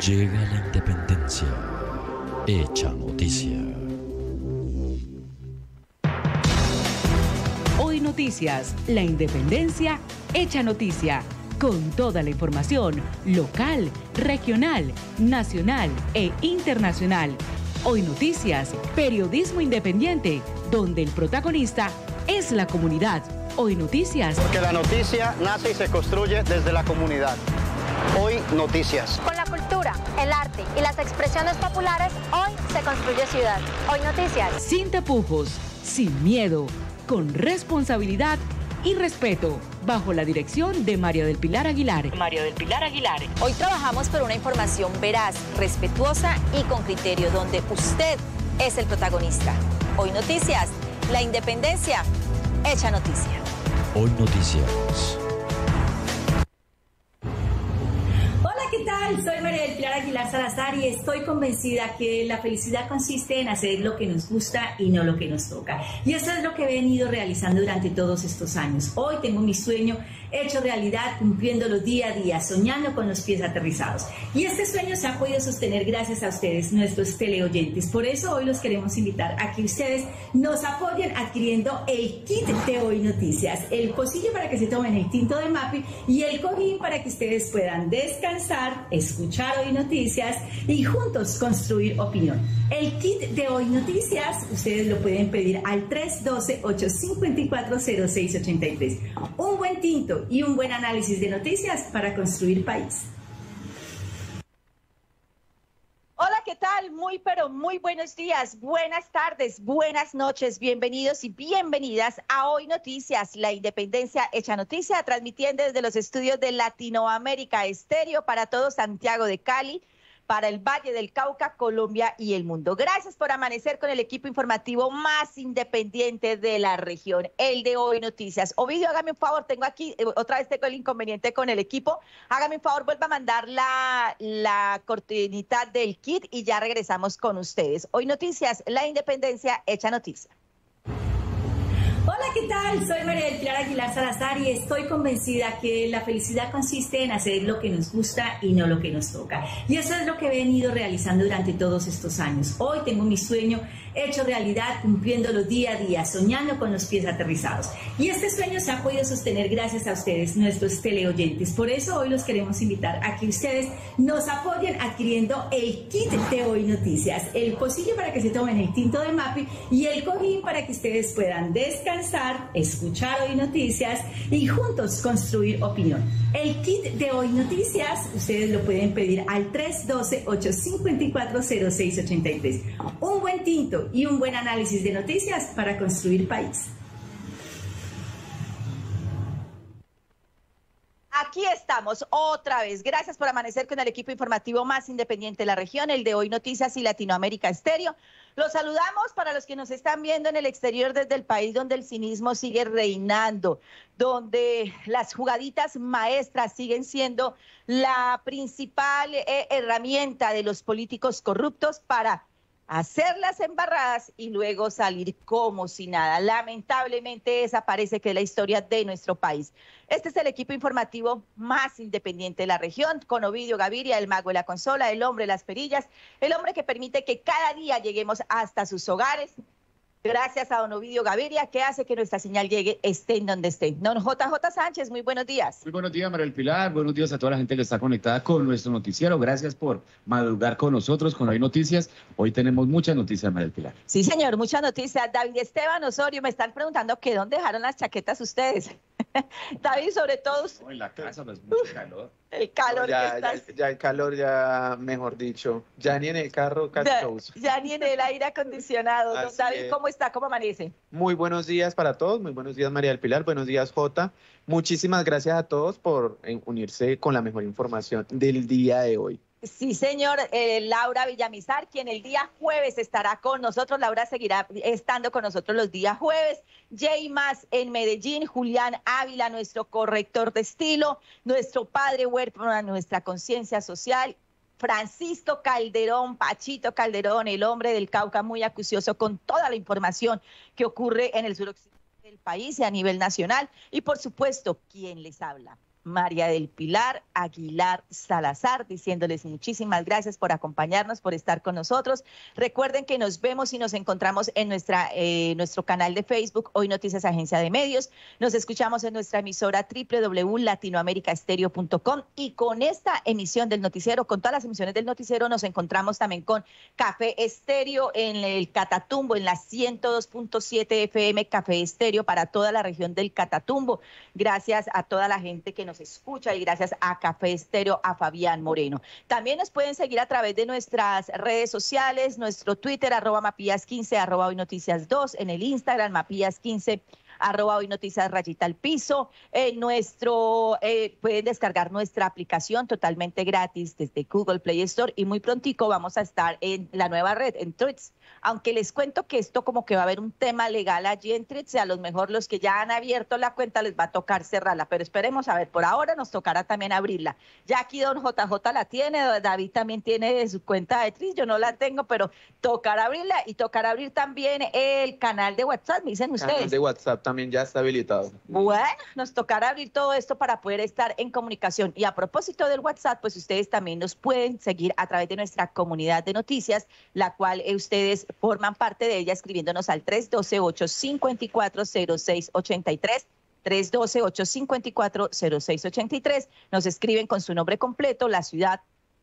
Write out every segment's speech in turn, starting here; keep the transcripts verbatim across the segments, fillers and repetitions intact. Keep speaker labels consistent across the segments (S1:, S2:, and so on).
S1: Llega la independencia, hecha noticia.
S2: Hoy Noticias, la independencia hecha noticia. Con toda la información local, regional, nacional e internacional. Hoy Noticias, periodismo independiente, donde el protagonista es la comunidad. Hoy Noticias.
S3: Porque la noticia nace y se construye desde la comunidad. Hoy Noticias.
S4: Con la cultura, el arte y las expresiones populares, hoy se construye ciudad. Hoy Noticias.
S2: Sin tapujos, sin miedo, con responsabilidad y respeto, bajo la dirección de María del Pilar Aguilar. María del Pilar Aguilar.
S5: Hoy trabajamos por una información veraz, respetuosa y con criterio, donde usted es el protagonista. Hoy Noticias, la independencia hecha noticia.
S1: Hoy Noticias.
S6: ¿Qué tal? Soy María del Pilar Aguilar Salazar y estoy convencida que la felicidad consiste en hacer lo que nos gusta y no lo que nos toca. Y eso es lo que he venido realizando durante todos estos años. Hoy tengo mi sueño hecho realidad, cumpliéndolo día a día, soñando con los pies aterrizados. Y este sueño se ha podido sostener gracias a ustedes, nuestros teleoyentes. Por eso hoy los queremos invitar a que ustedes nos apoyen adquiriendo el kit de Hoy Noticias, el pocillo para que se tomen el tinto de Mapi y el cojín para que ustedes puedan descansar, escuchar Hoy Noticias y juntos construir opinión. El kit de Hoy Noticias, ustedes lo pueden pedir al tres uno dos, ocho cinco cuatro, cero seis ocho tres. Un buen tinto y un buen análisis de noticias para construir país.
S5: Hola, ¿qué tal? Muy, pero muy buenos días, buenas tardes, buenas noches, bienvenidos y bienvenidas a Hoy Noticias, la independencia hecha noticia, transmitiendo desde los estudios de Latinoamérica Estéreo para todo Santiago de Cali, para el Valle del Cauca, Colombia y el mundo. Gracias por amanecer con el equipo informativo más independiente de la región, el de Hoy Noticias. Ovidio, hágame un favor, tengo aquí, eh, otra vez tengo el inconveniente con el equipo. Hágame un favor, vuelva a mandar la, la cortinita del kit y ya regresamos con ustedes. Hoy Noticias, la independencia hecha noticia.
S6: Hola, ¿qué tal? Soy María del Pilar Aguilar Salazar y estoy convencida que la felicidad consiste en hacer lo que nos gusta y no lo que nos toca. Y eso es lo que he venido realizando durante todos estos años. Hoy tengo mi sueño hecho realidad, cumpliéndolo día a día, soñando con los pies aterrizados. Y este sueño se ha podido sostener gracias a ustedes, nuestros teleoyentes. Por eso hoy los queremos invitar a que ustedes nos apoyen adquiriendo el kit de Hoy Noticias, el pocillo para que se tomen el tinto de Mapi y el cojín para que ustedes puedan descansar, escuchar Hoy Noticias y juntos construir opinión. El kit de Hoy Noticias, ustedes lo pueden pedir al tres uno dos, ocho cinco cuatro, cero seis ocho tres. Un buen tinto y un buen análisis de noticias para construir país.
S5: Aquí estamos otra vez. Gracias por amanecer con el equipo informativo más independiente de la región, el de Hoy Noticias y Latinoamérica Estéreo. Los saludamos para los que nos están viendo en el exterior desde el país donde el cinismo sigue reinando, donde las jugaditas maestras siguen siendo la principal eh, herramienta de los políticos corruptos para hacer las embarradas y luego salir como si nada. Lamentablemente esa parece que es la historia de nuestro país. Este es el equipo informativo más independiente de la región, con Ovidio Gaviria, el mago de la consola, el hombre de las perillas, el hombre que permite que cada día lleguemos hasta sus hogares. Gracias a don Ovidio Gaviria, que hace que nuestra señal llegue, esté en donde esté. Don J J Sánchez, muy buenos días.
S7: Muy buenos días, María del Pilar. Buenos días a toda la gente que está conectada con nuestro noticiero. Gracias por madrugar con nosotros, con Hoy Noticias. Hoy tenemos muchas noticias, María del Pilar.
S5: Sí, señor, muchas noticias. David Esteban Osorio, me están preguntando que dónde dejaron las chaquetas ustedes. David, sobre todo...
S7: No, en la casa, pues mucho calor.
S5: El calor
S8: no, ya,
S5: que está...
S8: ya, ya el calor, ya, mejor dicho, ya ni en el carro casi
S5: ya,
S8: lo uso.
S5: Ya ni en el aire acondicionado. Don David,
S8: es.
S5: ¿cómo está? ¿Cómo amanece?
S8: Muy buenos días para todos, muy buenos días María del Pilar, buenos días Jota. Muchísimas gracias a todos por unirse con la mejor información del día de hoy.
S5: Sí, señor, eh, Laura Villamizar, quien el día jueves estará con nosotros. Laura seguirá estando con nosotros los días jueves. Jay Más en Medellín, Julián Ávila, nuestro corrector de estilo, nuestro padre huérfano, nuestra conciencia social. Francisco Calderón, Pachito Calderón, el hombre del Cauca, muy acucioso con toda la información que ocurre en el suroccidente del país y a nivel nacional. Y por supuesto, ¿quién les habla? María del Pilar Aguilar Salazar, diciéndoles muchísimas gracias por acompañarnos, por estar con nosotros. Recuerden que nos vemos y nos encontramos en nuestra, eh, nuestro canal de Facebook, Hoy Noticias Agencia de Medios. Nos escuchamos en nuestra emisora doble u doble u doble u punto latinoamerica estéreo punto com, y con esta emisión del noticiero, con todas las emisiones del noticiero, nos encontramos también con Café Estéreo en el Catatumbo, en la ciento dos punto siete F M, Café Estéreo para toda la región del Catatumbo. Gracias a toda la gente que nos escucha y gracias a Café Estéreo, a Fabián Moreno. También nos pueden seguir a través de nuestras redes sociales, nuestro Twitter, arroba Mapías quince, arroba Hoy Noticias dos, en el Instagram, Mapías quince, arroba Hoy Noticias rayita al piso. En nuestro, eh, pueden descargar nuestra aplicación totalmente gratis desde Google Play Store, y muy prontico vamos a estar en la nueva red, en Threads. Aunque les cuento que esto como que va a haber un tema legal allí en Threads, y a lo mejor los que ya han abierto la cuenta les va a tocar cerrarla, pero esperemos a ver, por ahora nos tocará también abrirla. Ya aquí don J J la tiene, David también tiene su cuenta de Threads, yo no la tengo, pero tocará abrirla, y tocará abrir también el canal de WhatsApp, me dicen ustedes.
S8: El canal de WhatsApp también ya está habilitado.
S5: Bueno, nos tocará abrir todo esto para poder estar en comunicación. Y a propósito del WhatsApp, pues ustedes también nos pueden seguir a través de nuestra comunidad de noticias, la cual eh, ustedes forman parte de ella escribiéndonos al tres uno dos, ocho cinco cuatro, cero seis ocho tres. tres uno dos, ocho cinco cuatro, cero seis ocho tres. Nos escriben con su nombre completo, la ciudad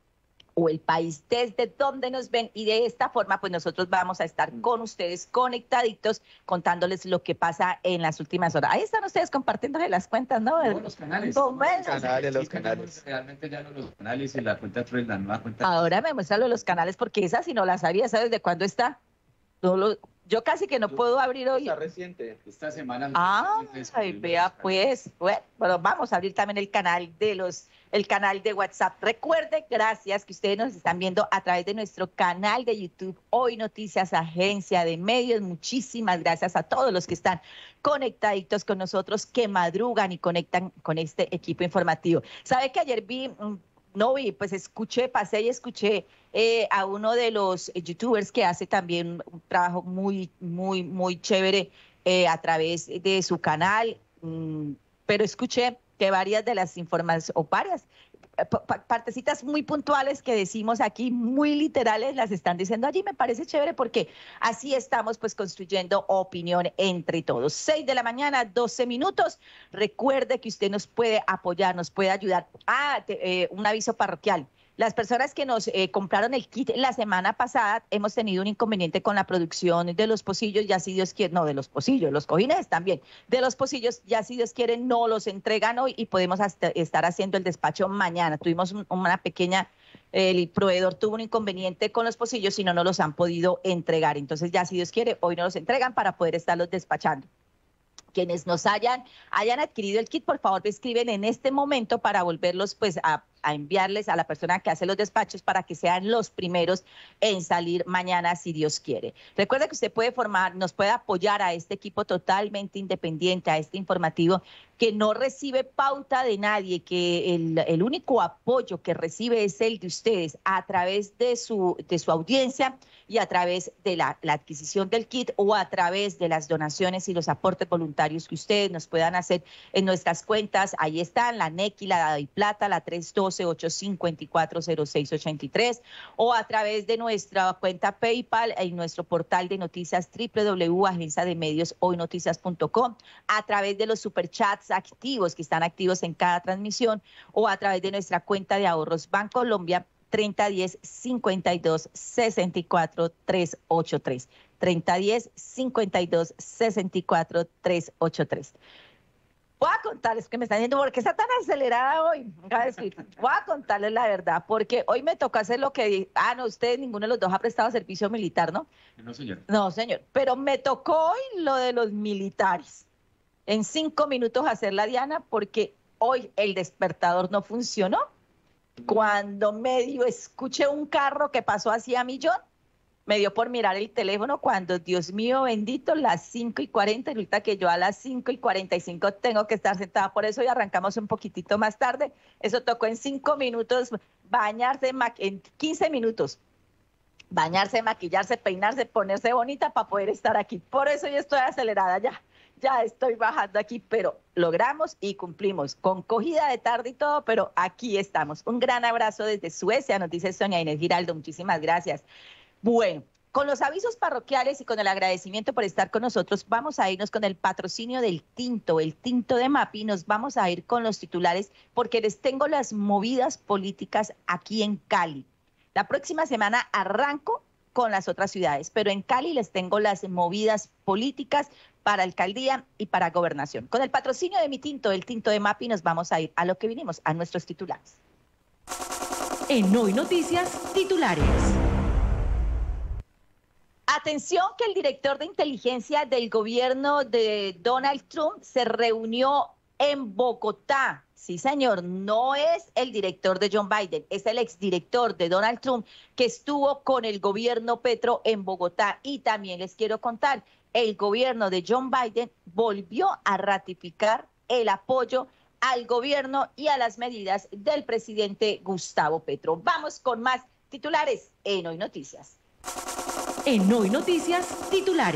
S5: o el país desde donde nos ven, y de esta forma pues nosotros vamos a estar con ustedes conectaditos, contándoles lo que pasa en las últimas horas. Ahí están ustedes compartiéndose las cuentas, ¿no?
S7: Todos los canales.
S5: Con
S7: Los
S8: canales, los
S7: Sí,
S8: canales.
S7: Realmente ya no los canales y la cuenta Threads, la nueva cuenta.
S5: Ahora me muestra lo de los canales, porque esa si no la sabía, ¿sabes de cuándo está? No lo, yo casi que no puedo abrir hoy.
S8: Está reciente.
S7: Esta semana.
S5: Ah, ay, vea pues, bueno, bueno, vamos a abrir también el canal de los, el canal de WhatsApp. Recuerde, gracias, que ustedes nos están viendo a través de nuestro canal de YouTube, Hoy Noticias Agencia de Medios. Muchísimas gracias a todos los que están conectaditos con nosotros, que madrugan y conectan con este equipo informativo. ¿Sabe que ayer vi... No vi, pues escuché, pasé y escuché eh, a uno de los eh, youtubers que hace también un trabajo muy, muy, muy chévere eh, a través de su canal, mm, pero escuché que varias de las informaciones, o varias eh, partecitas muy puntuales que decimos aquí, muy literales, las están diciendo allí. Me parece chévere porque así estamos pues construyendo opinión entre todos. seis de la mañana, doce minutos. Recuerde que usted nos puede apoyar, nos puede ayudar. Ah, te, eh, un aviso parroquial. Las personas que nos eh, compraron el kit la semana pasada, hemos tenido un inconveniente con la producción de los pocillos, ya si Dios quiere, no, de los pocillos, los cojines también, de los pocillos, ya si Dios quiere, no los entregan hoy y podemos hasta estar haciendo el despacho mañana. Tuvimos un, una pequeña, el proveedor tuvo un inconveniente con los pocillos y no nos los han podido entregar. Entonces, ya si Dios quiere, hoy nos los entregan para poder estarlos despachando. Quienes nos hayan, hayan adquirido el kit, por favor, me escriben en este momento para volverlos pues a, a enviarles a la persona que hace los despachos para que sean los primeros en salir mañana, si Dios quiere. Recuerde que usted puede formar, nos puede apoyar a este equipo totalmente independiente, a este informativo que no recibe pauta de nadie, que el, el único apoyo que recibe es el de ustedes a través de su, de su audiencia y a través de la, la adquisición del kit, o a través de las donaciones y los aportes voluntarios que ustedes nos puedan hacer en nuestras cuentas. Ahí están, la N E C I, la Dado y Plata, la tres uno dos, ocho cinco cuatro, cero seis ocho tres, o a través de nuestra cuenta PayPal en nuestro portal de noticias doble u doble u doble u punto agencia de medios hoy noticias punto com, a través de los superchats activos que están activos en cada transmisión, o a través de nuestra cuenta de ahorros Bancolombia treinta diez, cincuenta y dos, sesenta y cuatro, trescientos ochenta y tres. treinta diez, cincuenta y dos, sesenta y cuatro, trescientos ochenta y tres. Voy a contarles que me están diciendo, ¿por qué está tan acelerada hoy? Voy a contarles la verdad, porque hoy me tocó hacer lo que... Ah, no, ustedes, ninguno de los dos ha prestado servicio militar, ¿no?
S7: No, señor.
S5: No, señor. Pero me tocó hoy lo de los militares. En cinco minutos hacer la diana, porque hoy el despertador no funcionó. Cuando medio escuché un carro que pasó hacia Millón, me dio por mirar el teléfono cuando, Dios mío bendito, las cinco y cuarenta, resulta que yo a las cinco y cuarenta y cinco tengo que estar sentada, por eso hoy arrancamos un poquitito más tarde. Eso tocó en cinco minutos, bañarse en quince minutos, bañarse, maquillarse, peinarse, ponerse bonita para poder estar aquí. Por eso yo estoy acelerada ya. ya estoy bajando aquí, pero logramos y cumplimos, con cogida de tarde y todo, pero aquí estamos. Un gran abrazo desde Suecia, nos dice Sonia Inés Giraldo, muchísimas gracias. Bueno, con los avisos parroquiales y con el agradecimiento por estar con nosotros, vamos a irnos con el patrocinio del tinto, el tinto de MAPI, nos vamos a ir con los titulares porque les tengo las movidas políticas aquí en Cali. La próxima semana arranco con las otras ciudades, pero en Cali les tengo las movidas políticas para alcaldía y para gobernación. Con el patrocinio de mi tinto, el tinto de MAPI, nos vamos a ir a lo que vinimos, a nuestros titulares.
S2: En Hoy Noticias, titulares.
S5: Atención que el director de inteligencia del gobierno de Donald Trump se reunió en Bogotá. Sí, señor, no es el director de John Biden, es el exdirector de Donald Trump que estuvo con el gobierno Petro en Bogotá. Y también les quiero contar, el gobierno de John Biden volvió a ratificar el apoyo al gobierno y a las medidas del presidente Gustavo Petro. Vamos con más titulares en Hoy Noticias.
S2: En Hoy Noticias, titulares.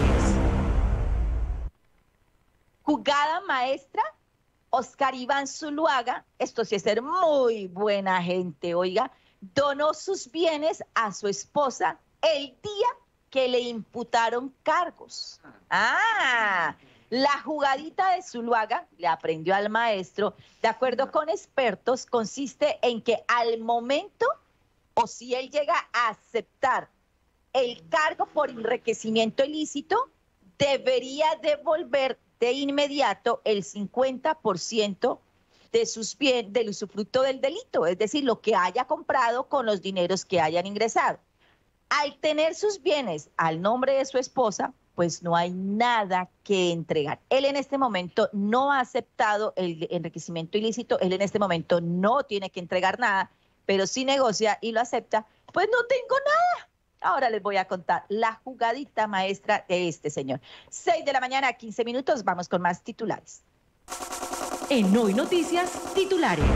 S5: Jugada maestra, Oscar Iván Zuluaga, esto sí es ser muy buena gente, oiga, donó sus bienes a su esposa el día que le imputaron cargos. Ah, la jugadita de Zuluaga, le aprendió al maestro, de acuerdo con expertos, consiste en que al momento, o si él llega a aceptar el cargo por enriquecimiento ilícito, debería devolver de inmediato el cincuenta por ciento de sus bienes, del usufructo del delito, es decir, lo que haya comprado con los dineros que hayan ingresado. Al tener sus bienes al nombre de su esposa, pues no hay nada que entregar. Él en este momento no ha aceptado el enriquecimiento ilícito, él en este momento no tiene que entregar nada, pero si negocia y lo acepta, pues no tengo nada. Ahora les voy a contar la jugadita maestra de este señor. seis de la mañana, quince minutos, vamos con más titulares.
S2: En Hoy Noticias, titulares.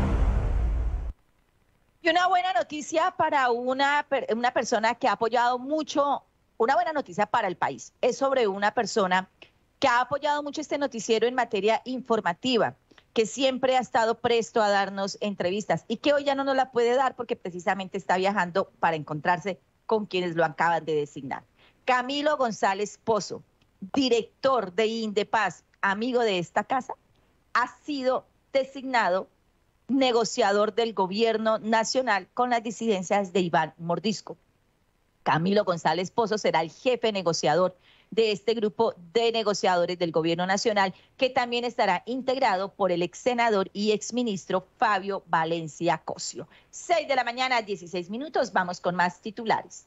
S5: Y una buena noticia para una, una persona que ha apoyado mucho, una buena noticia para el país. Es sobre una persona que ha apoyado mucho este noticiero en materia informativa, que siempre ha estado presto a darnos entrevistas y que hoy ya no nos la puede dar porque precisamente está viajando para encontrarse con quienes lo acaban de designar. Camilo González Pozo, director de Indepaz, amigo de esta casa, ha sido designado negociador del gobierno nacional con las disidencias de Iván Mordisco. Camilo González Pozo será el jefe negociador de este grupo de negociadores del gobierno nacional, que también estará integrado por el ex senador y exministro Fabio Valencia Cosio. seis de la mañana, dieciséis minutos, vamos con más titulares.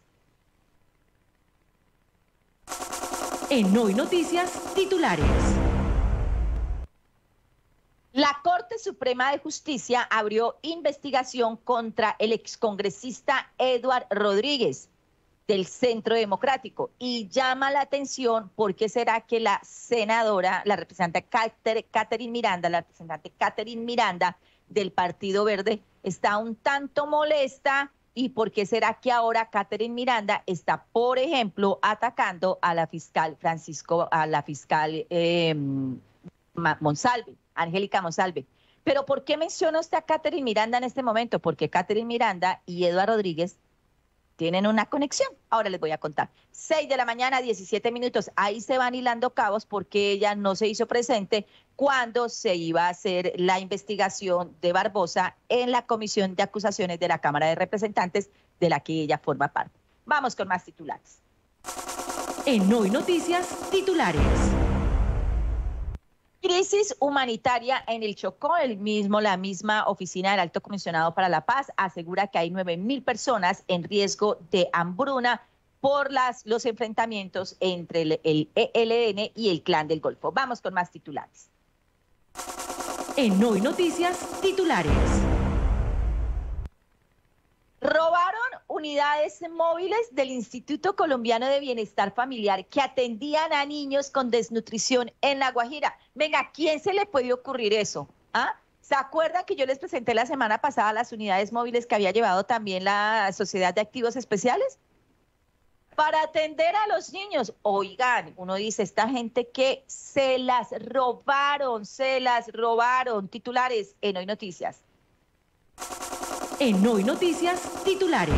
S2: En Hoy Noticias, titulares.
S5: La Corte Suprema de Justicia abrió investigación contra el excongresista Eduard Rodríguez del Centro Democrático y llama la atención porque será que la senadora, la representante Catherine Miranda, la representante Catherine Miranda del Partido Verde está un tanto molesta y por qué será que ahora Catherine Miranda está, por ejemplo, atacando a la fiscal Francisco, a la fiscal eh, Monsalve, Angélica Monsalve. Pero ¿por qué menciona usted a Catherine Miranda en este momento? Porque Catherine Miranda y Eduard Rodríguez tienen una conexión. Ahora les voy a contar. seis de la mañana, diecisiete minutos. Ahí se van hilando cabos porque ella no se hizo presente cuando se iba a hacer la investigación de Barbosa en la Comisión de Acusaciones de la Cámara de Representantes, de la que ella forma parte. Vamos con más titulares.
S2: En Hoy Noticias, titulares.
S5: Crisis humanitaria en el Chocó. El mismo, la misma oficina del Alto Comisionado para la Paz asegura que hay nueve mil personas en riesgo de hambruna por las, los enfrentamientos entre el, el E L N y el Clan del Golfo. Vamos con más titulares.
S2: En Hoy Noticias, titulares.
S5: Robaron unidades móviles del Instituto Colombiano de Bienestar Familiar que atendían a niños con desnutrición en La Guajira. Venga, ¿a quién se le puede ocurrir eso? ¿Ah? ¿Se acuerdan que yo les presenté la semana pasada las unidades móviles que había llevado también la Sociedad de Activos Especiales? para atender a los niños. Oigan, uno dice, esta gente que se las robaron, se las robaron. Titulares en Hoy Noticias.
S2: En Hoy Noticias, titulares.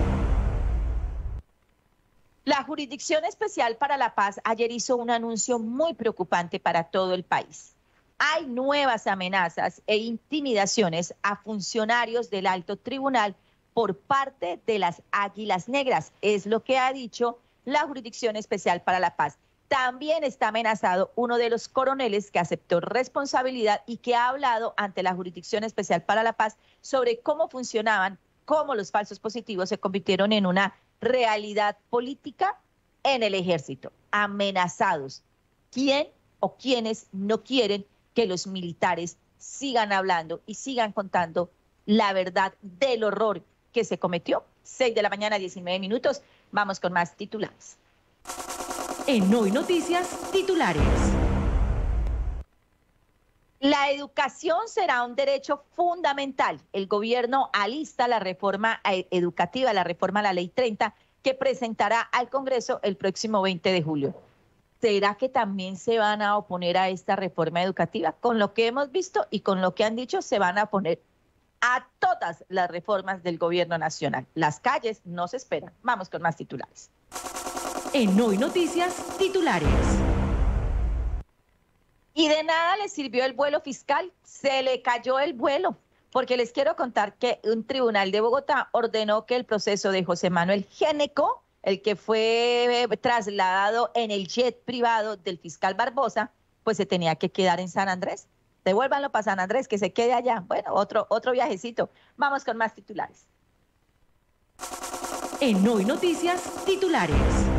S5: La Jurisdicción Especial para la Paz ayer hizo un anuncio muy preocupante para todo el país. Hay nuevas amenazas e intimidaciones a funcionarios del alto tribunal por parte de las Águilas Negras, es lo que ha dicho la Jurisdicción Especial para la Paz. También está amenazado uno de los coroneles que aceptó responsabilidad y que ha hablado ante la Jurisdicción Especial para la Paz sobre cómo funcionaban, cómo los falsos positivos se convirtieron en una realidad política en el ejército. Amenazados. ¿Quién o quiénes no quieren que los militares sigan hablando y sigan contando la verdad del horror que se cometió? seis de la mañana, diecinueve minutos. Vamos con más titulares.
S2: En Hoy Noticias, titulares.
S5: La educación será un derecho fundamental. El gobierno alista la reforma educativa, la reforma a la Ley treinta, que presentará al Congreso el próximo veinte de julio. ¿Será que también se van a oponer a esta reforma educativa? Con lo que hemos visto y con lo que han dicho, se van a oponer a todas las reformas del gobierno nacional. Las calles no se esperan. Vamos con más titulares.
S2: En Hoy Noticias, titulares.
S5: Y de nada le sirvió el vuelo fiscal, se le cayó el vuelo, porque les quiero contar que un tribunal de Bogotá ordenó que el proceso de José Manuel Géneco, el que fue trasladado en el jet privado del fiscal Barbosa, pues se tenía que quedar en San Andrés. Devuélvanlo para San Andrés, que se quede allá. Bueno, otro, otro viajecito. Vamos con más titulares.
S2: En Hoy Noticias, titulares.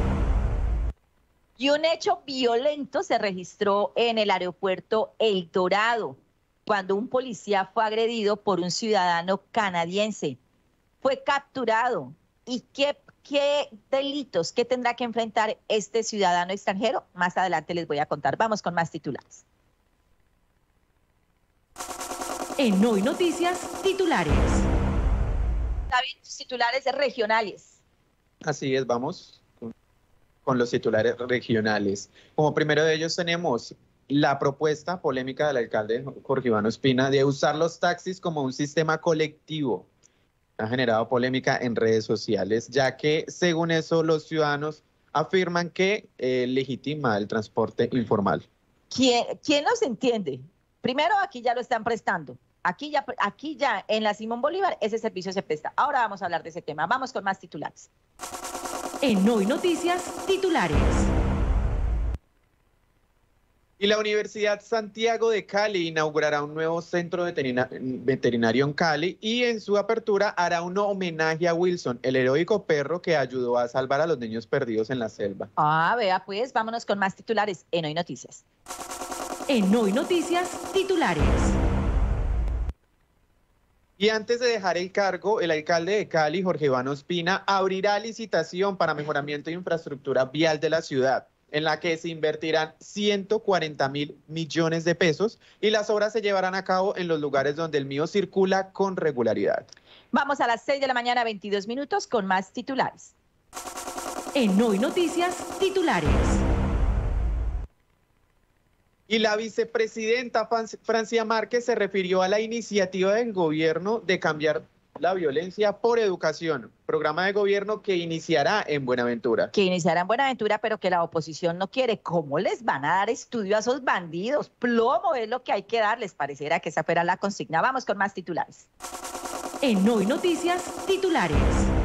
S5: Y un hecho violento se registró en el aeropuerto El Dorado, cuando un policía fue agredido por un ciudadano canadiense. Fue capturado. ¿Y qué, qué delitos, qué tendrá que enfrentar este ciudadano extranjero? Más adelante les voy a contar. Vamos con más titulares.
S2: En Hoy Noticias, titulares.
S5: David, titulares regionales.
S8: Así es, vamos con, con los titulares regionales. Como primero de ellos tenemos la propuesta polémica del alcalde Jorge Iván Ospina de usar los taxis como un sistema colectivo. Ha generado polémica en redes sociales, ya que según eso los ciudadanos afirman que eh, legitima el transporte informal.
S5: ¿Quién, quién los entiende? Primero, aquí ya lo están prestando. Aquí ya, aquí ya en la Simón Bolívar ese servicio se presta. Ahora vamos a hablar de ese tema. Vamos con más titulares.
S2: En Hoy Noticias, titulares.
S8: Y la Universidad Santiago de Cali inaugurará un nuevo centro veterinario en Cali y en su apertura hará un homenaje a Wilson, el heroico perro que ayudó a salvar a los niños perdidos en la selva.
S5: Ah, vea pues, vámonos con más titulares en Hoy Noticias.
S2: En Hoy Noticias, titulares.
S8: Y antes de dejar el cargo, el alcalde de Cali, Jorge Iván Ospina, abrirá licitación para mejoramiento de infraestructura vial de la ciudad, en la que se invertirán ciento cuarenta mil millones de pesos y las obras se llevarán a cabo en los lugares donde el mío circula con regularidad.
S5: Vamos a las seis de la mañana, veintidós minutos, con más titulares.
S2: En Hoy Noticias, titulares.
S8: Y la vicepresidenta Francia Márquez se refirió a la iniciativa del gobierno de cambiar la violencia por educación, programa de gobierno que iniciará en Buenaventura.
S5: Que iniciará en Buenaventura, pero que la oposición no quiere. ¿Cómo les van a dar estudio a esos bandidos? Plomo es lo que hay que darles. Pareciera que esa fuera la consigna. Vamos con más titulares.
S2: En Hoy Noticias, titulares.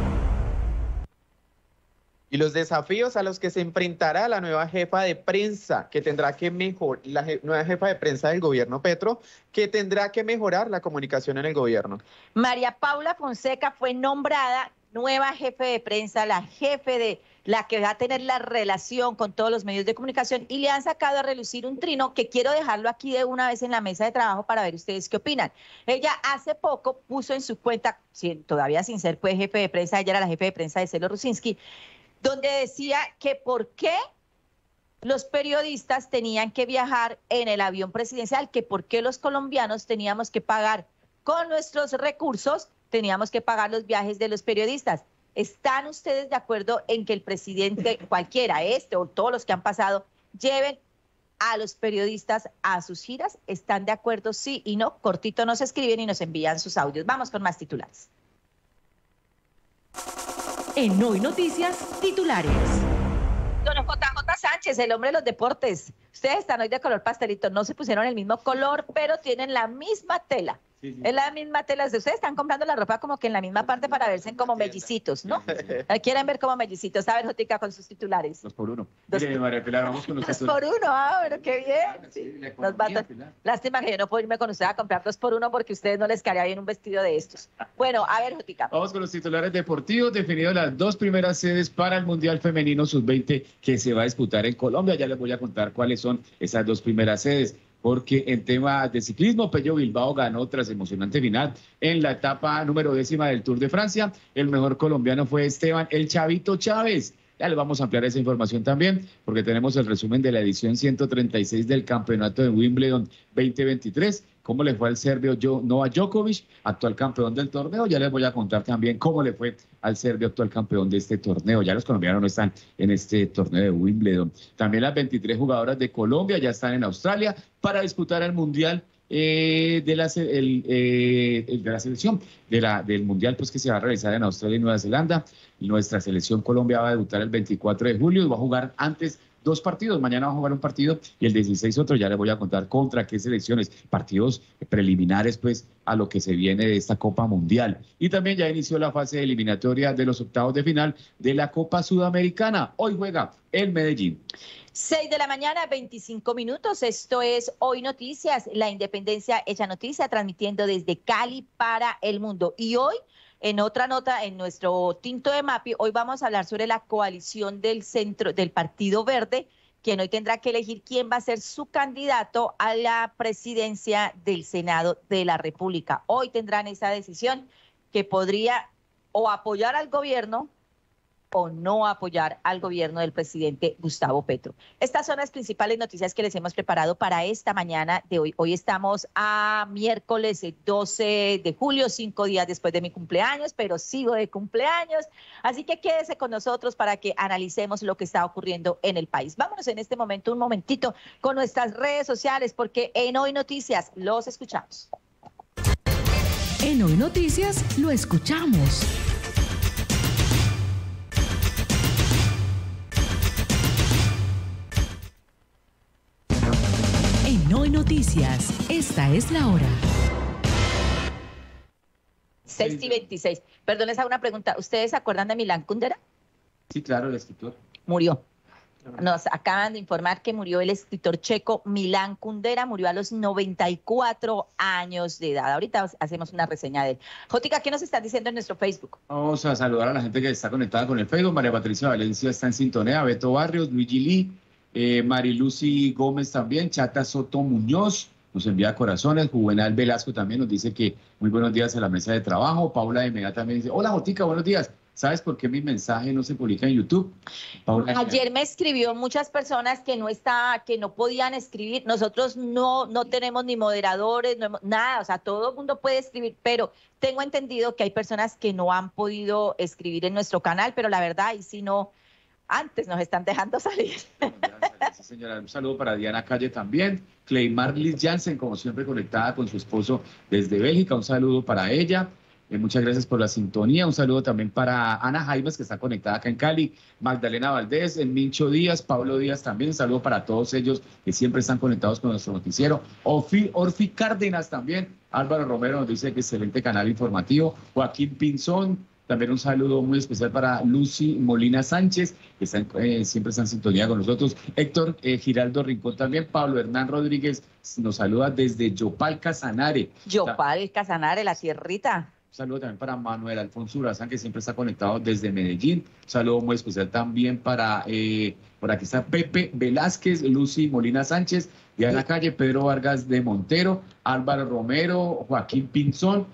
S8: Y los desafíos a los que se enfrentará la nueva jefa de prensa, que tendrá que mejorar, la je, nueva jefa de prensa del gobierno Petro, que tendrá que mejorar la comunicación en el gobierno.
S5: María Paula Fonseca fue nombrada nueva jefe de prensa, la jefe de la que va a tener la relación con todos los medios de comunicación, y le han sacado a relucir un trino que quiero dejarlo aquí de una vez en la mesa de trabajo para ver ustedes qué opinan. Ella hace poco puso en su cuenta, todavía sin ser pues jefe de prensa, ella era la jefe de prensa de Celo Rusinski, donde decía que por qué los periodistas tenían que viajar en el avión presidencial, que por qué los colombianos teníamos que pagar con nuestros recursos, teníamos que pagar los viajes de los periodistas. ¿Están ustedes de acuerdo en que el presidente, cualquiera, este o todos los que han pasado, lleven a los periodistas a sus giras? ¿Están de acuerdo? Sí y no. Cortito nos escriben y nos envían sus audios. Vamos con más titulares.
S2: En Hoy Noticias, titulares.
S5: Don J J Sánchez, el hombre de los deportes. Ustedes están hoy de color pastelito, no se pusieron el mismo color, pero tienen la misma tela. Sí, sí. Es la misma tela. Ustedes están comprando la ropa como que en la misma parte para verse como mellicitos, ¿no? Quieren ver como mellicitos. A ver, Jotica, con sus titulares.
S7: Dos por uno.
S5: Dos,
S7: Mire, María Pilar, vamos con los
S5: dos por uno, ah, pero qué bien. Sí, sí, Nos va a... Lástima que yo no puedo irme con ustedes a comprar dos por uno porque a ustedes no les quedaría bien un vestido de estos. Bueno, a ver, Jotica.
S7: Vamos con los titulares deportivos. Definido las dos primeras sedes para el Mundial Femenino sub veinte que se va a disputar en Colombia. Ya les voy a contar cuáles son esas dos primeras sedes. Porque en tema de ciclismo, Pello Bilbao ganó tras emocionante final en la etapa número décima del Tour de Francia. El mejor colombiano fue Esteban El Chavito Chávez. Ya les vamos a ampliar esa información también, porque tenemos el resumen de la edición ciento treinta y seis del Campeonato de Wimbledon veinte veintitrés. Cómo le fue al serbio Novak Djokovic, actual campeón del torneo. Ya les voy a contar también cómo le fue al serbio actual campeón de este torneo. Ya los colombianos no están en este torneo de Wimbledon. También las veintitrés jugadoras de Colombia ya están en Australia para disputar el Mundial eh, de, la, el, eh, de la selección, de la, del Mundial pues, que se va a realizar en Australia y Nueva Zelanda. Y nuestra selección Colombia va a debutar el veinticuatro de julio y va a jugar antes dos partidos. Mañana va a jugar un partido y el dieciséis otro. Ya les voy a contar contra qué selecciones, partidos preliminares pues a lo que se viene de esta Copa Mundial. Y también ya inició la fase eliminatoria de los octavos de final de la Copa Sudamericana. Hoy juega el Medellín.
S5: seis de la mañana, veinticinco minutos. Esto es Hoy Noticias, la Independencia hecha noticia, transmitiendo desde Cali para el mundo. Y hoy, en otra nota, en nuestro Tinto de Mapi, hoy vamos a hablar sobre la coalición del centro del Partido Verde, quien hoy tendrá que elegir quién va a ser su candidato a la presidencia del Senado de la República. Hoy tendrán esa decisión que podría o apoyar al gobierno o no apoyar al gobierno del presidente Gustavo Petro. Estas son las principales noticias que les hemos preparado para esta mañana de hoy. Hoy estamos a miércoles doce de julio, cinco días después de mi cumpleaños, pero sigo de cumpleaños. Así que quédese con nosotros para que analicemos lo que está ocurriendo en el país. Vámonos en este momento, un momentito, con nuestras redes sociales, porque en Hoy Noticias los escuchamos.
S2: En Hoy Noticias lo escuchamos. En Hoy Noticias, esta es la hora.
S5: seis y veintiséis. Perdón, les hago una pregunta. ¿Ustedes se acuerdan de Milán Kundera?
S7: Sí, claro, el escritor.
S5: Murió. Nos acaban de informar que murió el escritor checo Milán Kundera, murió a los noventa y cuatro años de edad. Ahorita hacemos una reseña de él. Jótica, ¿qué nos estás diciendo en nuestro Facebook?
S7: Vamos a saludar a la gente que está conectada con el Facebook. María Patricia Valencia está en sintonía, Beto Barrios, Luigi Lee, eh, Marilucy Gómez también, Chata Soto Muñoz, nos envía corazones, Juvenal Velasco también nos dice que muy buenos días a la mesa de trabajo, Paula de Mega también dice, hola Jotica, buenos días. ¿Sabes por qué mi mensaje no se publica en YouTube? Paula,
S5: ayer me escribió muchas personas que no está, que no podían escribir. Nosotros no, no tenemos ni moderadores, no hemos, nada, o sea, todo el mundo puede escribir, pero tengo entendido que hay personas que no han podido escribir en nuestro canal, pero la verdad, y si no, antes nos están dejando salir.
S7: Sí, señora, un saludo para Diana Calle también. Cleymar Liz Jansen, como siempre, conectada con su esposo desde Bélgica. Un saludo para ella. Eh, muchas gracias por la sintonía. Un saludo también para Ana Jaimes, que está conectada acá en Cali. Magdalena Valdés, el Mincho Díaz, Pablo Díaz también. Un saludo para todos ellos que siempre están conectados con nuestro noticiero. Orfi, Orfi Cárdenas también. Álvaro Romero nos dice que excelente canal informativo. Joaquín Pinzón. También un saludo muy especial para Lucy Molina Sánchez, que está en, eh, siempre está en sintonía con nosotros. Héctor eh, Giraldo Rincón también. Pablo Hernán Rodríguez nos saluda desde Yopal Casanare.
S5: Yopal Casanare, la tierrita.
S7: Un saludo también para Manuel Alfonso Urazán, que siempre está conectado desde Medellín. Un saludo muy especial también para, eh, por aquí está Pepe Velázquez, Lucy Molina Sánchez, Diana Calle, Pedro Vargas de Montero, Álvaro Romero, Joaquín Pinzón.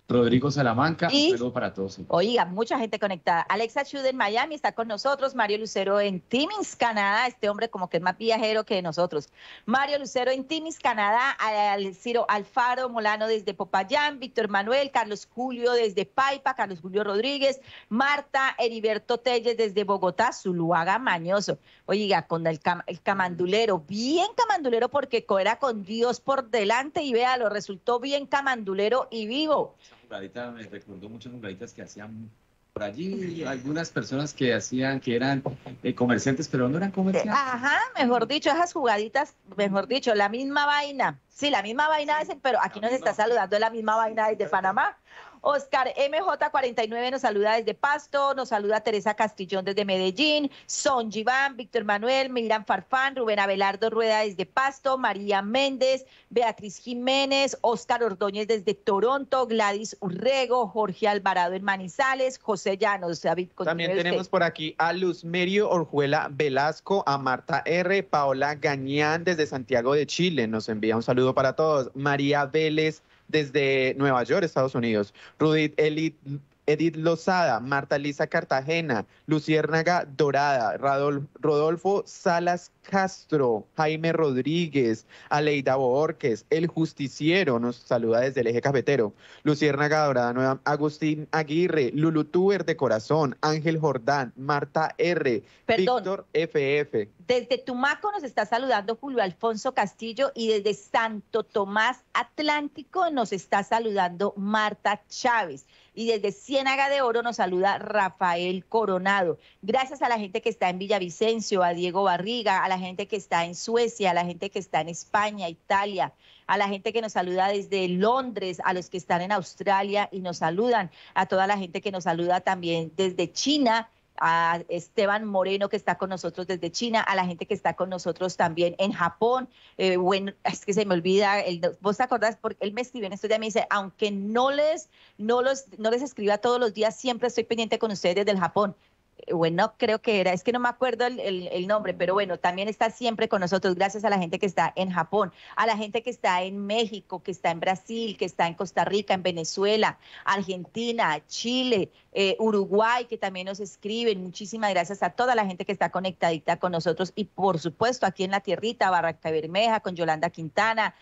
S7: Rodrigo Salamanca,
S5: y,
S7: un saludo para todos.
S5: Oiga, mucha gente conectada. Alexa Chud en Miami está con nosotros, Mario Lucero en Timmins, Canadá, este hombre como que es más viajero que nosotros. Mario Lucero en Timmins, Canadá, al Ciro Alfaro Molano desde Popayán, Víctor Manuel, Carlos Julio desde Paipa, Carlos Julio Rodríguez, Marta Heriberto Telles desde Bogotá, Zuluaga Mañoso. Oiga, con el, cam el camandulero, bien camandulero porque era con Dios por delante y vea, lo resultó bien camandulero y vivo.
S7: Jugadita, me recordó muchas jugaditas que hacían por allí, algunas personas que hacían, que eran eh, comerciantes, pero no eran comerciantes.
S5: Ajá, mejor dicho, esas jugaditas, mejor dicho, la misma vaina. Sí, la misma vaina, pero aquí nos está saludando la misma vaina desde Panamá. Oscar M J cuarenta y nueve nos saluda desde Pasto, nos saluda Teresa Castillón desde Medellín, Son Giván, Víctor Manuel, Miran Farfán, Rubén Abelardo Rueda desde Pasto, María Méndez, Beatriz Jiménez, Oscar Ordóñez desde Toronto, Gladys Urrego, Jorge Alvarado en Manizales, José Llanos. David,
S8: también
S5: usted.
S8: Tenemos por aquí a Luz Merio Orjuela Velasco, a Marta R, Paola Gañán desde Santiago de Chile, nos envía un saludo para todos, María Vélez desde Nueva York, Estados Unidos, Rudith Edith, Edith Lozada, Marta Lisa Cartagena, Luciérnaga Dorada, Radol, Rodolfo Salas Castro, Jaime Rodríguez, Aleida Borges, El Justiciero, nos saluda desde el eje cafetero, Luciérnaga Dorada Nueva, Agustín Aguirre, Lulu Tuber de Corazón, Ángel Jordán, Marta R,
S5: Perdón.
S8: Víctor F F.
S5: Desde Tumaco nos está saludando Julio Alfonso Castillo y desde Santo Tomás Atlántico nos está saludando Marta Chávez. Y desde Ciénaga de Oro nos saluda Rafael Coronado. Gracias a la gente que está en Villavicencio, a Diego Barriga, a la gente que está en Suecia, a la gente que está en España, Italia, a la gente que nos saluda desde Londres, a los que están en Australia y nos saludan, a toda la gente que nos saluda también desde China, a Esteban Moreno que está con nosotros desde China, a la gente que está con nosotros también en Japón. Eh, bueno, es que se me olvida, el, vos te acordás, porque él me escribió en estos días, me dice, aunque no les, no, los, no les escriba todos los días, siempre estoy pendiente con ustedes desde el Japón. Bueno, creo que era, es que no me acuerdo el, el, el nombre, pero bueno, también está siempre con nosotros, gracias a la gente que está en Japón, a la gente que está en México, que está en Brasil, que está en Costa Rica, en Venezuela, Argentina, Chile, eh, Uruguay, que también nos escriben. Muchísimas gracias a toda la gente que está conectadita con nosotros y por supuesto aquí en la tierrita, Barranca Bermeja, con Yolanda Quintana,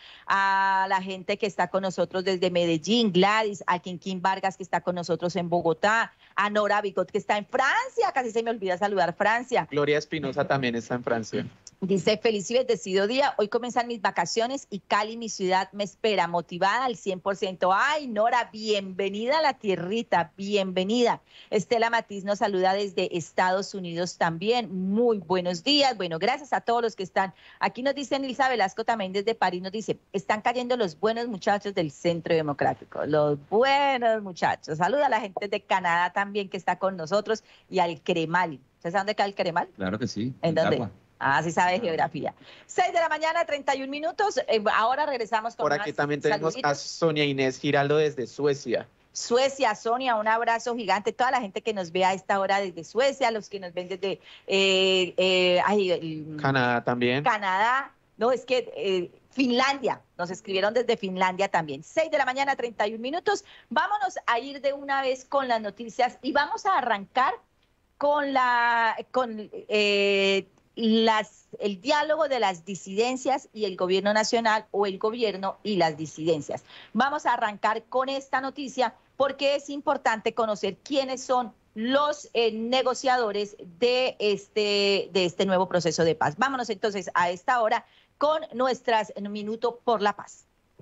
S5: a la gente que está con nosotros desde Medellín, Gladys, a Quinquín Vargas que está con nosotros en Bogotá, a Nora Bigot que está en Francia, casi se me olvida saludar Francia.
S8: Gloria Espinosa también está en Francia.
S5: Dice, feliz y bendecido día, hoy comienzan mis vacaciones y Cali, mi ciudad, me espera, motivada al cien por ciento. Ay, Nora, bienvenida a la tierrita, bienvenida. Estela Matiz nos saluda desde Estados Unidos también, muy buenos días. Bueno, gracias a todos los que están. Aquí nos dice Nilsa Velasco también desde París, nos dice, están cayendo los buenos muchachos del Centro Democrático, los buenos muchachos. Saluda a la gente de Canadá también que está con nosotros y al Cremal. ¿Ustedes saben dónde queda el Cremal?
S7: Claro que sí.
S5: ¿En dónde?
S7: Agua.
S5: Ah, sí sabe geografía. seis de la mañana, treinta y un minutos. Eh, ahora regresamos con
S8: Por aquí también tenemos saluditos. A Sonia Inés Giraldo desde Suecia.
S5: Suecia, Sonia, un abrazo gigante. Toda la gente que nos ve a esta hora desde Suecia, los que nos ven desde eh, eh, ay, el,
S8: Canadá también.
S5: Canadá. No, es que eh, Finlandia. Nos escribieron desde Finlandia también. seis de la mañana, treinta y un minutos. Vámonos a ir de una vez con las noticias y vamos a arrancar con la... con eh, Las, el diálogo de las disidencias y el gobierno nacional o el gobierno y las disidencias. Vamos a arrancar con esta noticia porque es importante conocer quiénes son los eh, negociadores de este, de este nuevo proceso de paz. Vámonos entonces a esta hora con nuestras Minuto por la Paz.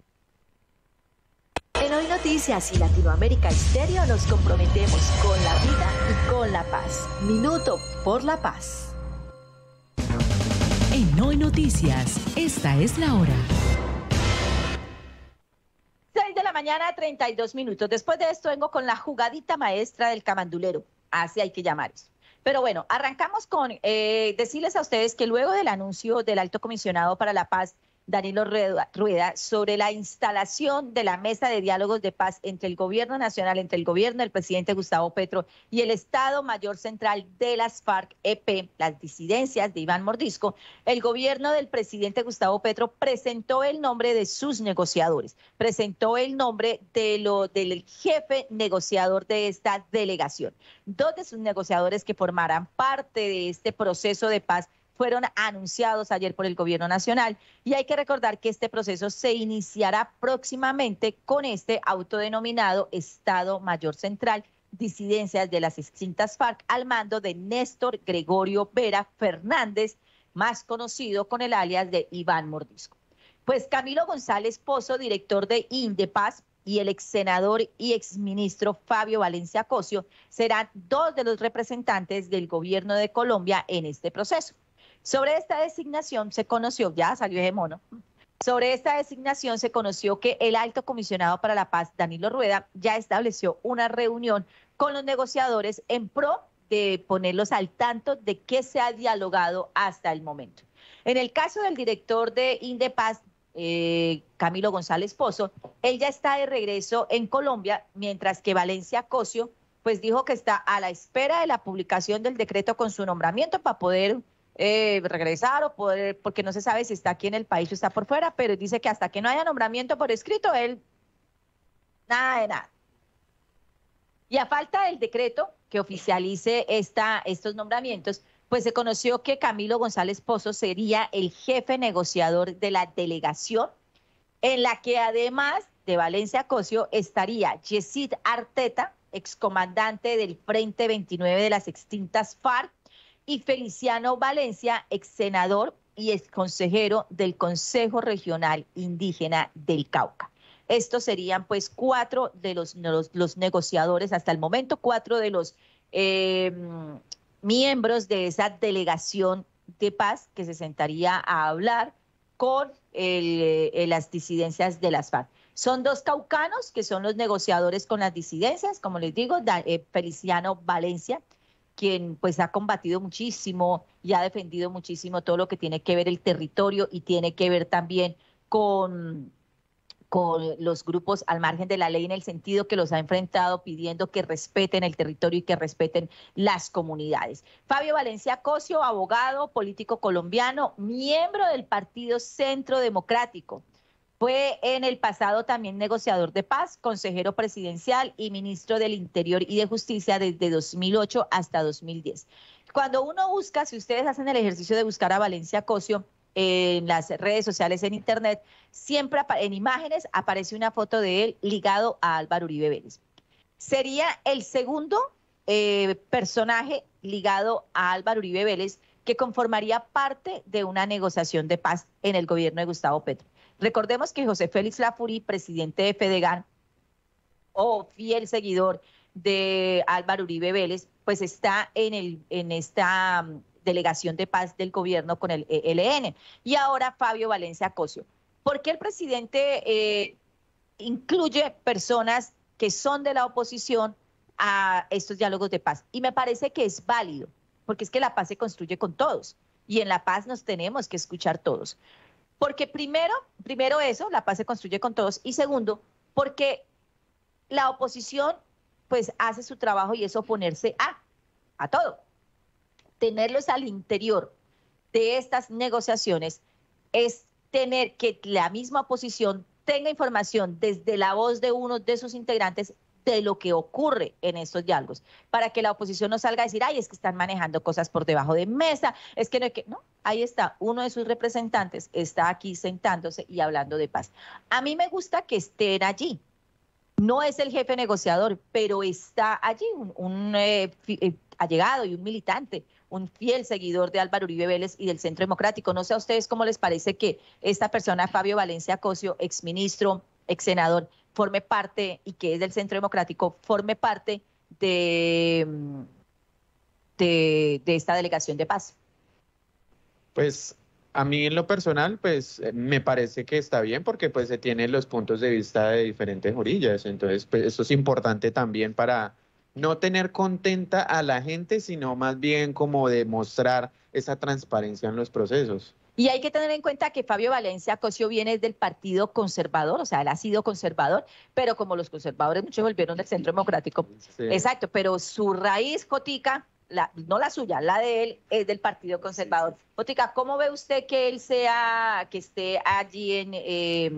S2: En Hoy Noticias y Latinoamérica Estéreo nos comprometemos con la vida y con la paz. Minuto por la Paz. En Hoy Noticias, esta es la hora.
S5: seis de la mañana, treinta y dos minutos. Después de esto vengo con la jugadita maestra del camandulero. Así hay que llamar eso. Pero bueno, arrancamos con eh, decirles a ustedes que luego del anuncio del Alto Comisionado para la Paz Danilo Rueda, sobre la instalación de la mesa de diálogos de paz entre el gobierno nacional, entre el gobierno del presidente Gustavo Petro y el Estado Mayor Central de las FARC-E P, las disidencias de Iván Mordisco, el gobierno del presidente Gustavo Petro presentó el nombre de sus negociadores, presentó el nombre de lo, del jefe negociador de esta delegación. Dos de sus negociadores que formarán parte de este proceso de paz fueron anunciados ayer por el gobierno nacional y hay que recordar que este proceso se iniciará próximamente con este autodenominado Estado Mayor Central, disidencias de las extintas FARC al mando de Néstor Gregorio Vera Fernández, más conocido con el alias de Iván Mordisco. Pues Camilo González Pozo, director de Indepaz, y el ex senador y exministro Fabio Valencia Cosio serán dos de los representantes del gobierno de Colombia en este proceso. Sobre esta designación se conoció, ya salió ese mono, sobre esta designación se conoció que el alto comisionado para la paz, Danilo Rueda, ya estableció una reunión con los negociadores en pro de ponerlos al tanto de qué se ha dialogado hasta el momento. En el caso del director de Indepaz, eh, Camilo González Pozo, él ya está de regreso en Colombia, mientras que Valencia Cosio, pues dijo que está a la espera de la publicación del decreto con su nombramiento para poder Eh, regresar o poder, porque no se sabe si está aquí en el país o está por fuera, pero dice que hasta que no haya nombramiento por escrito, él, nada de nada. Y a falta del decreto que oficialice esta, estos nombramientos, pues se conoció que Camilo González Pozo sería el jefe negociador de la delegación, en la que además de Valencia Cosio estaría Yesid Arteta, excomandante del Frente veintinueve de las extintas FARC, y Feliciano Valencia, ex senador y ex consejero del Consejo Regional Indígena del Cauca. Estos serían pues cuatro de los, los, los negociadores hasta el momento, cuatro de los eh, miembros de esa delegación de paz que se sentaría a hablar con el, eh, las disidencias de las FARC. Son dos caucanos que son los negociadores con las disidencias, como les digo, da, eh, Feliciano Valencia, quien pues ha combatido muchísimo y ha defendido muchísimo todo lo que tiene que ver el territorio y tiene que ver también con, con los grupos al margen de la ley, en el sentido que los ha enfrentado pidiendo que respeten el territorio y que respeten las comunidades. Fabio Valencia Cosio, abogado, político colombiano, miembro del Partido Centro Democrático. Fue en el pasado también negociador de paz, consejero presidencial y ministro del Interior y de Justicia desde dos mil ocho hasta dos mil diez. Cuando uno busca, si ustedes hacen el ejercicio de buscar a Valencia Cosio en las redes sociales, en internet, siempre en imágenes aparece una foto de él ligado a Álvaro Uribe Vélez. Sería el segundo eh, personaje ligado a Álvaro Uribe Vélez que conformaría parte de una negociación de paz en el gobierno de Gustavo Petro. Recordemos que José Félix Lafuri, presidente de FEDEGAN, o fiel seguidor de Álvaro Uribe Vélez, pues está en, el, en esta um, delegación de paz del gobierno con el E L N. Y ahora Fabio Valencia Cosio. ¿Por qué el presidente eh, incluye personas que son de la oposición a estos diálogos de paz? Y me parece que es válido, porque es que la paz se construye con todos. Y en la paz nos tenemos que escuchar todos. Porque primero, primero eso, la paz se construye con todos, y segundo, porque la oposición pues hace su trabajo y es oponerse a, a todo. Tenerlos al interior de estas negociaciones es tener que la misma oposición tenga información desde la voz de uno de sus integrantes de lo que ocurre en estos diálogos, para que la oposición no salga a decir, ay, es que están manejando cosas por debajo de mesa, es que no hay que... No, ahí está, uno de sus representantes está aquí sentándose y hablando de paz. A mí me gusta que estén allí. No es el jefe negociador, pero está allí un, un eh, eh, allegado y un militante, un fiel seguidor de Álvaro Uribe Vélez y del Centro Democrático. No sé a ustedes cómo les parece que esta persona, Fabio Valencia Cosio, exministro, ex senador, forme parte, y que es del Centro Democrático, forme parte de, de, de esta delegación de paz.
S8: Pues a mí en lo personal, pues me parece que está bien, porque pues se tienen los puntos de vista de diferentes orillas. Entonces, pues eso es importante también para no tener contenta a la gente, sino más bien como demostrar esa transparencia en los procesos.
S5: Y hay que tener en cuenta que Fabio Valencia Cosio viene del Partido Conservador, o sea, él ha sido conservador, pero como los conservadores muchos volvieron del Centro Democrático. Sí. Exacto, pero su raíz, Jotica, la, no la suya, la de él, es del Partido Conservador. Jotica, ¿cómo ve usted que él sea, que esté allí en, eh,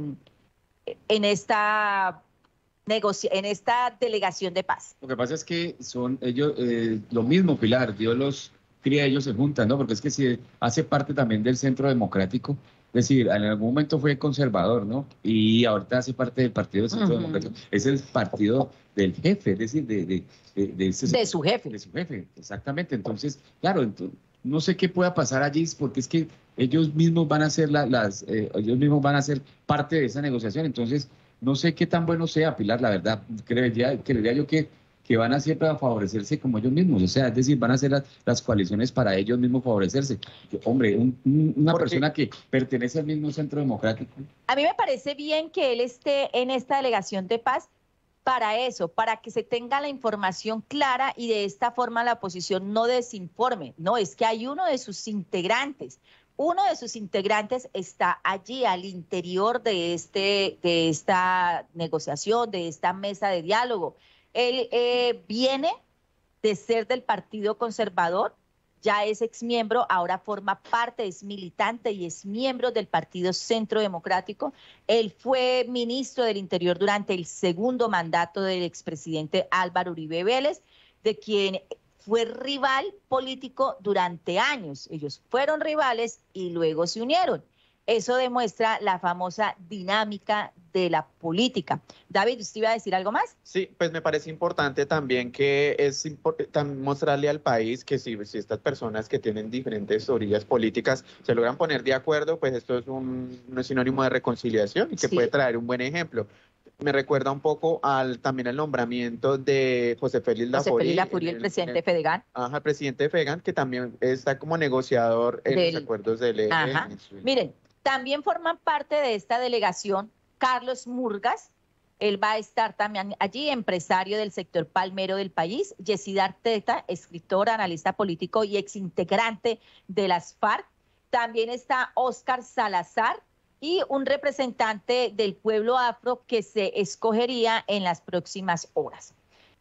S5: en esta... Negocia en esta delegación de paz?
S7: Lo que pasa es que son ellos, eh, lo mismo, Pilar, Dios los cría, ellos se juntan, ¿no? Porque es que si hace parte también del Centro Democrático, es decir, en algún momento fue conservador, ¿no? Y ahorita hace parte del Partido del Centro uh-huh. Democrático. Es el partido del jefe, es decir, de, de, de, de, ese,
S5: de su jefe.
S7: De su jefe, exactamente. Entonces, claro, entonces, no sé qué pueda pasar allí, porque es que ellos mismos van a ser la, las, eh, ellos mismos van a ser parte de esa negociación, entonces no sé qué tan bueno sea, Pilar, la verdad, creería, creería yo que, que van a siempre a favorecerse como ellos mismos, o sea, es decir, van a hacer las, las coaliciones para ellos mismos favorecerse. Hombre, un, un, una persona que pertenece al mismo Centro Democrático.
S5: A mí me parece bien que él esté en esta delegación de paz para eso, para que se tenga la información clara y de esta forma la oposición no desinforme. No, es que hay uno de sus integrantes, Uno de sus integrantes está allí al interior de, este, de esta negociación, de esta mesa de diálogo. Él eh, viene de ser del Partido Conservador, ya es exmiembro, ahora forma parte, es militante y es miembro del Partido Centro Democrático. Él fue ministro del Interior durante el segundo mandato del expresidente Álvaro Uribe Vélez, de quien fue rival político durante años. Ellos fueron rivales y luego se unieron. Eso demuestra la famosa dinámica de la política. David, ¿usted iba a decir algo más?
S8: Sí, pues me parece importante también que es importante mostrarle al país que si, si estas personas que tienen diferentes orillas políticas se logran poner de acuerdo, pues esto es un, un sinónimo de reconciliación y que sí. puede traer un buen ejemplo. Me recuerda un poco al también al nombramiento de José Félix Laforí.
S5: José Félix Laforí, el, el presidente de Fedegan.
S8: Ajá, el presidente de Fedegan, que también está como negociador en del, los acuerdos del E L N.
S5: Miren, también forman parte de esta delegación Carlos Murgas, él va a estar también allí, empresario del sector palmero del país, Yesid Arteta, escritor, analista político y exintegrante de las FARC. También está Óscar Salazar, y un representante del pueblo afro que se escogería en las próximas horas.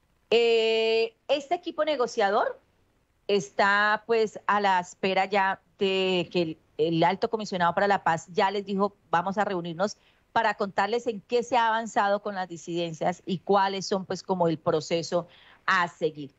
S5: Eh, este equipo negociador está pues a la espera ya de que el, el alto comisionado para la paz ya les dijo, vamos a reunirnos para contarles en qué se ha avanzado con las disidencias y cuáles son pues como el proceso a seguir.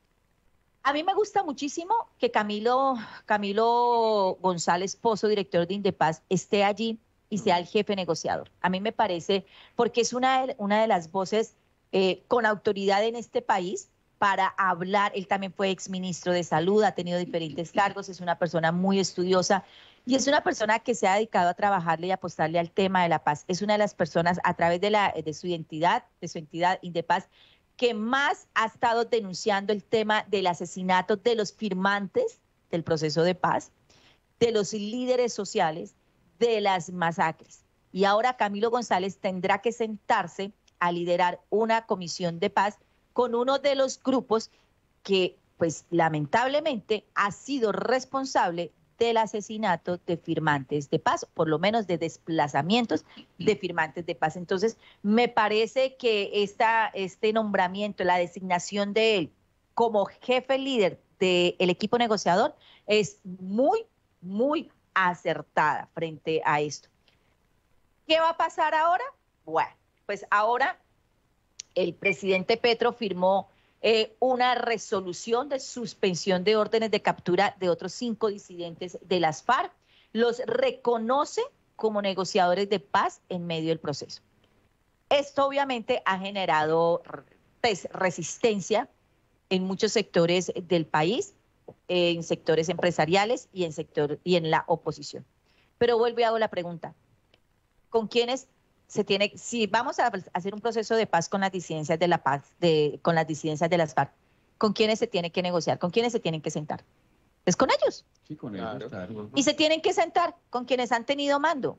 S5: A mí me gusta muchísimo que Camilo, Camilo González Pozo, director de Indepaz, esté allí y sea el jefe negociador. A mí me parece, porque es una de, una de las voces eh, con autoridad en este país para hablar. Él también fue exministro de Salud, ha tenido diferentes cargos, es una persona muy estudiosa y es una persona que se ha dedicado a trabajarle y apostarle al tema de la paz. Es una de las personas a través de, la, de su identidad, de su entidad Indepaz, que más ha estado denunciando el tema del asesinato de los firmantes del proceso de paz, de los líderes sociales, de las masacres. Y ahora Camilo González tendrá que sentarse a liderar una comisión de paz con uno de los grupos que, pues lamentablemente, ha sido responsable del asesinato de firmantes de paz, por lo menos de desplazamientos de firmantes de paz. Entonces, me parece que esta, este nombramiento, la designación de él como jefe líder del equipo negociador es muy, muy acertada frente a esto. ¿Qué va a pasar ahora? Bueno, pues ahora el presidente Petro firmó eh, una resolución de suspensión de órdenes de captura de otros cinco disidentes de las FARC. Los reconoce como negociadores de paz en medio del proceso. Esto obviamente ha generado pues, resistencia en muchos sectores del país, en sectores empresariales y en sector y en la oposición. Pero vuelvo y hago la pregunta: ¿con quiénes se tiene, si vamos a hacer un proceso de paz con las disidencias de la paz, de, con las disidencias de las FARC, ¿con quiénes se tiene que negociar? ¿Con quiénes se tienen que sentar? Es con ellos.
S7: Sí, con ellos, claro. Claro.
S5: Y se tienen que sentar con quienes han tenido mando.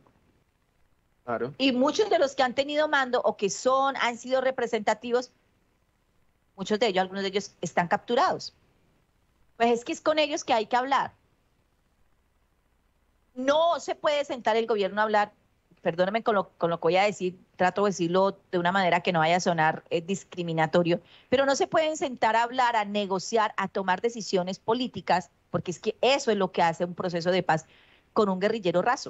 S8: Claro.
S5: Y muchos de los que han tenido mando o que son, han sido representativos, muchos de ellos, algunos de ellos están capturados. Pues es que es con ellos que hay que hablar. No se puede sentar el gobierno a hablar, perdónenme con lo, con lo que voy a decir, trato de decirlo de una manera que no vaya a sonar eh, discriminatorio, pero no se pueden sentar a hablar, a negociar, a tomar decisiones políticas, porque es que eso es lo que hace un proceso de paz con un guerrillero raso.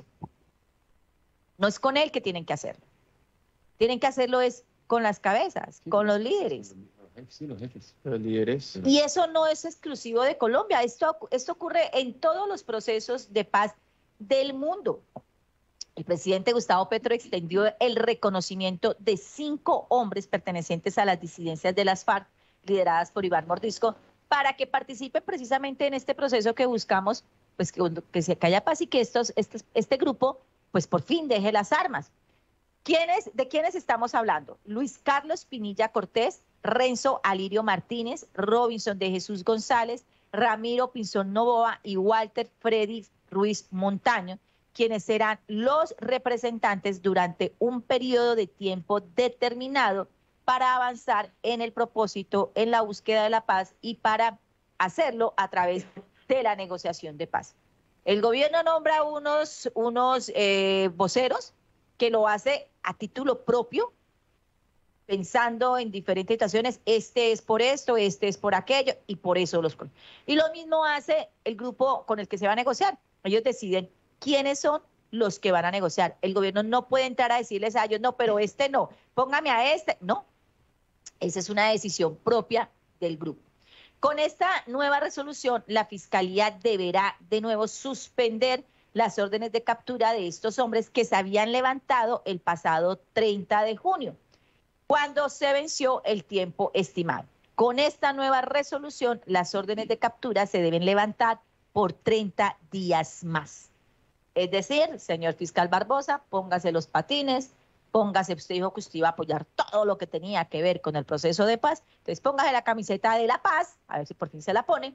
S5: No es con él que tienen que hacerlo. Tienen que hacerlo es con las cabezas, sí, con los líderes.
S7: Sí, los jefes.
S8: Los líderes.
S5: Y eso no es exclusivo de Colombia, esto, esto ocurre en todos los procesos de paz del mundo. El presidente Gustavo Petro extendió el reconocimiento de cinco hombres pertenecientes a las disidencias de las FARC, lideradas por Iván Mordisco, para que participen precisamente en este proceso que buscamos, pues que, que se haya paz y que estos, este, este grupo, pues por fin deje las armas. ¿Quiénes, ¿De quiénes estamos hablando? Luis Carlos Pinilla Cortés, Renzo Alirio Martínez, Robinson de Jesús González, Ramiro Pinzón Novoa y Walter Freddy Ruiz Montaño, quienes serán los representantes durante un periodo de tiempo determinado para avanzar en el propósito, en la búsqueda de la paz y para hacerlo a través de la negociación de paz. El gobierno nombra unos, unos eh, voceros que lo hace a título propio, pensando en diferentes situaciones, este es por esto, este es por aquello, y por eso los... Y lo mismo hace el grupo con el que se va a negociar. Ellos deciden quiénes son los que van a negociar. El gobierno no puede entrar a decirles a ellos, no, pero este no, póngame a este. No, esa es una decisión propia del grupo. Con esta nueva resolución, la Fiscalía deberá de nuevo suspender las órdenes de captura de estos hombres que se habían levantado el pasado treinta de junio, cuando se venció el tiempo estimado. Con esta nueva resolución, las órdenes de captura se deben levantar por treinta días más. Es decir, señor fiscal Barbosa, póngase los patines, póngase, usted dijo que usted iba a apoyar todo lo que tenía que ver con el proceso de paz, entonces póngase la camiseta de la paz, a ver si por fin se la pone,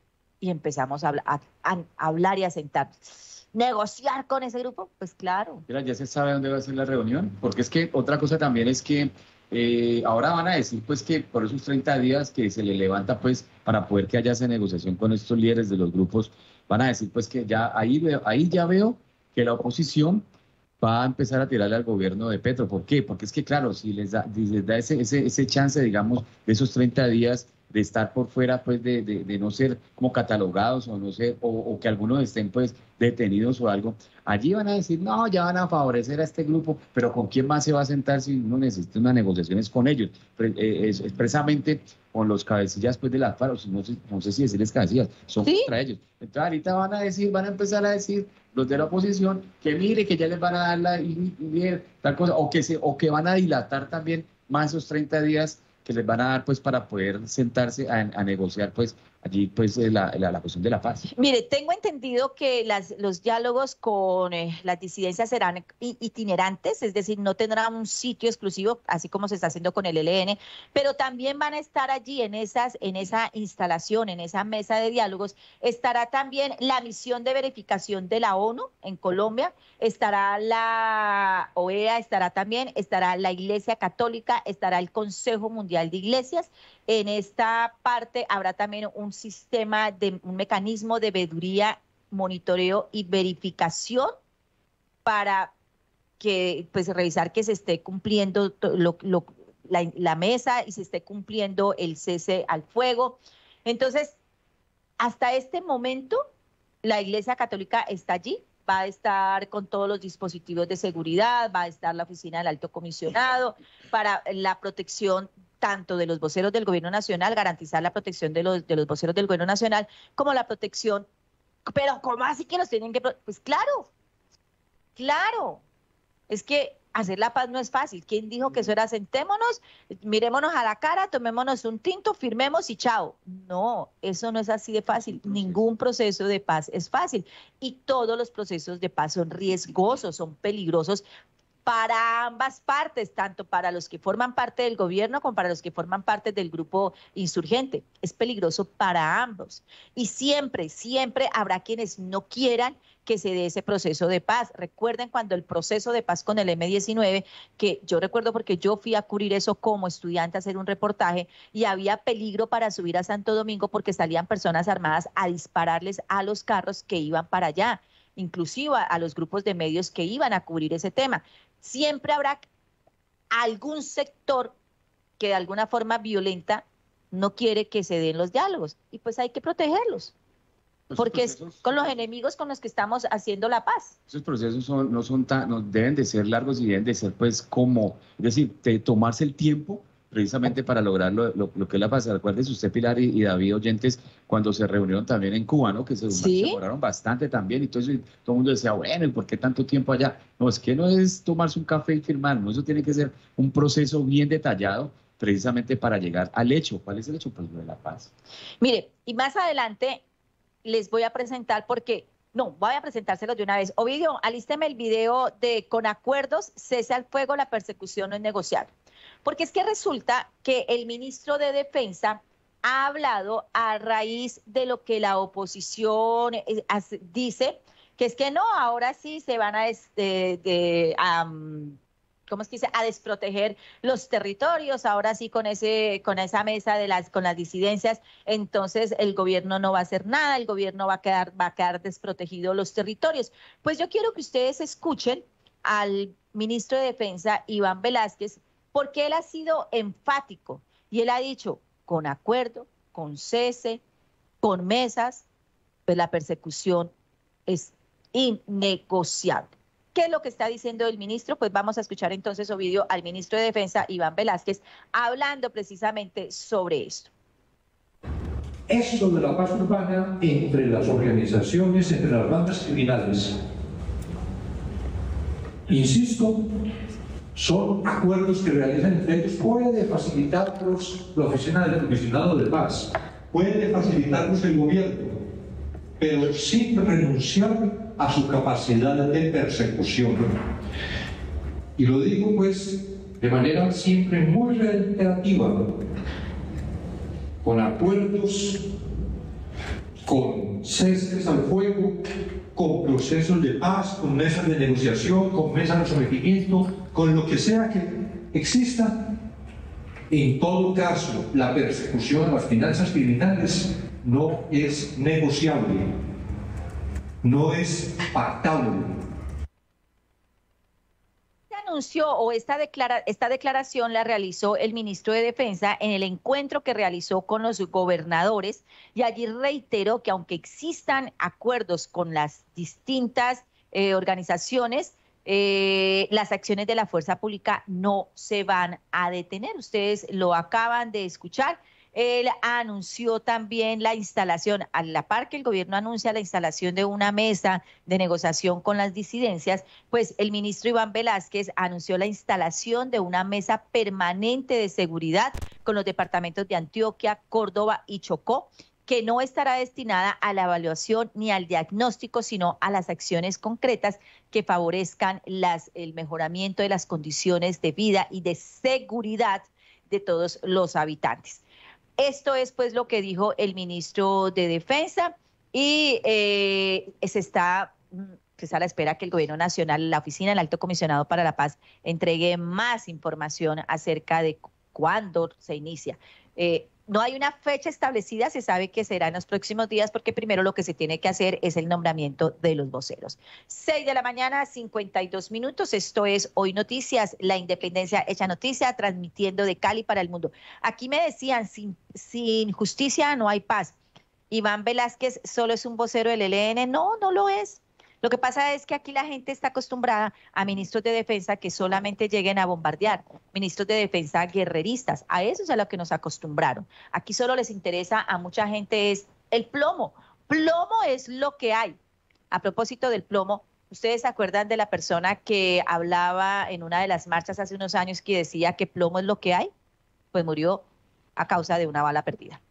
S5: y empezamos a, hablar, a, a hablar y a sentarnos. ¿Negociar con ese grupo? Pues claro.
S7: Mira, ya se sabe dónde va a ser la reunión, porque es que otra cosa también es que eh, ahora van a decir pues que por esos treinta días que se le levanta pues para poder que haya esa negociación con estos líderes de los grupos, van a decir pues que ya ahí, veo, ahí ya veo que la oposición va a empezar a tirarle al gobierno de Petro. ¿Por qué? Porque es que claro, si les da, si les da ese, ese, ese chance, digamos, de esos treinta días de estar por fuera, pues de, de, de no ser como catalogados o no ser, o, o que algunos estén pues detenidos o algo, allí van a decir, no, ya van a favorecer a este grupo, pero ¿con quién más se va a sentar si uno necesita unas negociaciones con ellos? Eh, es, expresamente con los cabecillas pues de las FARC, no sé, no sé si decirles cabecillas, son ¿sí? Contra ellos. Entonces ahorita van a decir, van a empezar a decir los de la oposición que mire que ya les van a dar la líder, tal cosa, o que, se, o que van a dilatar también más esos treinta días que les van a dar pues para poder sentarse a, a negociar pues allí pues la, la, la cuestión de la paz.
S5: Mire, tengo entendido que las, los diálogos con eh, las disidencias serán itinerantes, es decir, no tendrán un sitio exclusivo, así como se está haciendo con el E L N, pero también van a estar allí en, esas, en esa instalación, en esa mesa de diálogos, estará también la misión de verificación de la ONU en Colombia, estará la O E A, estará también, estará la Iglesia Católica, estará el Consejo Mundial de Iglesias. En esta parte habrá también un sistema, de un mecanismo de veeduría, monitoreo y verificación para que, pues, revisar que se esté cumpliendo lo, lo, la, la mesa y se esté cumpliendo el cese al fuego. Entonces, hasta este momento, la Iglesia Católica está allí, va a estar con todos los dispositivos de seguridad, va a estar la oficina del Alto Comisionado para la protección tanto de los voceros del gobierno nacional, garantizar la protección de los, de los voceros del gobierno nacional, como la protección, pero ¿cómo así que los tienen que...? Pues claro, claro, es que hacer la paz no es fácil. ¿Quién dijo que eso era sentémonos, mirémonos a la cara, tomémonos un tinto, firmemos y chao? No, eso no es así de fácil. Ningún proceso de paz es fácil y todos los procesos de paz son riesgosos, son peligrosos para ambas partes, tanto para los que forman parte del gobierno como para los que forman parte del grupo insurgente. Es peligroso para ambos. Y siempre, siempre habrá quienes no quieran que se dé ese proceso de paz. Recuerden cuando el proceso de paz con el eme diecinueve, que yo recuerdo porque yo fui a cubrir eso como estudiante, a hacer un reportaje, y había peligro para subir a Santo Domingo porque salían personas armadas a dispararles a los carros que iban para allá. inclusive a, a los grupos de medios que iban a cubrir ese tema. Siempre habrá algún sector que de alguna forma violenta no quiere que se den los diálogos, y pues hay que protegerlos. Porque es con los enemigos con los que estamos haciendo la paz.
S7: Esos procesos son, no son tan, no, deben de ser largos y deben de ser pues como, es decir, de tomarse el tiempo precisamente para lograr lo, lo, lo que es la paz. Acuérdese usted, Pilar y, y David oyentes, cuando se reunieron también en Cuba, ¿no? Que se,
S5: ¿Sí?
S7: se demoraron bastante también, y todo, eso, y todo el mundo decía, bueno, ¿y por qué tanto tiempo allá? No, es que no es tomarse un café y firmar, no, eso tiene que ser un proceso bien detallado precisamente para llegar al hecho. ¿Cuál es el hecho? Pues lo de la paz.
S5: Mire, y más adelante les voy a presentar, porque, no, voy a presentárselos de una vez. Ovidio, alísteme el video de con acuerdos, cese al fuego, la persecución no es negociable. Porque es que resulta que el ministro de Defensa ha hablado a raíz de lo que la oposición dice, que es que no, ahora sí se van a... De, de, um, ¿cómo es que dice? A desproteger los territorios, ahora sí con ese, con esa mesa de las, con las disidencias, entonces el gobierno no va a hacer nada, el gobierno va a quedar, va a quedar desprotegido los territorios. Pues yo quiero que ustedes escuchen al ministro de Defensa, Iván Velázquez, porque él ha sido enfático y él ha dicho, con acuerdo, con cese, con mesas, pues la persecución es innegociable. ¿Qué es lo que está diciendo el ministro? Pues vamos a escuchar entonces, Ovidio, al ministro de Defensa, Iván Velázquez, hablando precisamente sobre esto.
S9: Esto de la paz urbana entre las organizaciones, entre las bandas criminales, insisto, son acuerdos que realizan entre ellos, puede facilitarlos profesionales, el comisionado de paz, puede facilitarlos el gobierno, pero sin renunciar a su capacidad de persecución. Y lo digo pues de manera siempre muy reiterativa, con acuerdos, con ceses al fuego, con procesos de paz, con mesas de negociación, con mesas de sometimiento, con lo que sea que exista. En todo caso, la persecución a las finanzas criminales no es negociable, no es pactable.
S5: Este anuncio o esta, declara, esta declaración la realizó el ministro de Defensa en el encuentro que realizó con los gobernadores, y allí reiteró que aunque existan acuerdos con las distintas eh, organizaciones, eh, las acciones de la fuerza pública no se van a detener. Ustedes lo acaban de escuchar. Él anunció también la instalación, a la par que el gobierno anuncia la instalación de una mesa de negociación con las disidencias, pues el ministro Iván Velázquez anunció la instalación de una mesa permanente de seguridad con los departamentos de Antioquia, Córdoba y Chocó, que no estará destinada a la evaluación ni al diagnóstico, sino a las acciones concretas que favorezcan las, el mejoramiento de las condiciones de vida y de seguridad de todos los habitantes. Esto es pues lo que dijo el ministro de Defensa, y eh, se, está, se está a la espera que el gobierno nacional, la oficina del Alto Comisionado para la Paz, entregue más información acerca de cuándo se inicia. Eh, no hay una fecha establecida, se sabe que será en los próximos días, porque primero lo que se tiene que hacer es el nombramiento de los voceros. seis de la mañana, cincuenta y dos minutos. Esto es Hoy Noticias, la independencia hecha noticia, transmitiendo de Cali para el mundo. Aquí me decían, sin, sin justicia no hay paz. Iván Velázquez solo es un vocero del E L N. No, no lo es. Lo que pasa es que aquí la gente está acostumbrada a ministros de defensa que solamente lleguen a bombardear, ministros de defensa guerreristas. A eso es a lo que nos acostumbraron. Aquí solo les interesa a mucha gente es el plomo. Plomo es lo que hay. A propósito del plomo, ¿ustedes se acuerdan de la persona que hablaba en una de las marchas hace unos años que decía que plomo es lo que hay? Pues murió a causa de una bala perdida.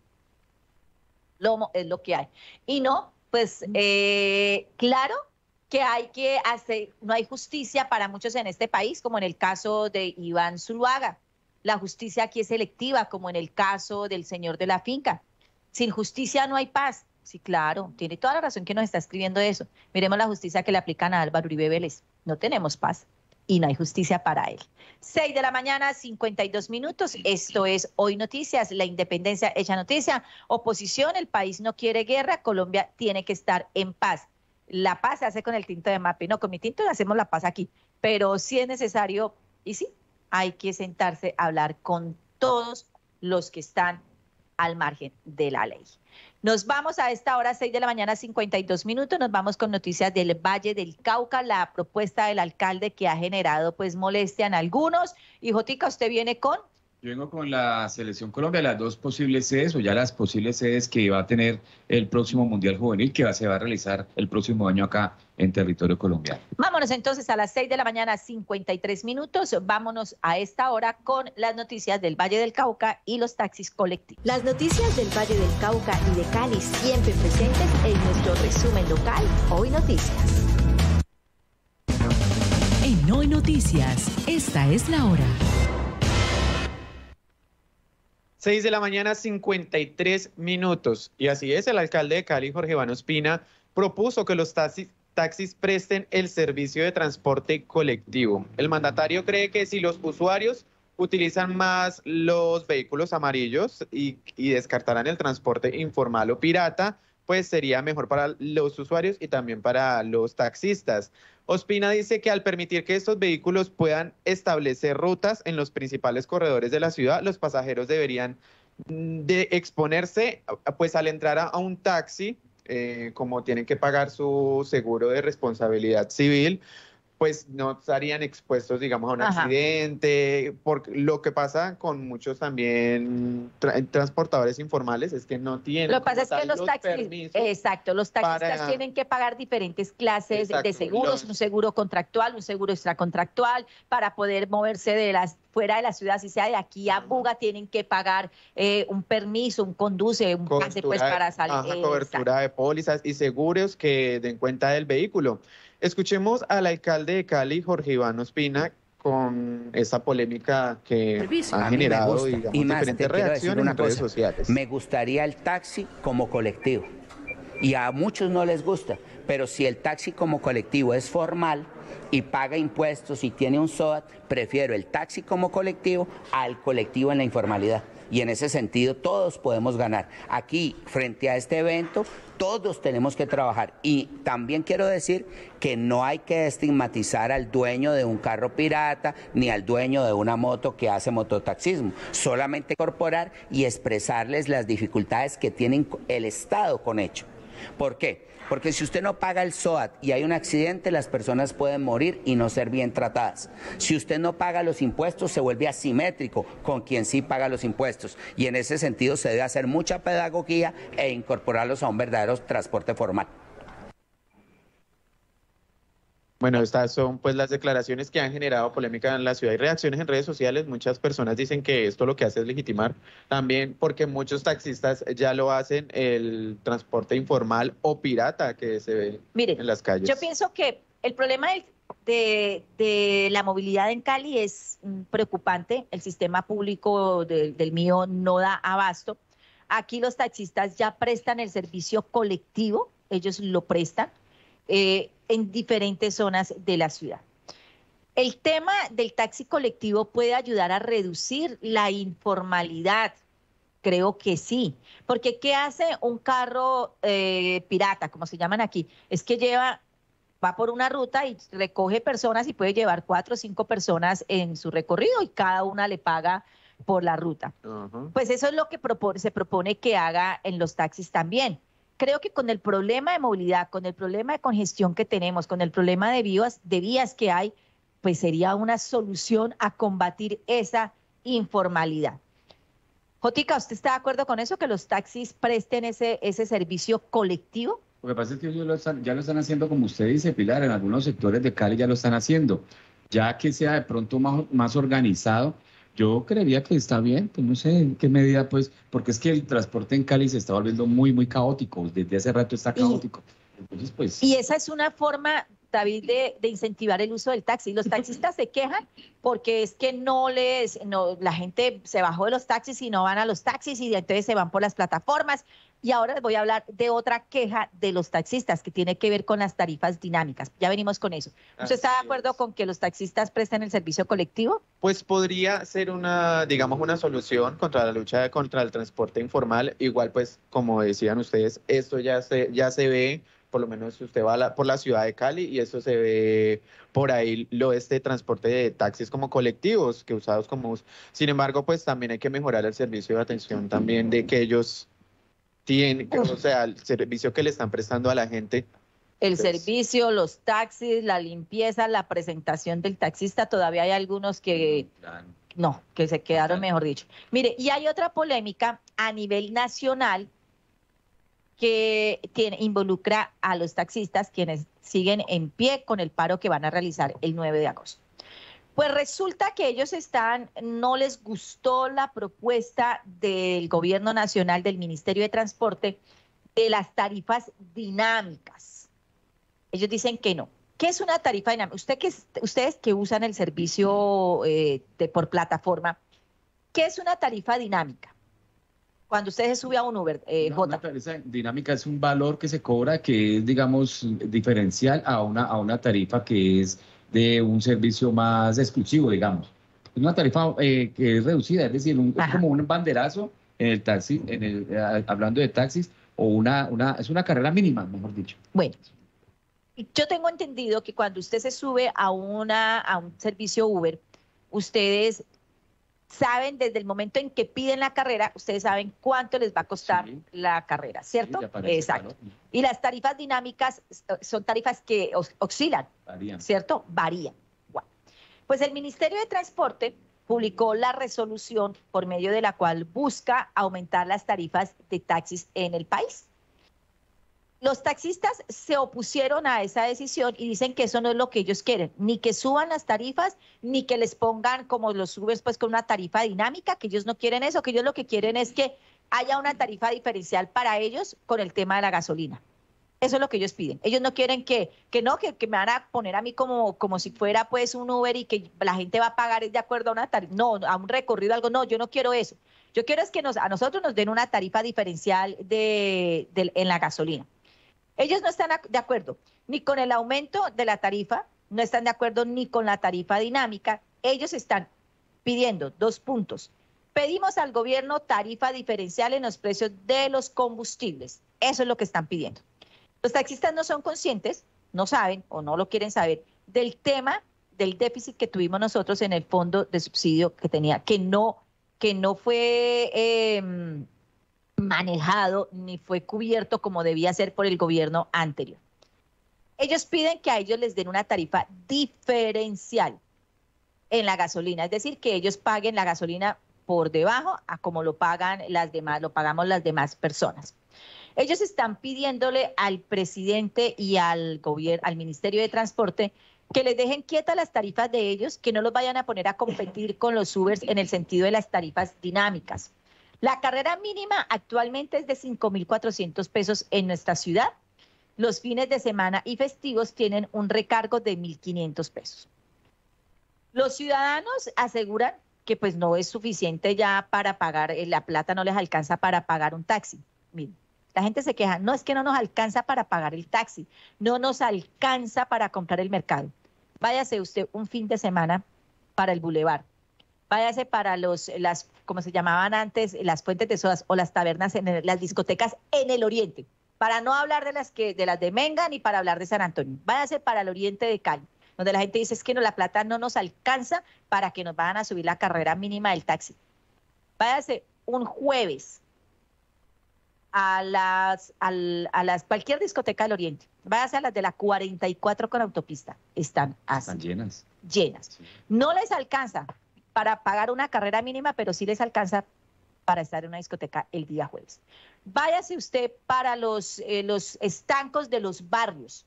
S5: Plomo es lo que hay. Y no, pues eh, claro que hay que hacer, no hay justicia para muchos en este país, como en el caso de Iván Zuluaga. La justicia aquí es selectiva, como en el caso del señor de la finca. Sin justicia no hay paz. Sí, claro, tiene toda la razón que nos está escribiendo eso. Miremos la justicia que le aplican a Álvaro Uribe Vélez. No tenemos paz y no hay justicia para él. seis de la mañana, cincuenta y dos minutos. Esto es Hoy Noticias, la independencia hecha noticia. Oposición, el país no quiere guerra, Colombia tiene que estar en paz. la paz se hace con el tinto de Mapi, no, con mi tinto hacemos la paz aquí, pero sí es necesario, y sí, hay que sentarse a hablar con todos los que están al margen de la ley. Nos vamos a esta hora, seis de la mañana, cincuenta y dos minutos, nos vamos con noticias del Valle del Cauca, la propuesta del alcalde que ha generado pues molestia en algunos. Y Jotica, usted viene con...
S7: Yo vengo con la Selección Colombia, las dos posibles sedes o ya las posibles sedes que va a tener el próximo Mundial Juvenil que va, se va a realizar el próximo año acá en territorio colombiano.
S5: Vámonos entonces a las seis de la mañana, cincuenta y tres minutos. Vámonos a esta hora con las noticias del Valle del Cauca y los taxis colectivos.
S2: Las noticias del Valle del Cauca y de Cali siempre presentes en nuestro resumen local, Hoy Noticias. En Hoy Noticias, esta es la hora.
S8: seis de la mañana, cincuenta y tres minutos. Y así es, el alcalde de Cali, Jorge Iván Ospina, propuso que los taxis, taxis presten el servicio de transporte colectivo. El mandatario cree que si los usuarios utilizan más los vehículos amarillos y, y descartarán el transporte informal o pirata, pues sería mejor para los usuarios y también para los taxistas. Ospina dice que al permitir que estos vehículos puedan establecer rutas en los principales corredores de la ciudad, los pasajeros deberían de exponerse, pues al entrar a, a un taxi, eh, como tienen que pagar su seguro de responsabilidad civil, pues no estarían expuestos, digamos, a un
S5: Ajá.
S8: accidente. Porque lo que pasa con muchos también tra transportadores informales es que no tienen.
S5: Lo que pasa es que los taxis,
S8: permisos
S5: exacto, los taxistas
S8: para-
S5: tienen que pagar diferentes clases
S8: Exacto,
S5: de seguros,
S8: los-
S5: un seguro contractual, un seguro extracontractual, para poder moverse de las fuera de la ciudad, si sea de aquí a Buga, tienen que pagar eh, un permiso, un conduce, un pase pues
S8: cobertura-
S5: para salir.
S8: ajá,
S5: eh,
S8: cobertura de pólizas y seguros que den cuenta del vehículo. Escuchemos al alcalde de Cali, Jorge Iván Ospina, con esa polémica que
S10: Servicio.
S8: ha
S10: A mí me
S8: generado,
S10: gusta.
S8: digamos,
S10: Y más, te
S8: diferentes
S10: quiero decir
S8: reacciones
S10: una
S8: en redes
S10: cosa.
S8: sociales.
S10: Me gustaría el taxi como colectivo. Y a muchos no les gusta, pero si el taxi como colectivo es formal y paga impuestos y tiene un S O A T, prefiero el taxi como colectivo al colectivo en la informalidad. Y en ese sentido todos podemos ganar. Aquí, frente a este evento, todos tenemos que trabajar. Y también quiero decir que no hay que estigmatizar al dueño de un carro pirata ni al dueño de una moto que hace mototaxismo. Solamente incorporar y expresarles las dificultades que tiene el Estado con ello. ¿Por qué? Porque si usted no paga el S O A T y hay un accidente, las personas pueden morir y no ser bien tratadas. Si usted no paga los impuestos, se vuelve asimétrico con quien sí paga los impuestos. Y en ese sentido se debe hacer mucha pedagogía e incorporarlos a un verdadero transporte formal.
S8: Bueno, estas son pues las declaraciones que han generado polémica en la ciudad y reacciones en redes sociales. Muchas personas dicen que esto lo que hace es legitimar también porque muchos taxistas ya lo hacen el transporte informal o pirata que se ve
S5: Miren,
S8: en las calles.
S5: yo pienso que el problema del- de, de la movilidad en Cali es mm, preocupante. El sistema público de- del mío no da abasto. Aquí los taxistas ya prestan el servicio colectivo, ellos lo prestan eh, en diferentes zonas de la ciudad. El tema del taxi colectivo puede ayudar a reducir la informalidad. Creo que sí, porque ¿qué hace un carro eh, pirata, como se llaman aquí? Es que lleva, va por una ruta y recoge personas y puede llevar cuatro o cinco personas en su recorrido y cada una le paga por la ruta.
S8: Ajá.
S5: Pues eso es lo que propone, se propone que haga en los taxis también. Creo que con el problema de movilidad, con el problema de congestión que tenemos, con el problema de vías, de vías que hay, pues sería una solución a combatir esa informalidad. Jotica, ¿usted está de acuerdo con eso, que los taxis presten ese, ese servicio colectivo?
S7: Lo que pasa es que ellos lo están- ya lo están haciendo, como usted dice, Pilar, en algunos sectores de Cali ya lo están haciendo. Ya que sea de pronto más, más organizado, yo creería que está bien, pues no sé en qué medida, pues, porque es que el transporte en Cali se está volviendo muy, muy caótico, desde hace rato está
S5: Y-
S7: caótico. Entonces, pues...
S5: Y esa es una forma, David, de, de incentivar el uso del taxi. Los taxistas se quejan porque es que no les, no, la gente se bajó de los taxis y no van a los taxis y entonces se van por las plataformas. Y ahora les voy a hablar de otra queja de los taxistas que tiene que ver con las tarifas dinámicas. Ya venimos con eso. ¿Usted está de
S8: Así
S5: acuerdo
S8: es.
S5: con que los taxistas presten el servicio colectivo?
S8: Pues podría ser una, digamos, una solución contra la lucha de- contra el transporte informal. Igual, pues, como decían ustedes, esto ya se, ya se ve por lo menos usted va a la, por la ciudad de Cali y eso se ve por ahí, lo este transporte de taxis como colectivos, que usados como bus. Sin embargo, pues también hay que mejorar el servicio de atención también de que ellos tienen, que, o sea, el servicio que le están prestando a la gente.
S5: El
S8: Pues,
S5: servicio, los taxis, la limpieza, la presentación del taxista, todavía hay algunos que no, que se quedaron, mejor dicho. Mire, y hay otra polémica a nivel nacional que tiene, involucra a los taxistas, quienes siguen en pie con el paro que van a realizar el nueve de agosto. Pues resulta que ellos están, no les gustó la propuesta del gobierno nacional, del Ministerio de Transporte, de las tarifas dinámicas. Ellos dicen que no. ¿Qué es una tarifa dinámica? Usted que, ustedes que usan el servicio eh, de, por plataforma, ¿qué es una tarifa dinámica? Cuando usted se sube a un Uber, eh,
S7: una,
S5: J.
S7: una tarifa dinámica es un valor que se cobra que es, digamos, diferencial a una, a una tarifa que es de un servicio más exclusivo, digamos. Es una tarifa eh, que es reducida, es decir, un, es como un banderazo en el taxi, en el, eh, hablando de taxis, o una, una, es una carrera mínima, mejor dicho.
S5: Bueno, yo tengo entendido que cuando usted se sube a, una, a un servicio Uber, ustedes saben desde el momento en que piden la carrera, ustedes saben cuánto les va a costar sí. la carrera, ¿cierto? Sí, exacto. Claro. Y las tarifas dinámicas son tarifas que oscilan, varían. ¿Cierto? Varían. Bueno, pues el Ministerio de Transporte publicó la resolución por medio de la cual busca aumentar las tarifas de taxis en el país. Los taxistas se opusieron a esa decisión y dicen que eso no es lo que ellos quieren, ni que suban las tarifas, ni que les pongan como los Ubers pues con una tarifa dinámica, que ellos no quieren eso, que ellos lo que quieren es que haya una tarifa diferencial para ellos con el tema de la gasolina. Eso es lo que ellos piden. Ellos no quieren que, que no, que, que me van a poner a mí como, como si fuera pues un Uber y que la gente va a pagar de acuerdo a una tarifa, no, a un recorrido, algo, no, yo no quiero eso. Yo quiero es que nos, a nosotros nos den una tarifa diferencial de, de, en la gasolina. Ellos no están de acuerdo ni con el aumento de la tarifa, no están de acuerdo ni con la tarifa dinámica. Ellos están pidiendo dos puntos. Pedimos al gobierno tarifa diferencial en los precios de los combustibles. Eso es lo que están pidiendo. Los taxistas no son conscientes, no saben o no lo quieren saber del tema del déficit que tuvimos nosotros en el fondo de subsidio que tenía, que no, que no fue eh, manejado ni fue cubierto como debía ser por el gobierno anterior. Ellos piden que a ellos les den una tarifa diferencial en la gasolina, es decir, que ellos paguen la gasolina por debajo a como lo pagan las demás, lo pagamos las demás personas. Ellos están pidiéndole al presidente y al gobierno, al Ministerio de Transporte, que les dejen quietas las tarifas de ellos, que no los vayan a poner a competir con los Ubers en el sentido de las tarifas dinámicas. La carrera mínima actualmente es de cinco mil cuatrocientos pesos en nuestra ciudad. Los fines de semana y festivos tienen un recargo de mil quinientos pesos. Los ciudadanos aseguran que pues no es suficiente ya para pagar, la plata no les alcanza para pagar un taxi. Miren, la gente se queja, no es que no nos alcanza para pagar el taxi, no nos alcanza para comprar el mercado. Váyase usted un fin de semana para el bulevar, váyase para los, las, como se llamaban antes, las fuentes de sodas o las tabernas, en el, las discotecas en el oriente, para no hablar de las, que, de las de Menga ni para hablar de San Antonio. Váyase para el oriente de Cali, donde la gente dice es que no, la plata no nos alcanza para que nos vayan a subir la carrera mínima del taxi. Váyase un jueves a las, a, a las cualquier discoteca del oriente, váyase a las de la cuarenta y cuatro con autopista, están así.
S7: Están llenas.
S5: Llenas. Sí. No les alcanza para pagar una carrera mínima, pero sí les alcanza para estar en una discoteca el día jueves. Váyase usted para los, eh, los estancos de los barrios.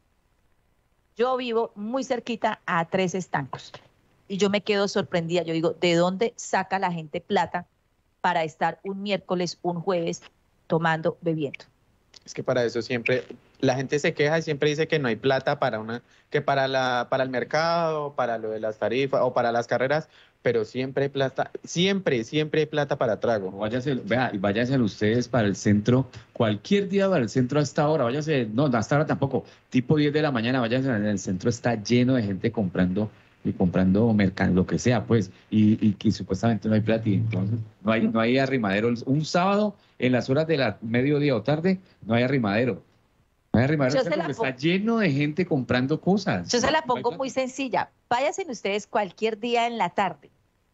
S5: Yo vivo muy cerquita a tres estancos y yo me quedo sorprendida. Yo digo, ¿de dónde saca la gente plata para estar un miércoles, un jueves tomando, bebiendo?
S8: Es que para eso siempre la gente se queja y siempre dice que no hay plata para una, que para la, para el mercado, para lo de las tarifas o para las carreras, pero siempre hay plata, siempre, siempre hay plata para trago.
S7: Váyase, vea, y váyanse ustedes para el centro, cualquier día para el centro hasta ahora, váyase, no, hasta ahora tampoco, tipo diez de la mañana, váyase, en el centro está lleno de gente comprando y comprando mercado, lo que sea, pues, y, y que supuestamente no hay plata, y entonces no hay, no hay arrimadero. Un sábado, en las horas de la mediodía o tarde, no hay arrimadero. Arrimar,
S5: Yo se la
S7: está
S5: pongo-
S7: lleno de gente comprando cosas.
S5: Yo se la pongo muy sencilla. Váyanse ustedes cualquier día en la tarde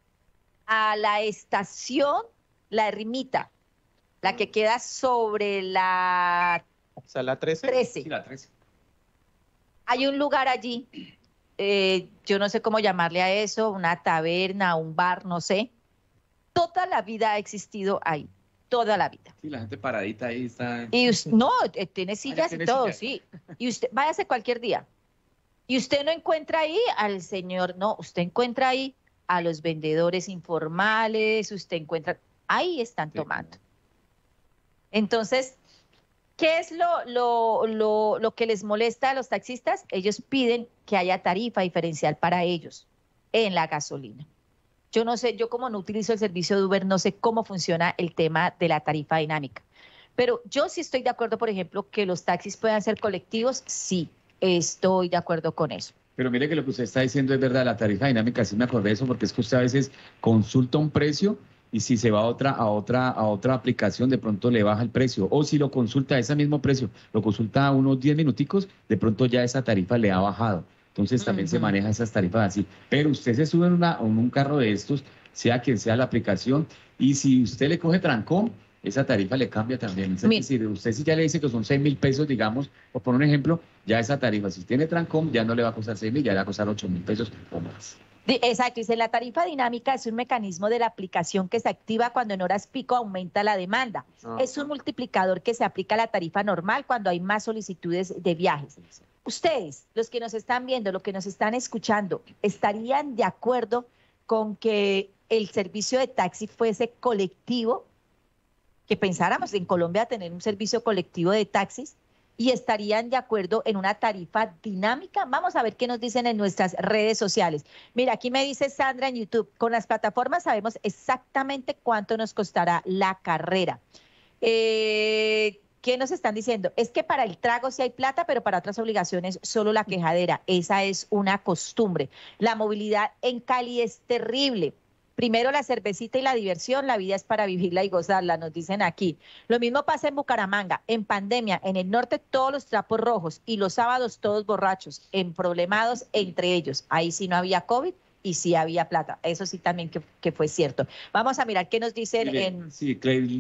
S5: a la estación La Ermita, la que queda sobre la
S8: ¿Sala trece?
S5: trece.
S7: Sí, la trece.
S5: Hay un lugar allí, eh, yo no sé cómo llamarle a eso, una taberna, un bar, no sé. Toda la vida ha existido ahí, toda la vida.
S7: Sí, la gente paradita ahí está.
S5: Y us- no, eh, tiene sillas
S7: tiene
S5: y todo,
S7: sillas.
S5: sí. Y usted, váyase cualquier día. Y usted no encuentra ahí al señor, no, usted encuentra ahí a los vendedores informales, usted encuentra, ahí están
S7: Sí.
S5: tomando. Entonces, ¿qué es lo, lo, lo, lo que les molesta a los taxistas? Ellos piden que haya tarifa diferencial para ellos en la gasolina. Yo no sé, yo como no utilizo el servicio de Uber, no sé cómo funciona el tema de la tarifa dinámica. Pero yo sí estoy de acuerdo, por ejemplo, que los taxis puedan ser colectivos, sí, estoy de acuerdo con eso.
S7: Pero mire que lo que usted está diciendo es verdad, la tarifa dinámica, sí me acordé de eso, porque es que usted a veces consulta un precio y si se va a otra, a otra, a otra aplicación, de pronto le baja el precio. O si lo consulta a ese mismo precio, lo consulta a unos diez minuticos, de pronto ya esa tarifa le ha bajado. Entonces también se
S5: Ujú.
S7: maneja esas tarifas así. Pero usted se sube en, una, en un carro de estos, sea quien sea la aplicación, y si usted le coge trancón, esa tarifa le cambia también. Es
S5: Mi-
S7: decir, usted si ya le dice que son seis mil pesos, digamos, o por un ejemplo, ya esa tarifa, si tiene trancón, ya no le va a costar seis mil, ya le va a costar ocho mil pesos o más.
S5: Di- Exacto, dice, la tarifa dinámica es un mecanismo de la aplicación que se activa cuando en horas pico aumenta la demanda.
S8: Ah.
S5: Es un multiplicador que se aplica a la tarifa normal cuando hay más solicitudes de viajes. Ustedes, los que nos están viendo, los que nos están escuchando, ¿estarían de acuerdo con que el servicio de taxi fuese colectivo? Que pensáramos en Colombia tener un servicio colectivo de taxis y estarían de acuerdo en una tarifa dinámica. Vamos a ver qué nos dicen en nuestras redes sociales. Mira, aquí me dice Sandra en YouTube, con las plataformas sabemos exactamente cuánto nos costará la carrera. Eh, ¿Qué nos están diciendo? Es que para el trago sí hay plata, pero para otras obligaciones solo la quejadera. Esa es una costumbre. La movilidad en Cali es terrible. Primero la cervecita y la diversión, la vida es para vivirla y gozarla, nos dicen aquí. Lo mismo pasa en Bucaramanga, en pandemia, en el norte todos los trapos rojos y los sábados todos borrachos, emproblemados entre ellos. Ahí sí no había COVID y sí había plata. Eso sí también que, que fue cierto. Vamos a mirar qué nos dicen
S7: Mire,
S5: en...
S7: Sí,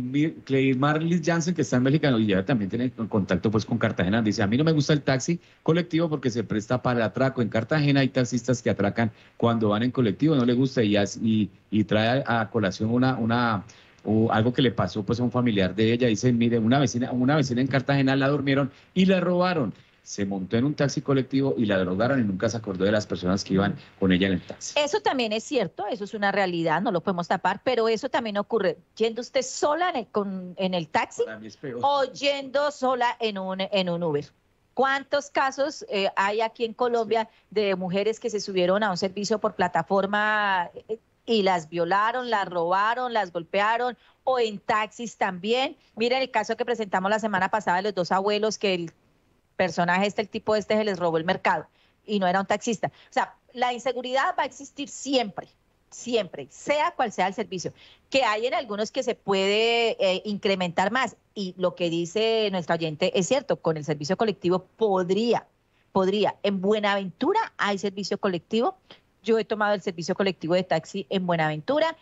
S7: Clay Marlis Jansen, que está en México y ya también tiene contacto pues con Cartagena, dice, a mí no me gusta el taxi colectivo porque se presta para el atraco. En Cartagena hay taxistas que atracan cuando van en colectivo, no le gusta y, as- y, y trae a, a colación una... una o algo que le pasó pues a un familiar de ella. Dice, mire, una vecina, una vecina en Cartagena la durmieron y la robaron. Se montó en un taxi colectivo y la drogaron y nunca se acordó de las personas que iban con ella en el taxi.
S5: Eso también es cierto, eso es una realidad, no lo podemos tapar, pero eso también ocurre yendo usted sola en el, con- en el taxi
S7: Para mí es peor.
S5: o yendo sola en un, en un Uber. ¿Cuántos casos eh, hay aquí en Colombia de mujeres que se subieron a un servicio por plataforma eh, y las violaron, las robaron, las golpearon, o en taxis también? Miren el caso que presentamos la semana pasada de los dos abuelos que el personaje este, el tipo este, se les robó el mercado y no era un taxista. O sea, la inseguridad va a existir siempre, siempre, sea cual sea el servicio. Que hay en algunos que se puede eh, incrementar más, y lo que dice nuestra oyente es cierto, con el servicio colectivo podría, podría. En Buenaventura hay servicio colectivo. Yo he tomado el servicio colectivo de taxi en Buenaventura,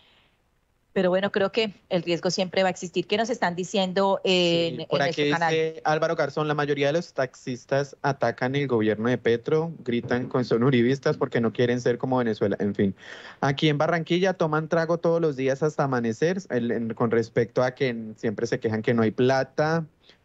S5: pero bueno, creo que el riesgo siempre va a existir. ¿Qué nos están diciendo en,
S8: Sí,
S5: en
S8: por
S5: nuestro
S8: aquí
S5: canal?
S8: dice Álvaro Garzón, la mayoría de los taxistas atacan el gobierno de Petro, gritan con son uribistas porque no quieren ser como Venezuela, en fin. Aquí en Barranquilla toman trago todos los días hasta amanecer, el- en- con respecto a que siempre se quejan que no hay plata.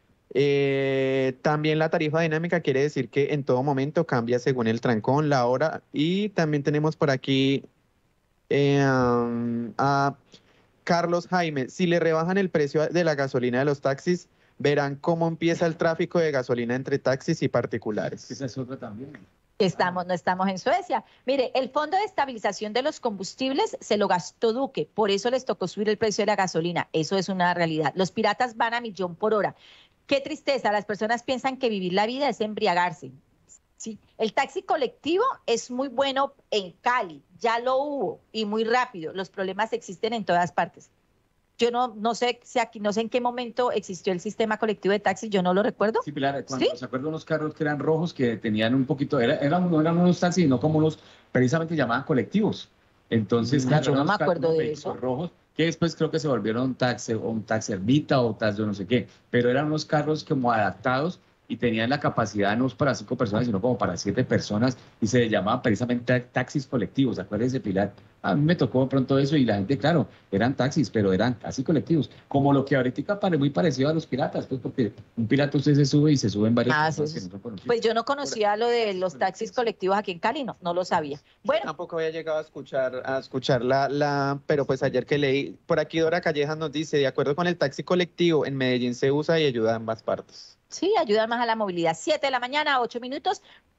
S8: Eh, también la tarifa dinámica quiere decir que en todo momento cambia según el trancón, la hora, y también tenemos por aquí eh, um, a Carlos Jaime, si le rebajan el precio de la gasolina de los taxis, verán cómo empieza el tráfico de gasolina entre taxis y particulares.
S7: Esa es otra también.
S5: Estamos, no estamos en Suecia. Mire, el Fondo de Estabilización de los Combustibles se lo gastó Duque, por eso les tocó subir el precio de la gasolina. Eso es una realidad. Los piratas van a millón por hora. Qué tristeza, las personas piensan que vivir la vida es embriagarse. Sí, el taxi colectivo es muy bueno en Cali, ya lo hubo y muy rápido. Los problemas existen en todas partes. Yo no, no sé si aquí, no sé en qué momento existió el sistema colectivo de taxis, yo no lo recuerdo.
S7: Sí, Pilar, cuando
S5: ¿Sí?
S7: se acuerdan unos carros que eran rojos, que tenían un poquito, era, eran, no eran unos taxis, sino como unos, precisamente llamaban colectivos. Entonces,
S5: Mm,
S7: claro,
S5: yo no
S7: eran
S5: me
S7: unos
S5: acuerdo
S7: carros
S5: de
S7: vehículos
S5: eso.
S7: rojos, que después creo que se volvieron taxi, o un taxi ermita o taxi de no sé qué, pero eran unos carros como adaptados y tenían la capacidad no para cinco personas, sino como para siete personas, y se llamaban precisamente taxis colectivos. Acuérdense, Pilar, a mí me tocó de pronto eso, y la gente, claro, eran taxis, pero eran casi colectivos, como lo que ahorita parece muy parecido a los piratas, pues porque un pirata usted se sube y se suben varias
S5: Ah,
S7: personas
S5: sí,
S7: que
S5: sí.
S7: no son conocidas.
S5: Pues yo no conocía lo de los taxis colectivos aquí en Cali, no, no lo sabía. Bueno,
S8: Tampoco había llegado a escuchar, a escuchar la, la, pero pues ayer que leí, por aquí Dora Callejas nos dice, de acuerdo con el taxi colectivo, en Medellín se usa y ayuda a ambas partes.
S5: sí, ayuda más a la movilidad. Siete de la mañana, ocho minutos.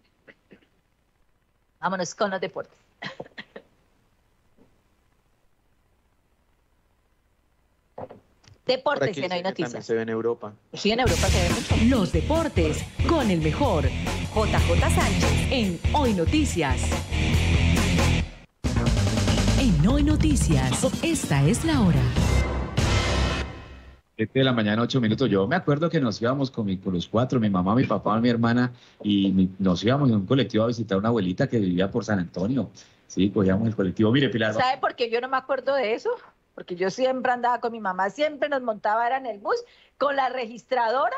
S5: Vámonos con los deportes.
S8: Por
S5: Deportes
S8: aquí
S5: en Hoy
S8: sé que también
S5: Noticias.
S8: se ve en Europa.
S5: Sí, en Europa se ve mucho.
S2: Los deportes con el mejor
S5: J J Sánchez.
S2: en Hoy Noticias. En Hoy Noticias, esta es la hora.
S7: siete de la mañana, ocho minutos. Yo me acuerdo que nos íbamos con, mi, con los cuatro, mi mamá, mi papá, mi hermana, y mi- nos íbamos en un colectivo a visitar a una abuelita que vivía por San Antonio. Sí, cogíamos el colectivo. Mire, Pilar,
S5: ¿Sabe por qué yo no me acuerdo de eso? Porque yo siempre andaba con mi mamá, siempre nos montaba, era en el bus, con la registradora,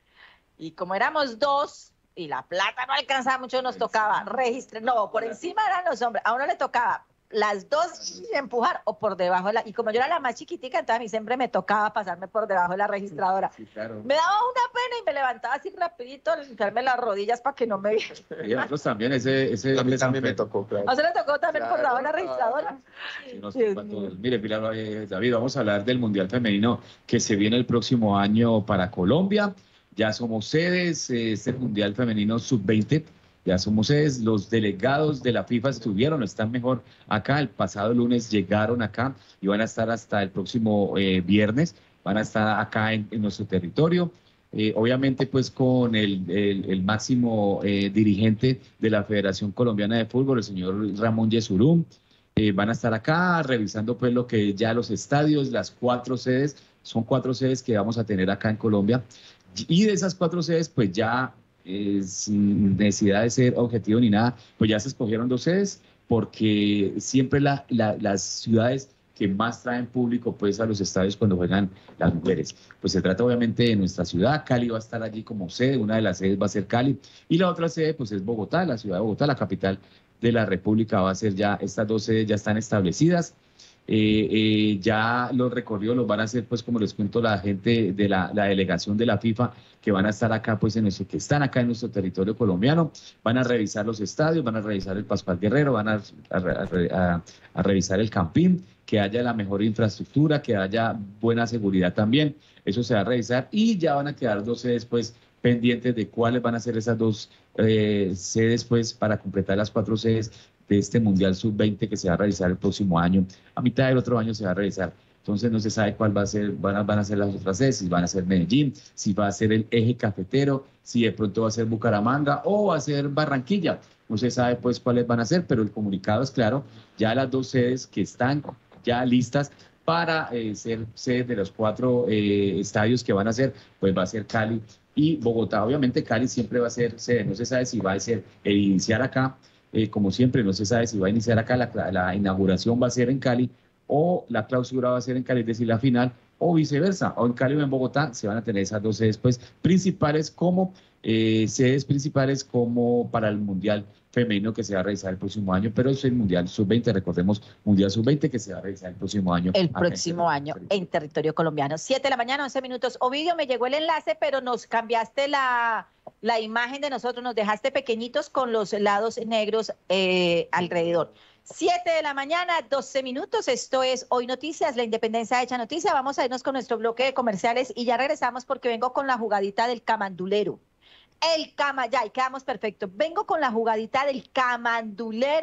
S5: y como éramos dos, y la plata no alcanzaba mucho, nos tocaba registrar, no, por encima eran los hombres, a uno le tocaba las dos empujar o por debajo de la, y como yo era la más chiquitica, entonces a mí siempre me tocaba pasarme por debajo de la registradora.
S7: sí, claro.
S5: Me daba una pena y me levantaba así rapidito, limpiarme las rodillas para que no me vieran.
S7: Y nosotros también, ese... ese
S8: A mí
S7: ese
S8: también me
S7: San Pedro.
S8: tocó, claro.
S5: ¿A usted le tocó también por
S8: Claro.
S5: debajo de la registradora?
S7: Sí, nos
S5: Dios
S7: tocó a
S5: mío.
S7: todos. Mire, Pilar, eh, David, vamos a hablar del Mundial Femenino que se viene el próximo año para Colombia. Ya somos sedes, eh, este Mundial Femenino sub veinte, ya somos sedes. Los delegados de la FIFA estuvieron, están mejor acá. El pasado lunes llegaron acá y van a estar hasta el próximo eh, viernes. Van a estar acá en, en nuestro territorio. Eh, obviamente, pues con el, el, el máximo eh, dirigente de la Federación Colombiana de Fútbol, el señor Ramón Yesurún. Eh, van a estar acá revisando pues lo que ya los estadios, las cuatro sedes, son cuatro sedes que vamos a tener acá en Colombia. Y de esas cuatro sedes, pues ya, eh, sin necesidad de ser objetivo ni nada, pues ya se escogieron dos sedes, porque siempre la, la, las ciudades que más traen público pues a los estadios cuando juegan las mujeres. Pues se trata obviamente de nuestra ciudad. Cali va a estar allí como sede, una de las sedes va a ser Cali, y la otra sede pues es Bogotá, la ciudad de Bogotá, la capital de la República. Va a ser ya, estas dos sedes ya están establecidas. Eh, eh, ya los recorridos los van a hacer, pues como les cuento, la gente de la, la delegación de la FIFA que van a estar acá, pues en nuestro, que están acá en nuestro territorio colombiano. Van a revisar los estadios, van a revisar el Pascual Guerrero, van a, a, a, a revisar el Campín, que haya la mejor infraestructura, que haya buena seguridad también. Eso se va a revisar y ya van a quedar dos sedes, pues, pendientes de cuáles van a ser esas dos eh, sedes, pues, para completar las cuatro sedes de este Mundial sub veinte que se va a realizar el próximo año. A mitad del otro año se va a realizar. Entonces no se sabe cuál va a ser, van a, van a ser las otras sedes, si van a ser Medellín, si va a ser el eje cafetero, si de pronto va a ser Bucaramanga o va a ser Barranquilla. No se sabe pues cuáles van a ser, pero el comunicado es claro, ya las dos sedes que están ya listas para eh, ser sedes de los cuatro eh, estadios que van a ser, pues va a ser Cali y Bogotá. Obviamente Cali siempre va a ser sede, no se sabe si va a ser el iniciar acá, Eh, como siempre, no se sabe si va a iniciar acá, la, la inauguración va a ser en Cali o la clausura va a ser en Cali, es decir, la final, o viceversa, o en Cali o en Bogotá. Se van a tener esas dos sedes pues, principales como eh, sedes principales como para el Mundial Femenino que se va a realizar el próximo año, pero es el Mundial sub veinte, recordemos, Mundial sub veinte que se va a realizar el próximo año.
S5: El próximo año en territorio colombiano. siete de la mañana, once minutos. Ovidio, me llegó el enlace, pero nos cambiaste la, la imagen de nosotros, nos dejaste pequeñitos con los lados negros eh, alrededor. siete de la mañana, doce minutos. Esto es Hoy Noticias, la independencia hecha noticia. Vamos a irnos con nuestro bloque de comerciales y ya regresamos porque vengo con la jugadita del camandulero. El cama, ya, y quedamos perfectos. Vengo con la jugadita del camandulero,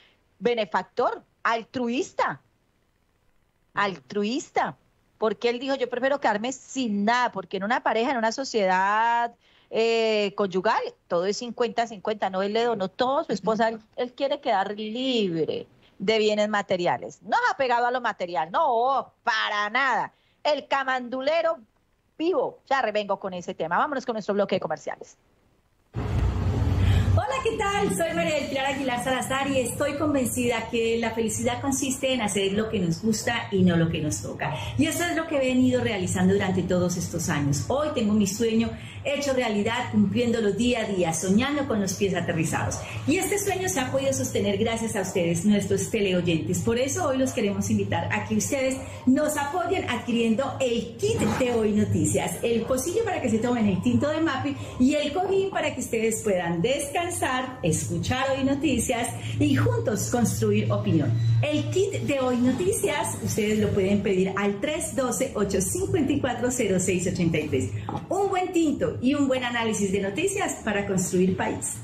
S5: benefactor, altruista. Altruista. Porque él dijo, yo prefiero quedarme sin nada, porque en una pareja, en una sociedad eh, conyugal, todo es cincuenta cincuenta, no, él le donó todo a su esposa, él, él quiere quedar libre de bienes materiales. No apegado a lo material, no, para nada. el camandulero vivo. Ya revengo con ese tema. Vámonos con nuestro bloque de comerciales.
S6: Hola, ¿qué tal? Soy María del Pilar Aguilar Salazar y estoy convencida que la felicidad consiste en hacer lo que nos gusta y no lo que nos toca. Y eso es lo que he venido realizando durante todos estos años. Hoy tengo mi sueño hecho realidad, cumpliéndolo día a día, soñando con los pies aterrizados. Y este sueño se ha podido sostener gracias a ustedes, nuestros teleoyentes. Por eso hoy los queremos invitar a que ustedes nos apoyen adquiriendo el kit de Hoy Noticias, el pocillo para que se tomen el tinto de Mapi y el cojín para que ustedes puedan descansar, escuchar Hoy Noticias y juntos construir opinión. El kit de Hoy Noticias ustedes lo pueden pedir al tres uno dos, ocho cinco cuatro, cero seis ocho tres. Un buen tinto y un buen análisis de noticias para construir país.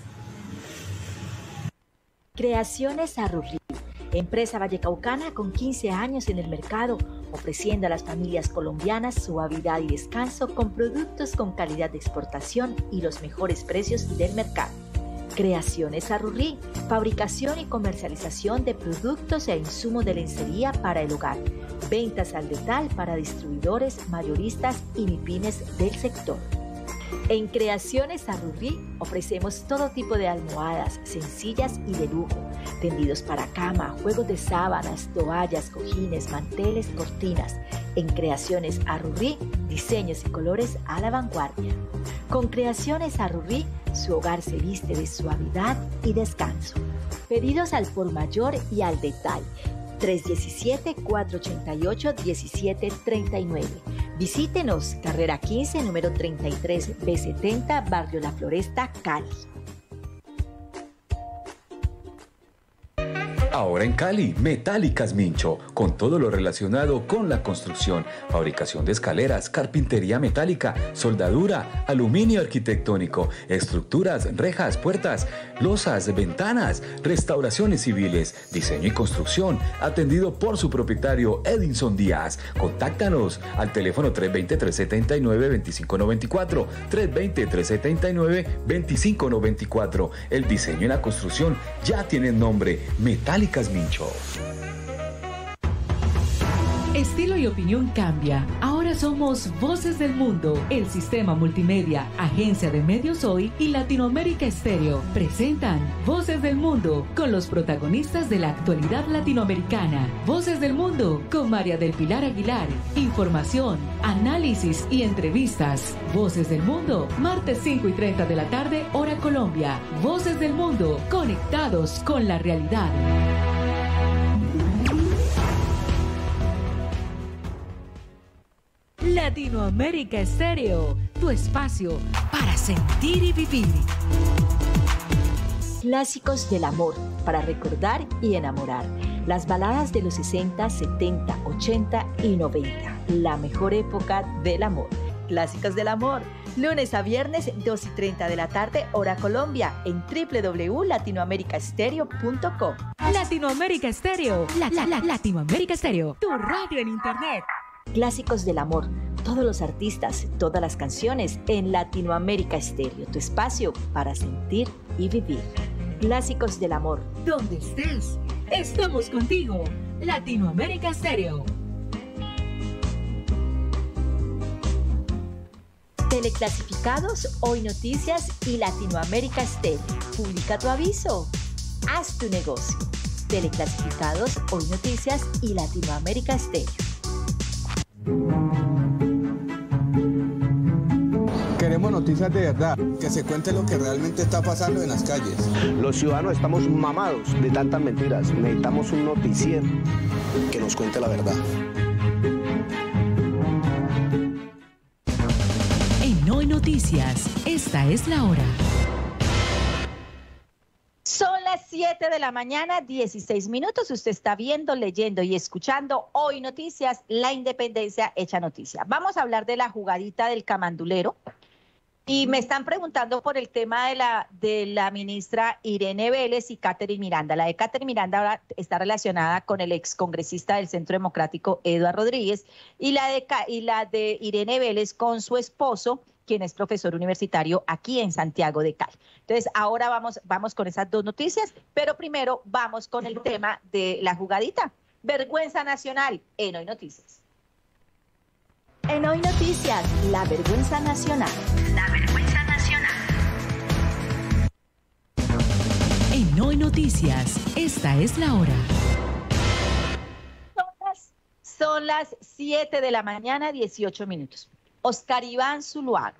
S11: Creaciones Arurrí, empresa vallecaucana con quince años en el mercado, ofreciendo a las familias colombianas suavidad y descanso con productos con calidad de exportación y los mejores precios del mercado. Creaciones Arurrí, fabricación y comercialización de productos e insumos de lencería para el hogar, ventas al detal para distribuidores, mayoristas y mipymes del sector. En Creaciones Arurrí ofrecemos todo tipo de almohadas sencillas y de lujo, tendidos para cama, juegos de sábanas, toallas, cojines, manteles, cortinas. En Creaciones Arurrí, diseños y colores a la vanguardia. Con Creaciones Arurrí, su hogar se viste de suavidad y descanso. Pedidos al por mayor y al detalle. tres uno siete, cuatro ocho ocho, uno siete tres nueve. Visítenos, carrera quince, número treinta y tres B setenta, Barrio La Floresta, Cali.
S12: Ahora en Cali, Metálicas Mincho, con todo lo relacionado con la construcción, fabricación de escaleras, carpintería metálica, soldadura, aluminio arquitectónico, estructuras, rejas, puertas, losas, ventanas, restauraciones civiles, diseño y construcción, atendido por su propietario Edinson Díaz. Contáctanos al teléfono tres dos cero, tres siete nueve, dos cinco nueve cuatro, tres dos cero, tres siete nueve, dos cinco nueve cuatro. El diseño y la construcción ya tienen nombre, Metálicas Mincho.
S2: Estilo y opinión cambia. Ahora somos Voces del Mundo. El Sistema Multimedia, Agencia de Medios Hoy y Latinoamérica Estéreo presentan Voces del Mundo con los protagonistas de la actualidad latinoamericana. Voces del Mundo con María del Pilar Aguilar. Información, análisis y entrevistas. Voces del Mundo, martes cinco y treinta de la tarde, hora Colombia. Voces del Mundo, conectados con la realidad. Latinoamérica Estéreo, tu espacio para sentir y vivir.
S11: Clásicos del amor, para recordar y enamorar. Las baladas de los sesenta, setenta, ochenta y noventa. La mejor época del amor. Clásicos del amor, lunes a viernes, dos y treinta de la tarde, hora Colombia, en w w w punto latinoamerica estéreo punto com.
S2: Latinoamérica Estéreo, la, la, la, Latinoamérica Estéreo, tu radio en internet.
S11: Clásicos del amor, todos los artistas, todas las canciones en Latinoamérica Estéreo, tu espacio para sentir y vivir. Clásicos del amor.
S2: Donde estés, estamos contigo. Latinoamérica Estéreo.
S11: Teleclasificados, Hoy Noticias y Latinoamérica Estéreo. Publica tu aviso. Haz tu negocio. Teleclasificados, Hoy Noticias y Latinoamérica Estéreo.
S13: Queremos noticias de verdad, que se cuente lo que realmente está pasando en las calles.
S14: Los ciudadanos estamos mamados de tantas mentiras. Necesitamos un noticiero que nos cuente la verdad.
S2: En Hoy Noticias, esta es la hora.
S5: Son las siete de la mañana, dieciséis minutos. Usted está viendo, leyendo y escuchando Hoy Noticias, la independencia hecha noticia. Vamos a hablar de la jugadita del camandulero. Y me están preguntando por el tema de la, de la ministra Irene Vélez y Catherine Miranda. La de Catherine Miranda ahora está relacionada con el excongresista del Centro Democrático, Eduardo Rodríguez, y la de, y la de Irene Vélez con su esposo, quien es profesor universitario aquí en Santiago de Cali. Entonces, ahora vamos, vamos con esas dos noticias, pero primero vamos con el tema de la jugadita. Vergüenza nacional en Hoy Noticias.
S11: En Hoy Noticias, la vergüenza nacional. La vergüenza nacional.
S2: En Hoy Noticias, esta es la hora.
S5: Son las, son las siete de la mañana, dieciocho minutos. Oscar Iván Zuluaga,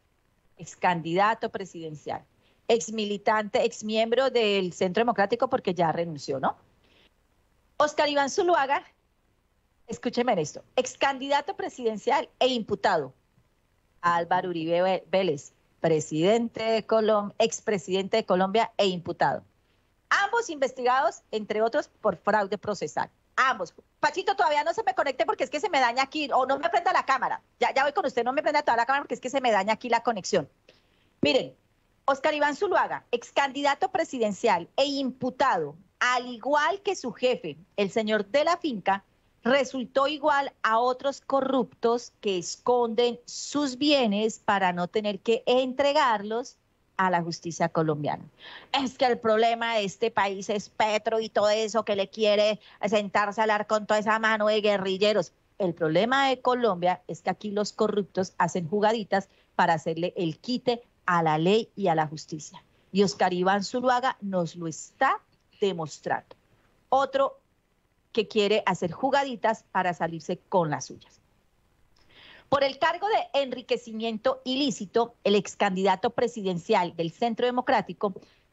S5: ex candidato presidencial, ex militante, ex miembro del Centro Democrático porque ya renunció, ¿no? Oscar Iván Zuluaga, escúcheme en esto, ex candidato presidencial e imputado. Álvaro Uribe Vélez, presidente de Colombia, expresidente de Colombia e imputado. Ambos investigados, entre otros, por fraude procesal. Ambos. Pachito, todavía no se me conecte porque es que se me daña aquí, o no me prenda la cámara. Ya, ya voy con usted, no me prenda toda la cámara porque es que se me daña aquí la conexión. Miren, Oscar Iván Zuluaga, ex candidato presidencial e imputado, al igual que su jefe, el señor de la finca, resultó igual a otros corruptos que esconden sus bienes para no tener que entregarlos a la justicia colombiana. Es que el problema de este país es Petro y todo eso que le quiere sentarse a hablar con toda esa mano de guerrilleros. El problema de Colombia es que aquí los corruptos hacen jugaditas para hacerle el quite a la ley y a la justicia. Y Oscar Iván Zuluaga nos lo está demostrando. Otro que quiere hacer jugaditas para salirse con las suyas. Por el cargo de enriquecimiento ilícito, el ex candidato presidencial del Centro Democrático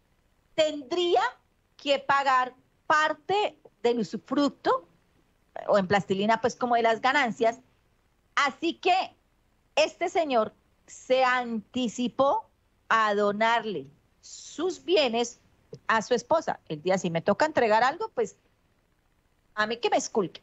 S5: tendría que pagar parte del usufructo, o en plastilina pues como de las ganancias, así que este señor se anticipó a donarle sus bienes a su esposa. El día si me toca entregar algo, pues a mí que me esculque.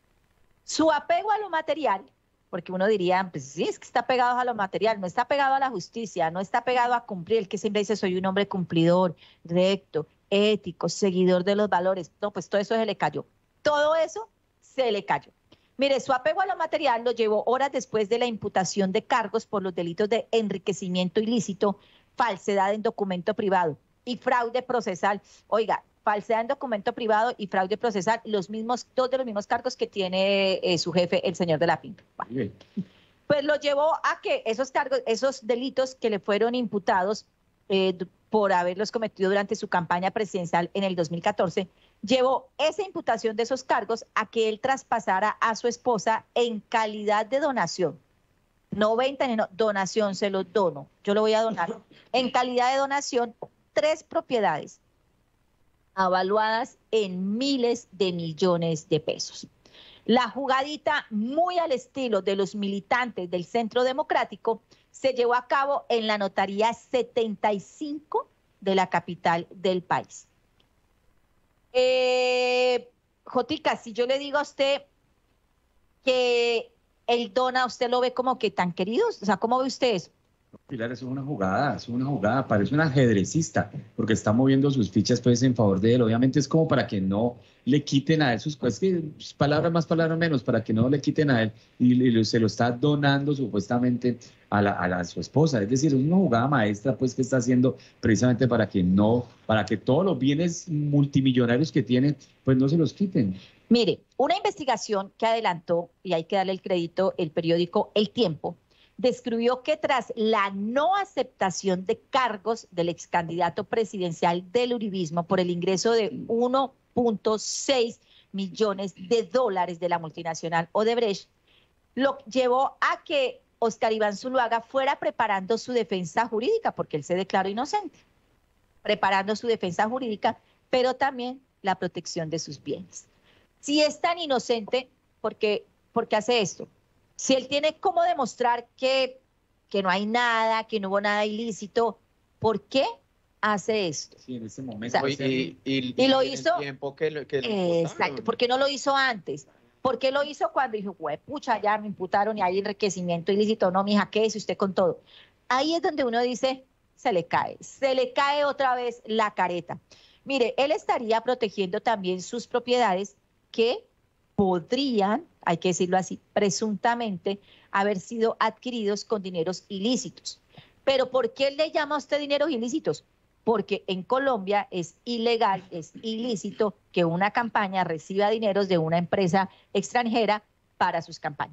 S5: Su apego a lo material, porque uno diría, pues sí, es que está pegado a lo material, no está pegado a la justicia, no está pegado a cumplir, el que siempre dice soy un hombre cumplidor, recto, ético, seguidor de los valores. No, pues todo eso se le cayó. Todo eso se le cayó. Mire, su apego a lo material lo llevó horas después de la imputación de cargos por los delitos de enriquecimiento ilícito, falsedad en documento privado y fraude procesal. Oiga, falsedad en documento privado y fraude procesal, los mismos, dos de los mismos cargos que tiene eh, su jefe, el señor de la finca. Bueno, pues lo llevó a que esos cargos, esos delitos que le fueron imputados eh, por haberlos cometido durante su campaña presidencial en el dos mil catorce, llevó esa imputación de esos cargos a que él traspasara a su esposa en calidad de donación. No venta ni no, donación, se los dono. Yo lo voy a donar. En calidad de donación, tres propiedades avaluadas en miles de millones de pesos. La jugadita, muy al estilo de los militantes del Centro Democrático, se llevó a cabo en la notaría setenta y cinco de la capital del país. Eh, Jotica, si yo le digo a usted que él dona, ¿usted lo ve como que tan queridos? O sea, ¿cómo ve usted eso?
S7: Pilar, eso es una jugada, es una jugada, parece un ajedrecista, porque está moviendo sus fichas pues en favor de él. Obviamente es como para que no le quiten a él sus cosas, que palabras más, palabras menos, para que no le quiten a él y, y se lo está donando supuestamente a, la, a, la, a su esposa. Es decir, es una jugada maestra pues que está haciendo precisamente para que no, para que todos los bienes multimillonarios que tiene pues no se los quiten.
S5: Mire, una investigación que adelantó, y hay que darle el crédito, el periódico El Tiempo, describió que tras la no aceptación de cargos del ex candidato presidencial del uribismo por el ingreso de uno punto seis millones de dólares de la multinacional Odebrecht, lo llevó a que Oscar Iván Zuluaga fuera preparando su defensa jurídica, porque él se declaró inocente, preparando su defensa jurídica, pero también la protección de sus bienes. Si es tan inocente, ¿por qué, por qué hace esto? Si él tiene cómo demostrar que, que no hay nada, que no hubo nada ilícito, ¿por qué hace esto?
S7: Sí, en ese momento.
S5: O sea,
S8: y, y, y,
S5: y lo
S8: y
S5: hizo.
S8: el tiempo que lo, que lo
S5: exacto, ¿por qué no lo hizo antes? ¿Por qué lo hizo cuando dijo, güey, pucha, ya me imputaron y hay enriquecimiento ilícito? No, mija, ¿qué es usted con todo? Ahí es donde uno dice, se le cae, se le cae otra vez la careta. Mire, él estaría protegiendo también sus propiedades que podrían, hay que decirlo así, presuntamente haber sido adquiridos con dineros ilícitos. Pero ¿por qué le llama a usted dineros ilícitos? Porque en Colombia es ilegal, es ilícito que una campaña reciba dineros de una empresa extranjera para sus campañas.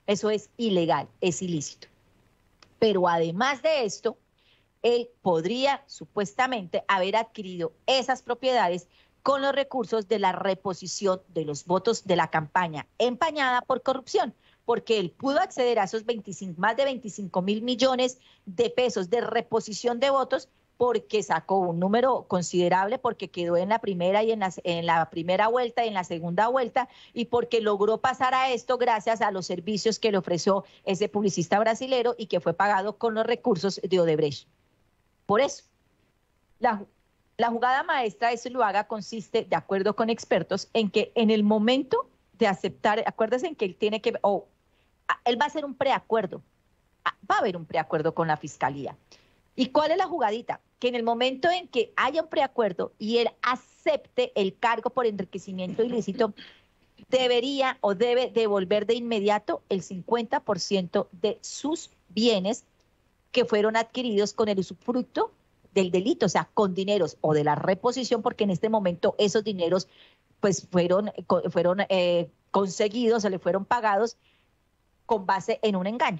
S5: Eso es ilegal, es ilícito. Pero además de esto, él podría supuestamente haber adquirido esas propiedades con los recursos de la reposición de los votos de la campaña empañada por corrupción, porque él pudo acceder a esos veinticinco, más de veinticinco mil millones de pesos de reposición de votos porque sacó un número considerable, porque quedó en la primera y en la, en la primera vuelta y en la segunda vuelta, y porque logró pasar a esto gracias a los servicios que le ofreció ese publicista brasilero y que fue pagado con los recursos de Odebrecht. Por eso, la, la jugada maestra de Zuluaga consiste, de acuerdo con expertos, en que en el momento de aceptar, acuérdense en que él tiene que, o oh, él va a hacer un preacuerdo, va a haber un preacuerdo con la fiscalía. ¿Y cuál es la jugadita? Que en el momento en que haya un preacuerdo y él acepte el cargo por enriquecimiento ilícito, debería o debe devolver de inmediato el cincuenta por ciento de sus bienes que fueron adquiridos con el usufructo del delito, o sea, con dineros o de la reposición, porque en este momento esos dineros pues fueron, fueron eh, conseguidos, se le fueron pagados con base en un engaño.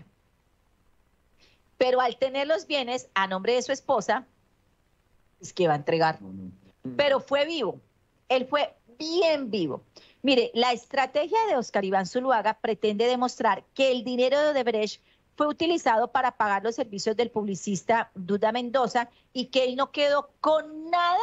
S5: Pero al tener los bienes a nombre de su esposa, es que va a entregar. Pero fue vivo, él fue bien vivo. Mire, la estrategia de Óscar Iván Zuluaga pretende demostrar que el dinero de Odebrecht fue utilizado para pagar los servicios del publicista Duda Mendoza y que él no quedó con nada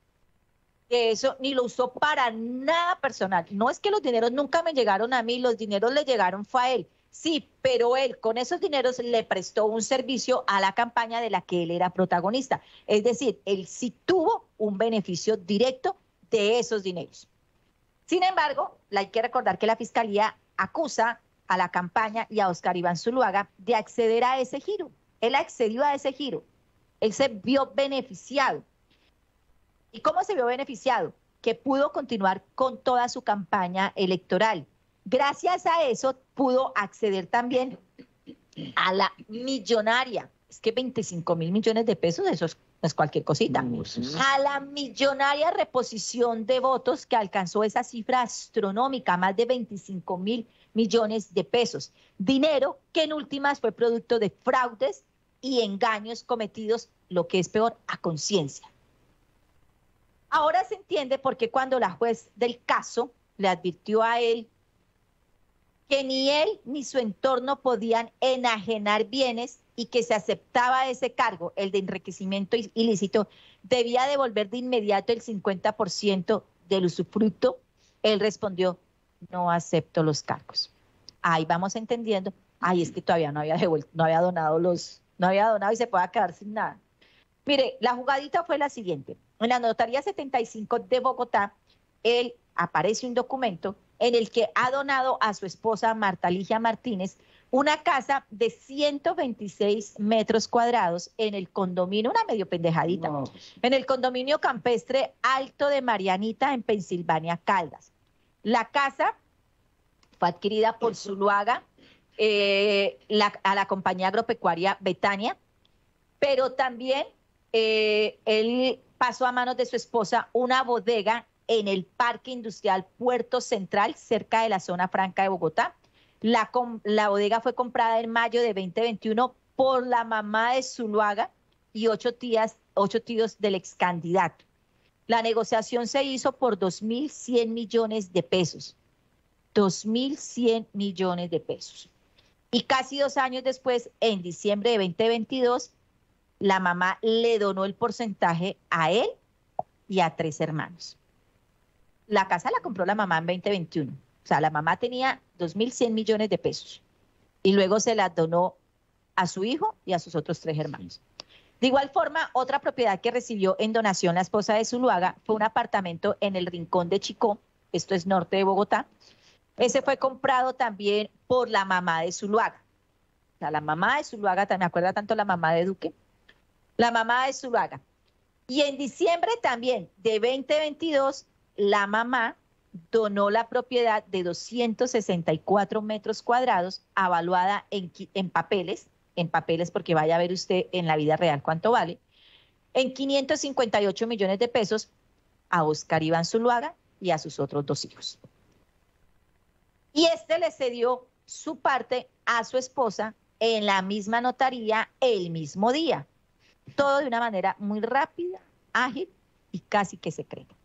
S5: de eso, ni lo usó para nada personal. No es que los dineros nunca me llegaron a mí, los dineros le llegaron fue a él. Sí, pero él con esos dineros le prestó un servicio a la campaña de la que él era protagonista. Es decir, él sí tuvo un beneficio directo de esos dineros. Sin embargo, hay que recordar que la Fiscalía acusa a la campaña y a Óscar Iván Zuluaga de acceder a ese giro. Él accedió a ese giro. Él se vio beneficiado. ¿Y cómo se vio beneficiado? Que pudo continuar con toda su campaña electoral. Gracias a eso pudo acceder también a la millonaria, es que veinticinco mil millones de pesos, eso es, no es cualquier cosita, a la millonaria reposición de votos que alcanzó esa cifra astronómica, más de veinticinco mil millones de pesos. Dinero que en últimas fue producto de fraudes y engaños cometidos, lo que es peor, a conciencia. Ahora se entiende por qué cuando la juez del caso le advirtió a él que ni él ni su entorno podían enajenar bienes y que se aceptaba ese cargo, el de enriquecimiento ilícito, debía devolver de inmediato el cincuenta por ciento del usufructo, él respondió, no acepto los cargos. Ahí vamos entendiendo, ay, es que todavía no había devuelto, no había donado los, no había donado y se puede quedar sin nada. Mire, la jugadita fue la siguiente. En la notaría setenta y cinco de Bogotá, él aparece un documento en el que ha donado a su esposa Marta Ligia Martínez una casa de ciento veintiséis metros cuadrados en el condominio, una medio pendejadita, no. en el condominio campestre Alto de Marianita en Pensilvania, Caldas. La casa fue adquirida por Zuluaga eh, la, a la compañía agropecuaria Betania, pero también eh, él pasó a manos de su esposa una bodega en el Parque Industrial Puerto Central, cerca de la zona franca de Bogotá. La, la bodega fue comprada en mayo de veinte veintiuno por la mamá de Zuluaga y ocho tías, ocho tíos del ex candidato. La negociación se hizo por dos mil cien millones de pesos. dos mil cien millones de pesos. Y casi dos años después, en diciembre de veinte veintidós, la mamá le donó el porcentaje a él y a tres hermanos. La casa la compró la mamá en veinte veintiuno. O sea, la mamá tenía dos mil cien millones de pesos. Y luego se la donó a su hijo y a sus otros tres hermanos. De igual forma, otra propiedad que recibió en donación la esposa de Zuluaga fue un apartamento en el Rincón de Chicó, esto es norte de Bogotá. Ese fue comprado también por la mamá de Zuluaga. O sea, la mamá de Zuluaga, me acuerda tanto la mamá de Duque, la mamá de Zuluaga. Y en diciembre también de veinte veintidós, la mamá donó la propiedad de doscientos sesenta y cuatro metros cuadrados, avaluada en, en papeles, en papeles porque vaya a ver usted en la vida real cuánto vale, en quinientos cincuenta y ocho millones de pesos a Óscar Iván Zuluaga y a sus otros dos hijos. Y este le cedió su parte a su esposa en la misma notaría el mismo día. Todo de una manera muy rápida, ágil y casi que secreta.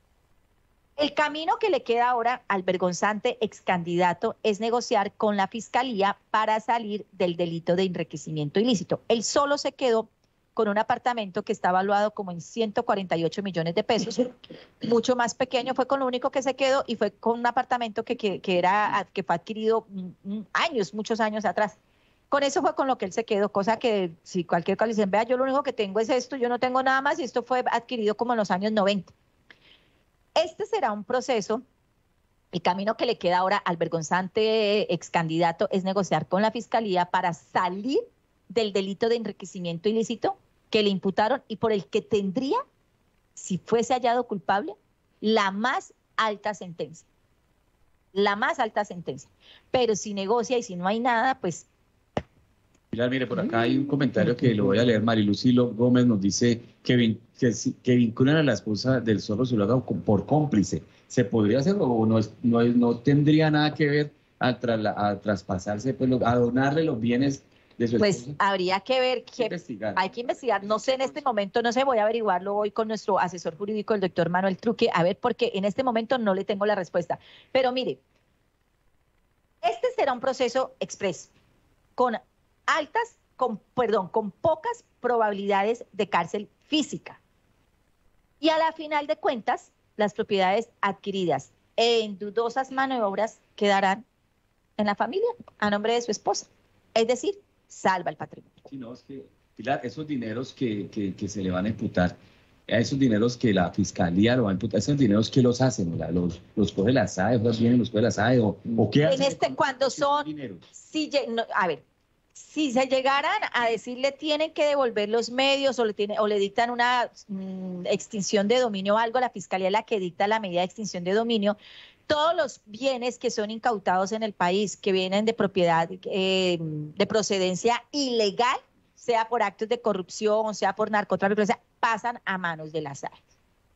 S5: El camino que le queda ahora al vergonzante ex candidato es negociar con la fiscalía para salir del delito de enriquecimiento ilícito. Él solo se quedó con un apartamento que está evaluado como en ciento cuarenta y ocho millones de pesos, mucho más pequeño, fue con lo único que se quedó y fue con un apartamento que, que, que, era, que fue adquirido años, muchos años atrás. Con eso fue con lo que él se quedó, cosa que si cualquier cosa dicen, vea, yo lo único que tengo es esto, yo no tengo nada más y esto fue adquirido como en los años noventa. Este será un proceso, el camino que le queda ahora al vergonzante ex candidato es negociar con la fiscalía para salir del delito de enriquecimiento ilícito que le imputaron y por el que tendría, si fuese hallado culpable, la más alta sentencia. La más alta sentencia. Pero si negocia y si no hay nada, pues...
S7: Pilar, mire, por acá hay un comentario que lo voy a leer. Marilucilo Gómez nos dice que, vin que, que vinculan a la esposa del Zorro Zuluaga por cómplice. ¿Se podría hacer o no, es, no, es, no tendría nada que ver a, tra a traspasarse, pues, lo, a donarle los bienes de su
S5: pues
S7: esposa?
S5: Habría que ver, que
S7: investigar.
S5: Hay que investigar, no sé en este momento, no sé, voy a averiguarlo hoy con nuestro asesor jurídico, el doctor Manuel Truque, a ver, porque en este momento no le tengo la respuesta. Pero mire, este será un proceso express, con altas, con, perdón, con pocas probabilidades de cárcel física. Y a la final de cuentas, las propiedades adquiridas en dudosas maniobras quedarán en la familia, a nombre de su esposa. Es decir, salva el patrimonio.
S7: Sí, no, es que, Pilar, esos dineros que, que, que se le van a imputar, esos dineros que la fiscalía lo va a imputar, esos dineros que los hacen, ¿la? los, los coge la S A E, los vienen, los coge la S A E, o, o qué hacen.
S5: En este, cuando son, si, no, a ver, si se llegaran a decirle tienen que devolver los medios o le, tiene, o le dictan una mmm, extinción de dominio o algo, la fiscalía es la que dicta la medida de extinción de dominio. Todos los bienes que son incautados en el país, que vienen de propiedad, eh, de procedencia ilegal, sea por actos de corrupción, sea por narcotráfico, o sea, pasan a manos de la S A E.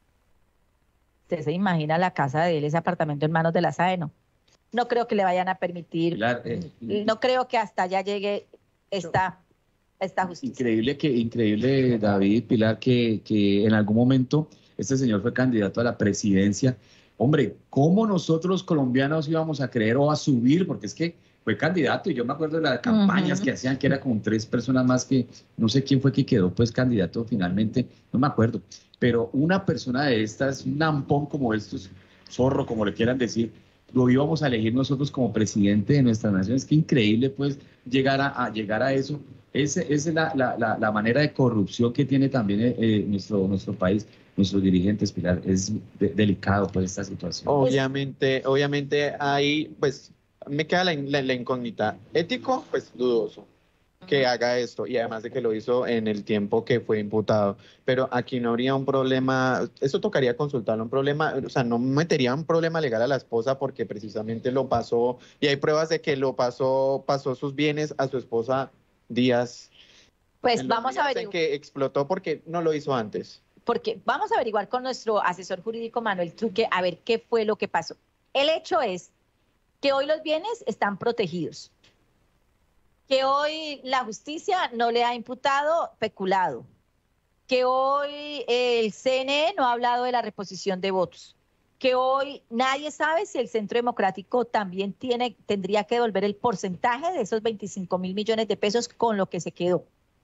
S5: ¿Usted se imagina la casa de él, ese apartamento en manos de la S A E? No. No creo que le vayan a permitir, Pilar, eh, no creo que hasta allá llegue esta, esta justicia.
S7: Increíble, que, increíble, David, Pilar, que, que en algún momento este señor fue candidato a la presidencia. Hombre, ¿cómo nosotros los colombianos íbamos a creer o a subir? Porque es que fue candidato y yo me acuerdo de las campañas uh-huh. que hacían, que era con tres personas más que, no sé quién fue que quedó pues candidato finalmente, no me acuerdo. Pero una persona de estas, un nampón como estos, zorro, como le quieran decir, lo íbamos a elegir nosotros como presidente de nuestra nación. Es que increíble pues llegar a, a, llegar a eso. Esa es la, la, la, la manera de corrupción que tiene también eh, nuestro, nuestro país. Nuestros dirigentes, Pilar, es de, delicado pues esta situación.
S8: Obviamente, obviamente ahí pues me queda la, la, la incógnita. Ético, pues dudoso que haga esto y además de que lo hizo en el tiempo que fue imputado. Pero aquí no habría un problema, eso tocaría consultarlo, un problema, o sea, no metería un problema legal a la esposa porque precisamente lo pasó y hay pruebas de que lo pasó, pasó sus bienes a su esposa días.
S5: Pues vamos a ver.
S8: Que explotó porque no lo hizo antes.
S5: Porque vamos a averiguar con nuestro asesor jurídico Manuel Truque a ver qué fue lo que pasó. El hecho es que hoy los bienes están protegidos, que hoy la justicia no le ha imputado peculado, que hoy el C N E no ha hablado de la reposición de votos, que hoy nadie sabe si el Centro Democrático también tiene, tendría que devolver el porcentaje de esos veinticinco mil millones de pesos con lo que se quedó.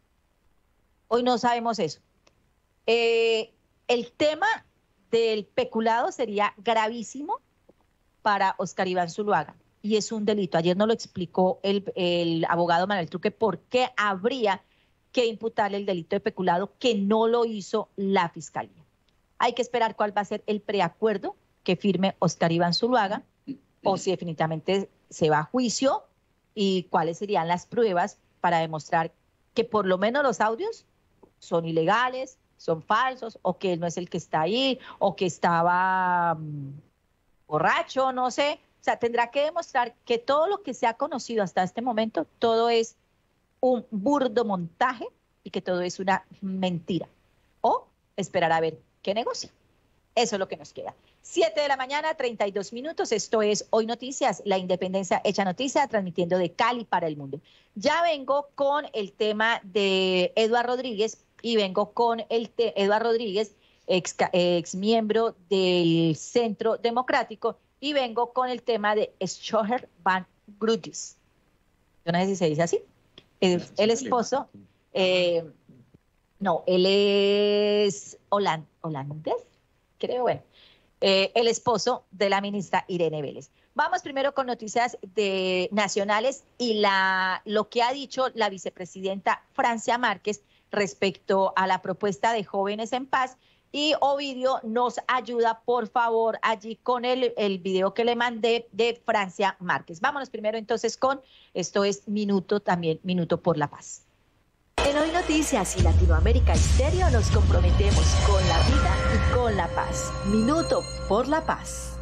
S5: Hoy no sabemos eso. Eh, el tema del peculado sería gravísimo para Oscar Iván Zuluaga y es un delito. Ayer nos lo explicó el, el abogado Manuel Truque por qué habría que imputarle el delito de peculado que no lo hizo la fiscalía. Hay que esperar cuál va a ser el preacuerdo que firme Oscar Iván Zuluaga o si definitivamente se va a juicio y cuáles serían las pruebas para demostrar que por lo menos los audios son ilegales, son falsos, o que él no es el que está ahí, o que estaba um, borracho, no sé. O sea, tendrá que demostrar que todo lo que se ha conocido hasta este momento, todo es un burdo montaje y que todo es una mentira. O esperar a ver qué negocia. Eso es lo que nos queda. siete de la mañana, treinta y dos minutos. Esto es Hoy Noticias, la independencia hecha noticia, transmitiendo de Cali para el mundo. Ya vengo con el tema de Eduardo Rodríguez y vengo con el te Eduardo Rodríguez, ex, ex miembro del Centro Democrático, y vengo con el tema de Schoher van Grutjes. Yo no sé si se dice así. El, el esposo, eh, no, él es holand, holandés, creo, bueno. Eh, el esposo de la ministra Irene Vélez. Vamos primero con noticias de nacionales y la, lo que ha dicho la vicepresidenta Francia Márquez respecto a la propuesta de Jóvenes en Paz. Y Ovidio nos ayuda, por favor, allí con el, el video que le mandé de Francia Márquez. Vámonos primero entonces con, esto es Minuto, también Minuto por la Paz.
S11: En Hoy Noticias y Latinoamérica Estéreo nos comprometemos con la vida y con la paz. Minuto por la Paz.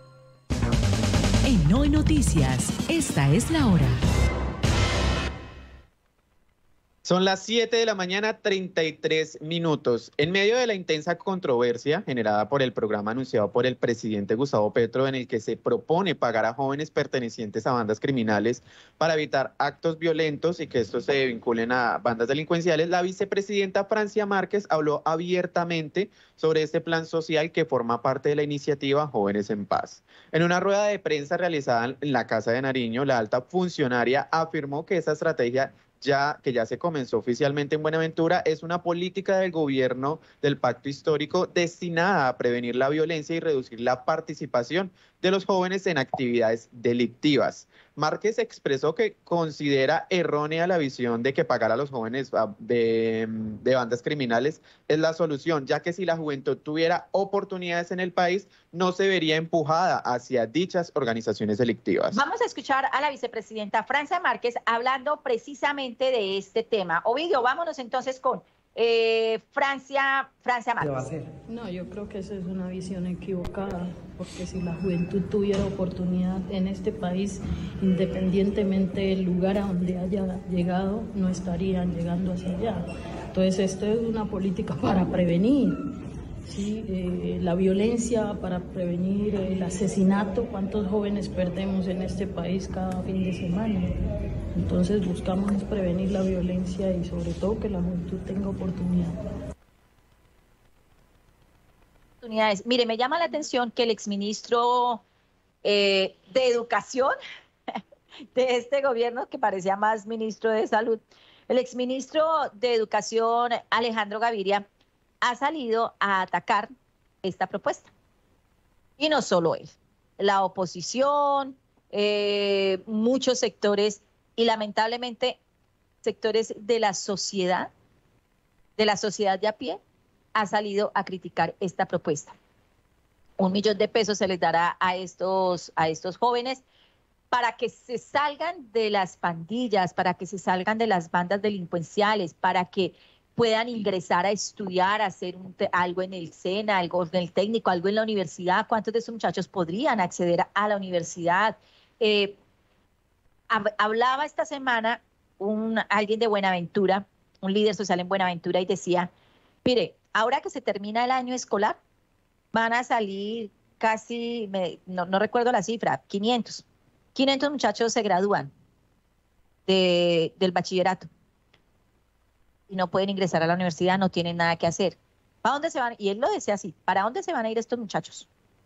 S2: En Hoy Noticias, esta es la hora.
S8: Son las siete de la mañana, treinta y tres minutos. En medio de la intensa controversia generada por el programa anunciado por el presidente Gustavo Petro, en el que se propone pagar a jóvenes pertenecientes a bandas criminales para evitar actos violentos y que estos se vinculen a bandas delincuenciales, la vicepresidenta Francia Márquez habló abiertamente sobre este plan social que forma parte de la iniciativa Jóvenes en Paz. En una rueda de prensa realizada en la Casa de Nariño, la alta funcionaria afirmó que esa estrategia ya que ya se comenzó oficialmente en Buenaventura, es una política del gobierno del Pacto Histórico destinada a prevenir la violencia y reducir la participación de los jóvenes en actividades delictivas. Márquez expresó que considera errónea la visión de que pagar a los jóvenes de, de bandas criminales es la solución, ya que si la juventud tuviera oportunidades en el país, no se vería empujada hacia dichas organizaciones delictivas.
S5: Vamos a escuchar a la vicepresidenta Francia Márquez hablando precisamente de este tema. Ovidio, vámonos entonces con eh, Francia, Francia Márquez.
S15: No, yo creo que esa es una visión equivocada, porque si la juventud tuviera oportunidad en este país, independientemente del lugar a donde haya llegado, no estarían llegando hacia allá. Entonces, esto es una política para prevenir, ¿sí? eh, la violencia, para prevenir el asesinato. ¿Cuántos jóvenes perdemos en este país cada fin de semana? Entonces, buscamos prevenir la violencia y sobre todo que la juventud tenga oportunidad.
S5: Mire, me llama la atención que el exministro eh, de Educación de este gobierno, que parecía más ministro de Salud, el exministro de Educación, Alejandro Gaviria, ha salido a atacar esta propuesta. Y no solo él, la oposición, eh, muchos sectores y lamentablemente sectores de la sociedad, de la sociedad de a pie, ha salido a criticar esta propuesta. Un millón de pesos se les dará a estos, a estos jóvenes para que se salgan de las pandillas, para que se salgan de las bandas delincuenciales, para que puedan ingresar a estudiar, a hacer un, algo en el SENA, algo en el técnico, algo en la universidad. ¿Cuántos de esos muchachos podrían acceder a la universidad? Eh, hablaba esta semana un, alguien de Buenaventura, un líder social en Buenaventura, y decía, mire, ahora que se termina el año escolar, van a salir casi, me, no, no recuerdo la cifra, quinientos. quinientos muchachos se gradúan de, del bachillerato y no pueden ingresar a la universidad, no tienen nada que hacer. ¿Para dónde se van? Y él lo decía así, ¿para dónde se van a ir estos muchachos?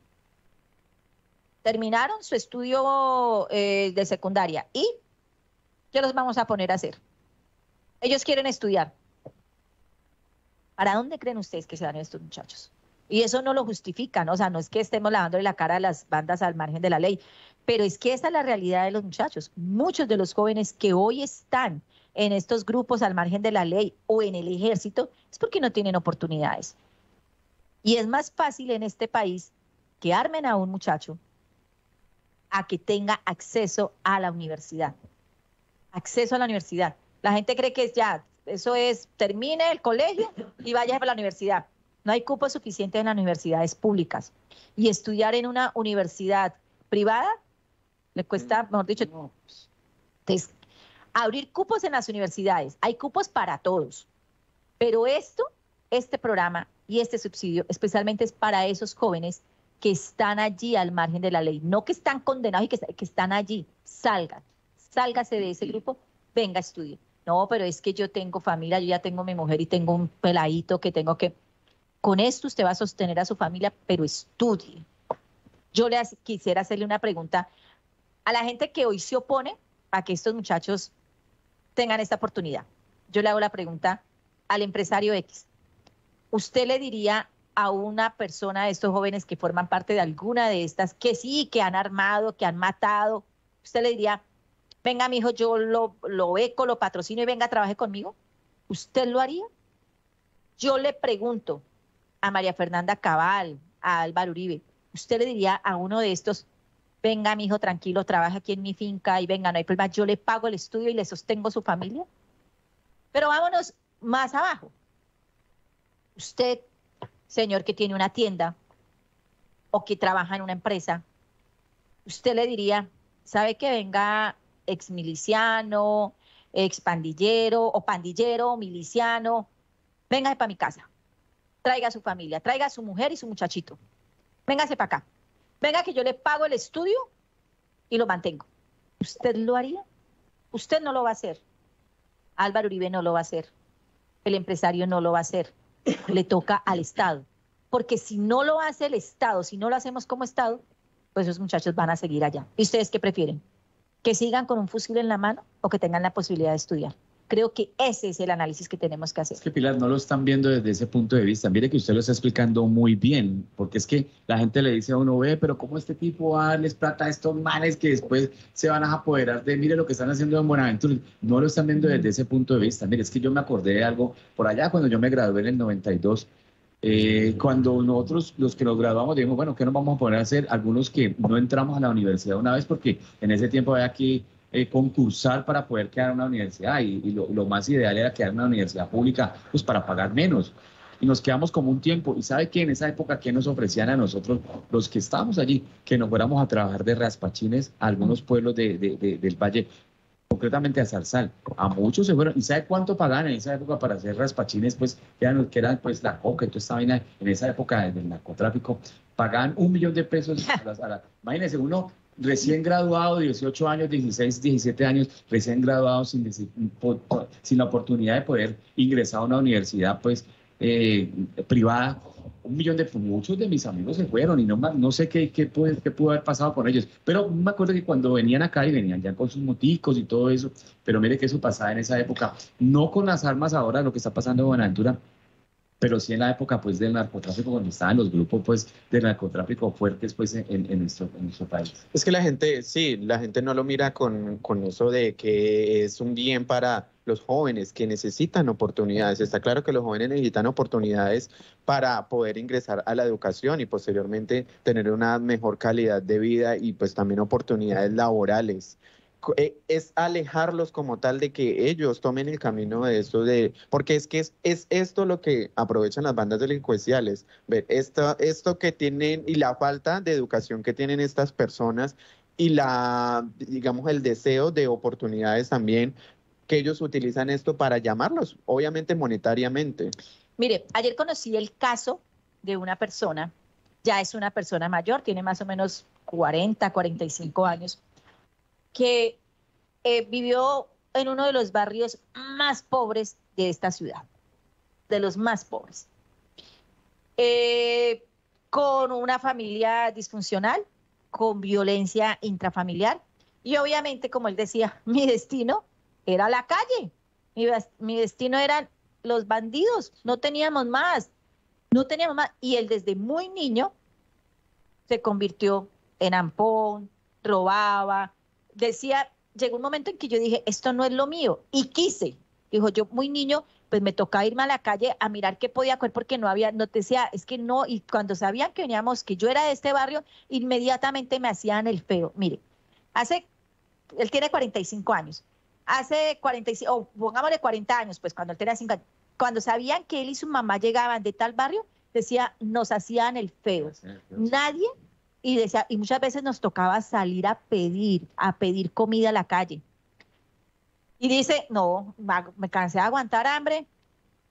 S5: Terminaron su estudio eh, de secundaria y ¿qué los vamos a poner a hacer? Ellos quieren estudiar. ¿Para dónde creen ustedes que se van estos muchachos? Y eso no lo justifican, o sea, no es que estemos lavándole la cara a las bandas al margen de la ley, pero es que esa es la realidad de los muchachos. Muchos de los jóvenes que hoy están en estos grupos al margen de la ley o en el ejército es porque no tienen oportunidades. Y es más fácil en este país que armen a un muchacho a que tenga acceso a la universidad. Acceso a la universidad. La gente cree que ya, eso es, termine el colegio y vaya a la universidad. No hay cupos suficientes en las universidades públicas. Y estudiar en una universidad privada le cuesta, mejor dicho, entonces, abrir cupos en las universidades. Hay cupos para todos. Pero esto, este programa, Y este subsidio especialmente es para esos jóvenes que están allí al margen de la ley, no que están condenados y que, que están allí. Salgan, sálgase de ese grupo, venga, estudie. No, pero es que yo tengo familia, yo ya tengo mi mujer y tengo un peladito que tengo que... Con esto usted va a sostener a su familia, pero estudie. Yo le quisiera hacerle una pregunta a la gente que hoy se opone a que estos muchachos tengan esta oportunidad. Yo le hago la pregunta al empresario X. ¿Usted le diría a una persona de estos jóvenes que forman parte de alguna de estas, que sí, que han armado, que han matado, usted le diría, venga, mijo, yo lo, lo beco, lo patrocino y venga, trabaje conmigo? ¿Usted lo haría? Yo le pregunto a María Fernanda Cabal, a Álvaro Uribe, ¿usted le diría a uno de estos, venga, mijo, tranquilo, trabaja aquí en mi finca y venga, no hay problema, yo le pago el estudio y le sostengo su familia? Pero vámonos más abajo. Usted, señor que tiene una tienda o que trabaja en una empresa, usted le diría, ¿sabe que venga ex miliciano, ex pandillero o pandillero o miliciano? Véngase para mi casa, traiga a su familia, traiga a su mujer y su muchachito. Véngase para acá. Venga que yo le pago el estudio y lo mantengo. ¿Usted lo haría? Usted no lo va a hacer. Álvaro Uribe no lo va a hacer. El empresario no lo va a hacer. Le toca al Estado. Porque si no lo hace el Estado, si no lo hacemos como Estado, pues esos muchachos van a seguir allá. ¿Y ustedes qué prefieren? ¿Que sigan con un fusil en la mano o que tengan la posibilidad de estudiar? Creo que ese es el análisis que tenemos que hacer.
S7: Es que, Pilar, no lo están viendo desde ese punto de vista. Mire que usted lo está explicando muy bien, porque es que la gente le dice a uno, ve, pero ¿cómo este tipo va a darles plata a estos manes que después se van a apoderar de, mire lo que están haciendo en Buenaventura? No lo están viendo desde ese punto de vista. Mire, es que yo me acordé de algo por allá cuando yo me gradué en el noventa y dos, eh, cuando nosotros, los que nos graduamos, dijimos, bueno, ¿qué nos vamos a poner a hacer? Algunos que no entramos a la universidad una vez, porque en ese tiempo había que Eh, concursar para poder quedar en una universidad y, y lo, lo más ideal era quedar en una universidad pública pues para pagar menos, y nos quedamos como un tiempo. Y ¿sabe qué? En esa época, ¿qué nos ofrecían a nosotros los que estábamos allí? Que nos fuéramos a trabajar de raspachines a algunos pueblos de, de, de, del valle, concretamente a Zarzal. A muchos se fueron. ¿Y sabe cuánto pagaban en esa época para hacer raspachines? Pues que eran, que eran pues la coca y toda esta vaina en esa época del narcotráfico. Pagaban un millón de pesos a las, a la, imagínense, uno recién graduado, dieciocho años, dieciséis, diecisiete años, recién graduado sin, sin la oportunidad de poder ingresar a una universidad pues eh, privada. Un millón de, muchos de mis amigos se fueron y no, no sé qué, qué, puede, qué pudo haber pasado con ellos, pero me acuerdo que cuando venían acá y venían ya con sus moticos y todo eso, pero mire que eso pasaba en esa época, no con las armas ahora, lo que está pasando en Buenaventura, pero sí en la época pues del narcotráfico, cuando estaban los grupos pues del narcotráfico fuertes pues en, en, nuestro, en nuestro país.
S8: Es que la gente, sí, la gente no lo mira con, con eso de que es un bien para los jóvenes que necesitan oportunidades. Está claro que los jóvenes necesitan oportunidades para poder ingresar a la educación y posteriormente tener una mejor calidad de vida y pues también oportunidades laborales. Es alejarlos como tal de que ellos tomen el camino de eso, de porque es que es, es esto lo que aprovechan las bandas delincuenciales, ver esto, esto que tienen y la falta de educación que tienen estas personas y la, digamos, el deseo de oportunidades también, que ellos utilizan esto para llamarlos, obviamente monetariamente.
S5: Mire, ayer conocí el caso de una persona, ya es una persona mayor, tiene más o menos cuarenta, cuarenta y cinco años, que eh, vivió en uno de los barrios más pobres de esta ciudad, de los más pobres, eh, con una familia disfuncional, con violencia intrafamiliar, y obviamente, como él decía, mi destino era la calle, mi, mi destino eran los bandidos, no teníamos más, no teníamos más, y él desde muy niño se convirtió en ampón, robaba. Decía, llegó un momento en que yo dije, esto no es lo mío, y quise, dijo, yo muy niño, pues me tocaba irme a la calle a mirar qué podía coger, porque no había, no te decía, es que no, y cuando sabían que veníamos, que yo era de este barrio, inmediatamente me hacían el feo. Mire, hace, él tiene cuarenta y cinco años, hace cuarenta y cinco, o pongámosle cuarenta años, pues cuando él tenía cincuenta, cuando sabían que él y su mamá llegaban de tal barrio, decía, nos hacían el feo, nadie. Y decía, y muchas veces nos tocaba salir a pedir, a pedir comida a la calle. Y dice, no, me cansé de aguantar hambre,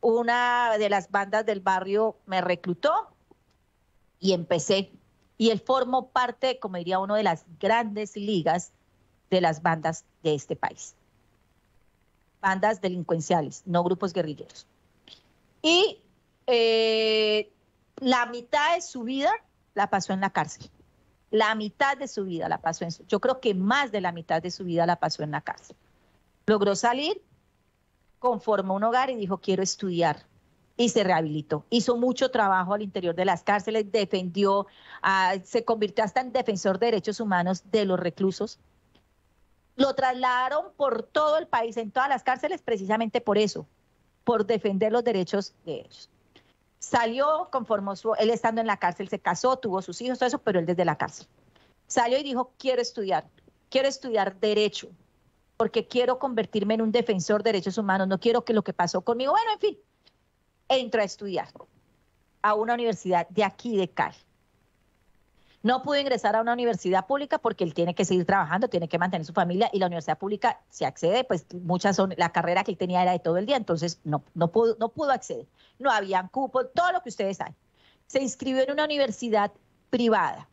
S5: una de las bandas del barrio me reclutó y empecé. Y él formó parte, como diría uno, de las grandes ligas de las bandas de este país. Bandas delincuenciales, no grupos guerrilleros. Y eh, la mitad de su vida la pasó en la cárcel. La mitad de su vida la pasó en su... Yo creo que más de la mitad de su vida la pasó en la cárcel. Logró salir, conformó un hogar y dijo, quiero estudiar. Y se rehabilitó. Hizo mucho trabajo al interior de las cárceles, defendió, uh, se convirtió hasta en defensor de derechos humanos de los reclusos. Lo trasladaron por todo el país, en todas las cárceles, precisamente por eso, por defender los derechos de ellos. Salió, conformó su, él estando en la cárcel, se casó, tuvo sus hijos, todo eso, pero él desde la cárcel. Salió y dijo, quiero estudiar, quiero estudiar derecho, porque quiero convertirme en un defensor de derechos humanos, no quiero que lo que pasó conmigo, bueno, en fin, entró a estudiar a una universidad de aquí, de Cali. No pudo ingresar a una universidad pública porque él tiene que seguir trabajando, tiene que mantener su familia, y la universidad pública se accede, pues muchas son, la carrera que él tenía era de todo el día, entonces no, no, pudo, no pudo acceder. No habían cupos, todo lo que ustedes saben. Se inscribió en una universidad privada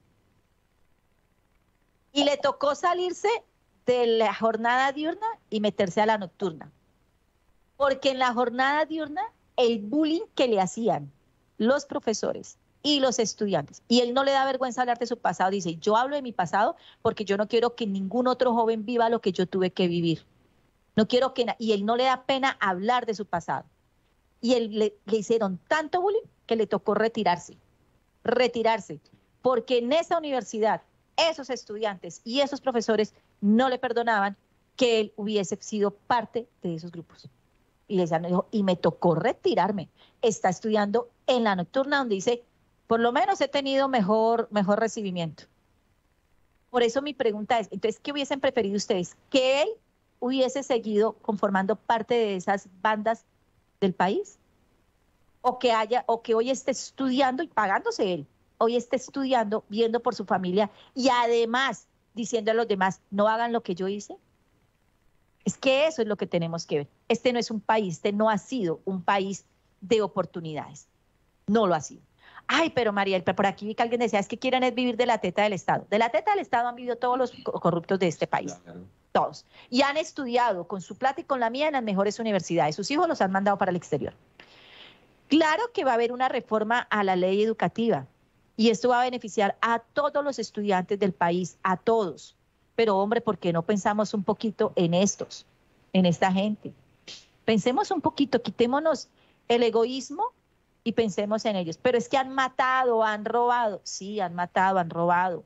S5: y le tocó salirse de la jornada diurna y meterse a la nocturna, porque en la jornada diurna el bullying que le hacían los profesores y los estudiantes, y él no le da vergüenza hablar de su pasado, dice, yo hablo de mi pasado porque yo no quiero que ningún otro joven viva lo que yo tuve que vivir, no quiero que, y él no le da pena hablar de su pasado, y él, le, le hicieron tanto bullying que le tocó retirarse, retirarse, porque en esa universidad, esos estudiantes y esos profesores no le perdonaban que él hubiese sido parte de esos grupos. Y le decían, y me tocó retirarme. Está estudiando en la nocturna, donde dice, por lo menos he tenido mejor, mejor recibimiento. Por eso mi pregunta es, entonces, ¿qué hubiesen preferido ustedes? ¿Que él hubiese seguido conformando parte de esas bandas del país? ¿O que haya, o que hoy esté estudiando y pagándose él? Hoy esté estudiando, viendo por su familia y además diciendo a los demás, no hagan lo que yo hice. Es que eso es lo que tenemos que ver. Este no es un país, este no ha sido un país de oportunidades. No lo ha sido. Ay, pero Mariel, por aquí vi que alguien decía, es que quieren es vivir de la teta del Estado. De la teta del Estado han vivido todos los corruptos de este país. Claro. Todos. Y han estudiado con su plata y con la mía en las mejores universidades. Sus hijos los han mandado para el exterior. Claro que va a haber una reforma a la ley educativa. Y esto va a beneficiar a todos los estudiantes del país, a todos. Pero hombre, ¿por qué no pensamos un poquito en estos, en esta gente? Pensemos un poquito, quitémonos el egoísmo y pensemos en ellos. Pero es que han matado, han robado. Sí, han matado, han robado.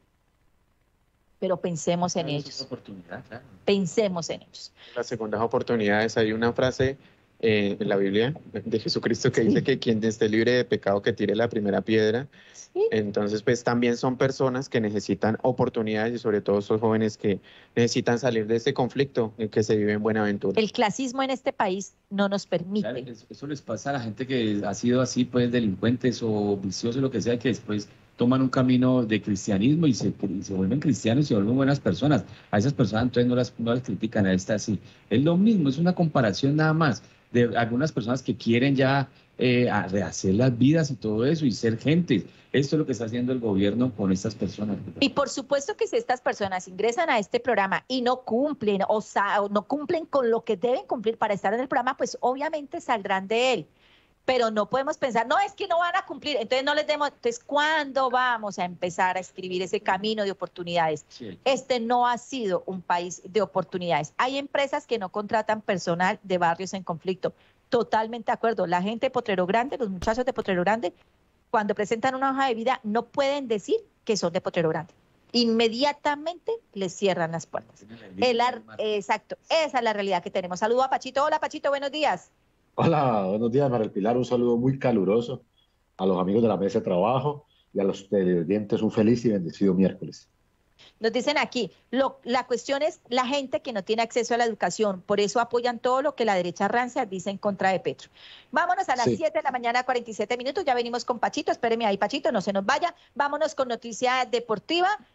S5: Pero pensemos en ellos.
S8: Oportunidad, claro.
S5: Pensemos en ellos.
S8: Las segundas oportunidades, hay una frase eh, en la Biblia de Jesucristo que sí. dice que quien esté libre de pecado que tire la primera piedra. Sí. Entonces, pues también son personas que necesitan oportunidades y sobre todo esos jóvenes que necesitan salir de este conflicto en que se vive en Buenaventura.
S5: El clasismo en este país no nos permite.
S7: Claro, eso, eso les pasa a la gente que ha sido así, pues delincuentes o viciosos, lo que sea, que después toman un camino de cristianismo y se, y se vuelven cristianos y se vuelven buenas personas. A esas personas entonces no las, no las critican, a esta sí. Es lo mismo, es una comparación nada más de algunas personas que quieren ya eh, rehacer las vidas y todo eso y ser gente. Esto es lo que está haciendo el gobierno con estas personas.
S5: Y por supuesto que si estas personas ingresan a este programa y no cumplen o, o no cumplen con lo que deben cumplir para estar en el programa, pues obviamente saldrán de él. Pero no podemos pensar, no, es que no van a cumplir, entonces no les demos, entonces ¿cuándo vamos a empezar a escribir ese camino de oportunidades? Sí. Este no ha sido un país de oportunidades. Hay empresas que no contratan personal de barrios en conflicto, totalmente de acuerdo. La gente de Potrero Grande, los muchachos de Potrero Grande, cuando presentan una hoja de vida, no pueden decir que son de Potrero Grande. Inmediatamente les cierran las puertas. El ar, exacto, esa es la realidad que tenemos. Saludo a Pachito. Hola Pachito, buenos días.
S16: Hola, buenos días, María Pilar. Un saludo muy caluroso a los amigos de la mesa de trabajo y a los televidentes. Un feliz y bendecido miércoles.
S5: Nos dicen aquí, lo, la cuestión es la gente que no tiene acceso a la educación, por eso apoyan todo lo que la derecha rancia dice en contra de Petro. Vámonos a las sí. siete de la mañana, cuarenta y siete minutos, ya venimos con Pachito, espéreme ahí Pachito, no se nos vaya. Vámonos con noticia deportiva.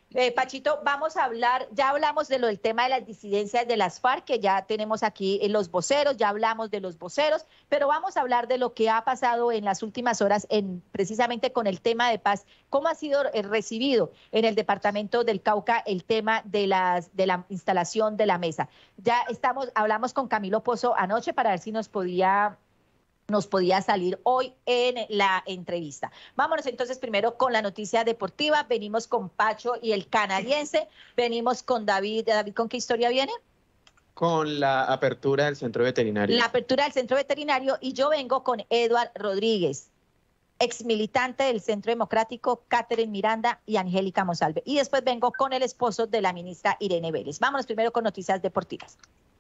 S5: Eh, Pachito, vamos a hablar, ya hablamos de lo del tema de las disidencias de las FARC, que ya tenemos aquí en los voceros, ya hablamos de los voceros, pero vamos a hablar de lo que ha pasado en las últimas horas, en precisamente con el tema de paz. ¿Cómo ha sido eh, recibido en el departamento del Cauca el tema de, las, de la instalación de la mesa? Ya estamos, hablamos con Camilo Pozo anoche para ver si nos podía... nos podía salir hoy en la entrevista. Vámonos entonces primero con la noticia deportiva. Venimos con Pacho y el canadiense. Venimos con David. David, ¿con qué historia viene?
S8: Con la apertura del centro veterinario.
S5: La apertura del centro veterinario, y yo vengo con Eduard Rodríguez, ex militante del Centro Democrático, Catherine Miranda y Angélica Monsalve. Y después vengo con el esposo de la ministra Irene Vélez. Vámonos primero con noticias deportivas.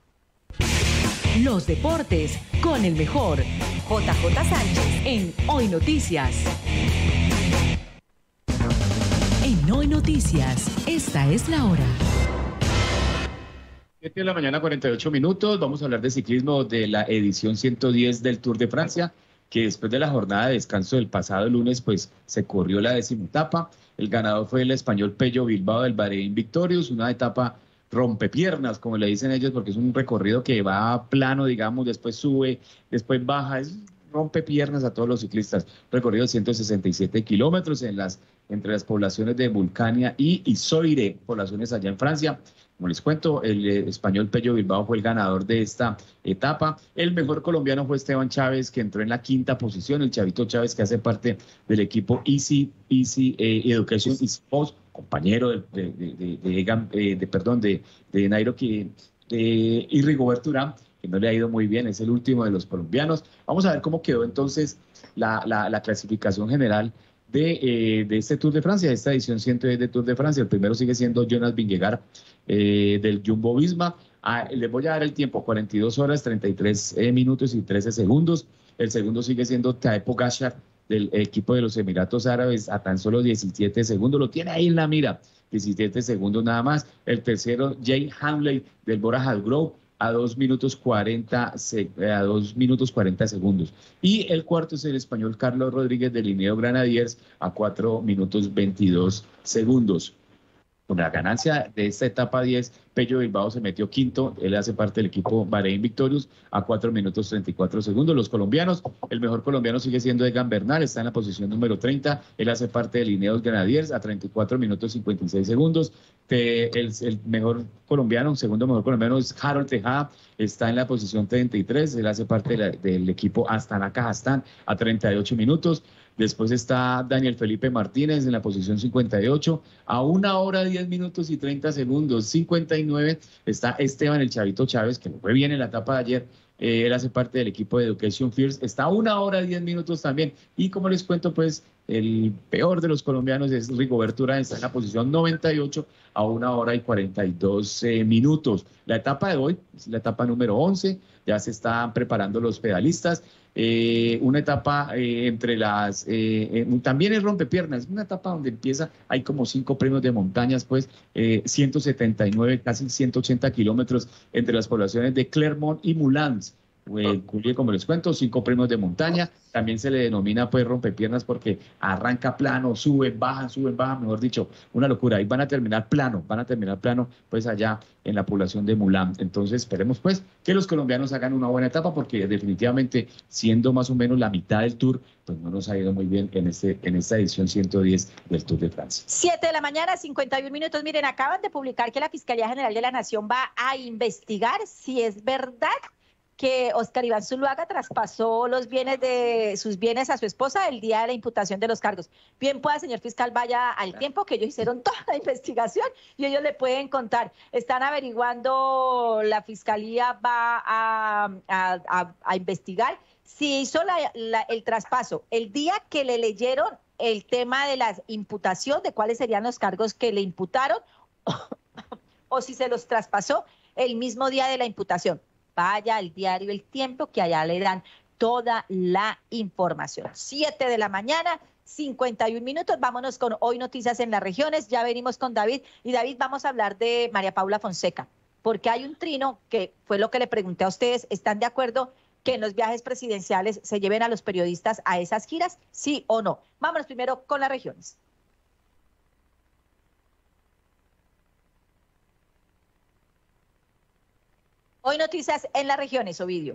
S2: Los deportes con el mejor J J Sánchez en Hoy Noticias. En Hoy Noticias, esta es la hora.
S7: siete de la mañana, cuarenta y ocho minutos. Vamos a hablar de ciclismo de la edición ciento diez del Tour de Francia, que después de la jornada de descanso del pasado lunes, pues se corrió la décima etapa. El ganador fue el español Pello Bilbao del Bahrein Victorious, una etapa rompepiernas, como le dicen ellos, porque es un recorrido que va plano, digamos, después sube, después baja, es rompepiernas a todos los ciclistas. Recorrido de ciento sesenta y siete kilómetros en las, entre las poblaciones de Vulcania y Isoire, poblaciones allá en Francia. Como les cuento, el eh, español Pello Bilbao fue el ganador de esta etapa. El mejor colombiano fue Esteban Chávez, que entró en la quinta posición. El Chavito Chávez, que hace parte del equipo Easy, Easy eh, Education Easy Post, compañero de, de, de, de, de, de perdón, de, de Nairo que, de, y Rigoberto Urán, que no le ha ido muy bien, es el último de los colombianos. Vamos a ver cómo quedó entonces la, la, la clasificación general de, eh, de este Tour de Francia, de esta edición ciento diez de Tour de Francia. El primero sigue siendo Jonas Vingegaard eh, del Jumbo Visma. Ah, les voy a dar el tiempo, cuarenta y dos horas, treinta y tres eh, minutos y trece segundos. El segundo sigue siendo Tadej Pogačar del equipo de los Emiratos Árabes a tan solo diecisiete segundos. Lo tiene ahí en la mira, diecisiete segundos nada más. El tercero, Jay Handley del Bora Hansgrohe a dos minutos cuarenta a dos minutos cuarenta segundos. Y el cuarto es el español Carlos Rodríguez de Linneo Grenadiers a cuatro minutos veintidós segundos. Con la ganancia de esta etapa diez, Pello Bilbao se metió quinto, él hace parte del equipo Bahrein Victorious a cuatro minutos treinta y cuatro segundos. Los colombianos, el mejor colombiano sigue siendo Egan Bernal, está en la posición número treinta, él hace parte de Lineos Grenadiers a treinta y cuatro minutos cincuenta y seis segundos. El, el mejor colombiano, un segundo mejor colombiano es Harold Tejada, está en la posición treinta y tres, él hace parte de la, del equipo Astana Kazajstán a treinta y ocho minutos. Después está Daniel Felipe Martínez en la posición cincuenta y ocho, a una hora, diez minutos y treinta segundos. cincuenta y nueve está Esteban el Chavito Chávez, que fue bien en la etapa de ayer. Eh, él hace parte del equipo de Education First. Está a una hora, diez minutos también. Y como les cuento, pues, el peor de los colombianos es Rigoberto Urán, está en la posición noventa y ocho, a una hora y cuarenta y dos eh, minutos. La etapa de hoy es la etapa número once. Ya se están preparando los pedalistas. Eh, una etapa eh, entre las, eh, eh, también es rompepiernas, una etapa donde empieza, hay como cinco premios de montañas, pues eh, ciento setenta y nueve, casi ciento ochenta kilómetros entre las poblaciones de Clermont y Moulins. Eh, como les cuento, cinco premios de montaña. También se le denomina pues rompepiernas porque arranca plano, sube, baja, sube, baja, mejor dicho, una locura. Y van a terminar plano, van a terminar plano pues allá en la población de Moulins. Entonces esperemos pues que los colombianos hagan una buena etapa, porque definitivamente, siendo más o menos la mitad del Tour, pues no nos ha ido muy bien en, este, en esta edición ciento diez del Tour de Francia.
S5: siete de la mañana, cincuenta y uno minutos. Miren, acaban de publicar que la Fiscalía General de la Nación va a investigar si es verdad que Oscar Iván Zuluaga traspasó los bienes de sus bienes a su esposa el día de la imputación de los cargos. Bien pueda, señor fiscal, vaya al tiempo, que ellos hicieron toda la investigación y ellos le pueden contar. Están averiguando, la fiscalía va a, a, a, a investigar si hizo la, la, el traspaso el día que le leyeron el tema de la imputación, de cuáles serían los cargos que le imputaron, o, o si se los traspasó el mismo día de la imputación. Vaya al diario El Tiempo, que allá le dan toda la información. siete de la mañana, cincuenta y un minutos. Vámonos con Hoy Noticias en las Regiones. Ya venimos con David. Y David, vamos a hablar de María Paula Fonseca, porque hay un trino que fue lo que le pregunté a ustedes. ¿Están de acuerdo que en los viajes presidenciales se lleven a los periodistas a esas giras? ¿Sí o no? Vámonos primero con las regiones. Hoy noticias en las regiones, Ovidio.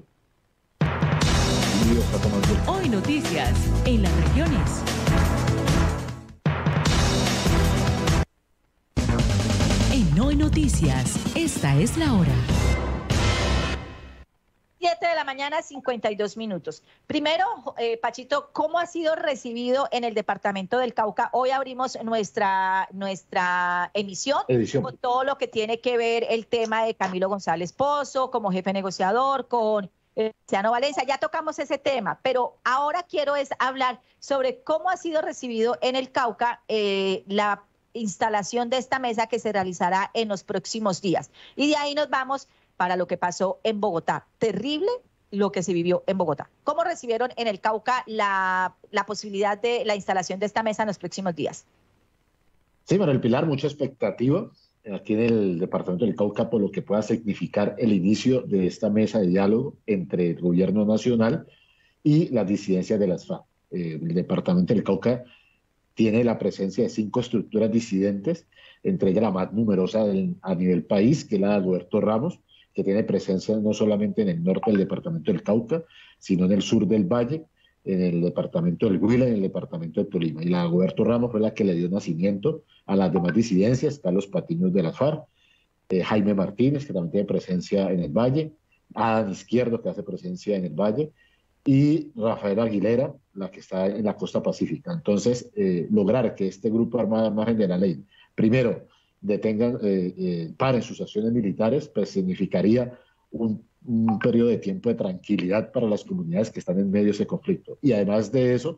S2: Hoy noticias en las regiones. En Hoy Noticias, esta es la hora.
S5: siete de la mañana, cincuenta y dos minutos. Primero, eh, Pachito, ¿cómo ha sido recibido en el departamento del Cauca? Hoy abrimos nuestra, nuestra emisión,
S16: Edición.
S5: con todo lo que tiene que ver el tema de Camilo González Pozo, como jefe negociador, con eh, Luciano Valencia. Ya tocamos ese tema, pero ahora quiero es hablar sobre cómo ha sido recibido en el Cauca eh, la instalación de esta mesa que se realizará en los próximos días. Y de ahí nos vamos para lo que pasó en Bogotá. Terrible lo que se vivió en Bogotá. ¿Cómo recibieron en el Cauca la, la posibilidad de la instalación de esta mesa en los próximos días?
S16: Sí, María del Pilar, mucha expectativa aquí en el departamento del Cauca por lo que pueda significar el inicio de esta mesa de diálogo entre el gobierno nacional y las disidencias de las FARC. Eh, el departamento del Cauca tiene la presencia de cinco estructuras disidentes, entre ellas la más numerosa del, a nivel país, que es la de Alberto Ramos, que tiene presencia no solamente en el norte del departamento del Cauca, sino en el sur del Valle, en el departamento del Huila y en el departamento de Tolima. Y la de Alberto Ramos fue la que le dio nacimiento a las demás disidencias, Carlos Patiño de las FARC, eh, Jaime Martínez, que también tiene presencia en el Valle, Adán Izquierdo, que hace presencia en el Valle, y Rafael Aguilera, la que está en la costa pacífica. Entonces, eh, lograr que este grupo armado al margen de la ley, primero, detengan, eh, eh, paren sus acciones militares, pues significaría un, un periodo de tiempo de tranquilidad para las comunidades que están en medio de ese conflicto. Y además de eso,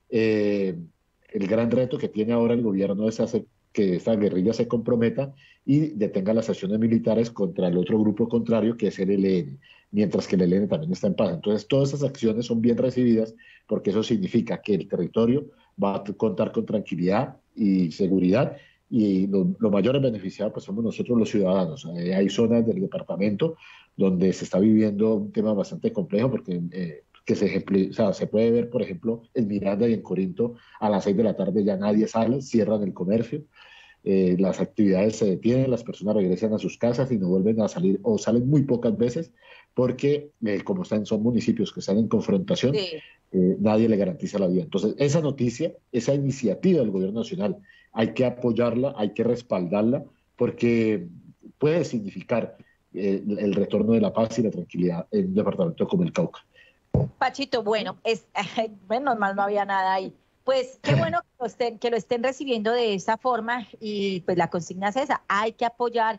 S16: eh, el gran reto que tiene ahora el gobierno es hacer que esta guerrilla se comprometa y detenga las acciones militares contra el otro grupo contrario, que es el E L N, mientras que el E L N también está en paz. Entonces, todas esas acciones son bien recibidas porque eso significa que el territorio va a contar con tranquilidad y seguridad, y lo, lo mayores beneficiados pues somos nosotros los ciudadanos. Eh, hay zonas del departamento donde se está viviendo un tema bastante complejo porque eh, que se, o sea, se puede ver, por ejemplo, en Miranda y en Corinto a las seis de la tarde ya nadie sale, cierran el comercio, eh, las actividades se detienen, las personas regresan a sus casas y no vuelven a salir o salen muy pocas veces porque eh, como están, son municipios que están en confrontación, sí. eh, nadie le garantiza la vida. Entonces, esa noticia, esa iniciativa del gobierno nacional, hay que apoyarla, hay que respaldarla, porque puede significar eh, el retorno de la paz y la tranquilidad en un departamento como el Cauca.
S5: Pachito, bueno, es, bueno, normal no había nada ahí. Pues qué bueno que lo, estén, que lo estén recibiendo de esa forma y pues la consigna es esa, hay que apoyar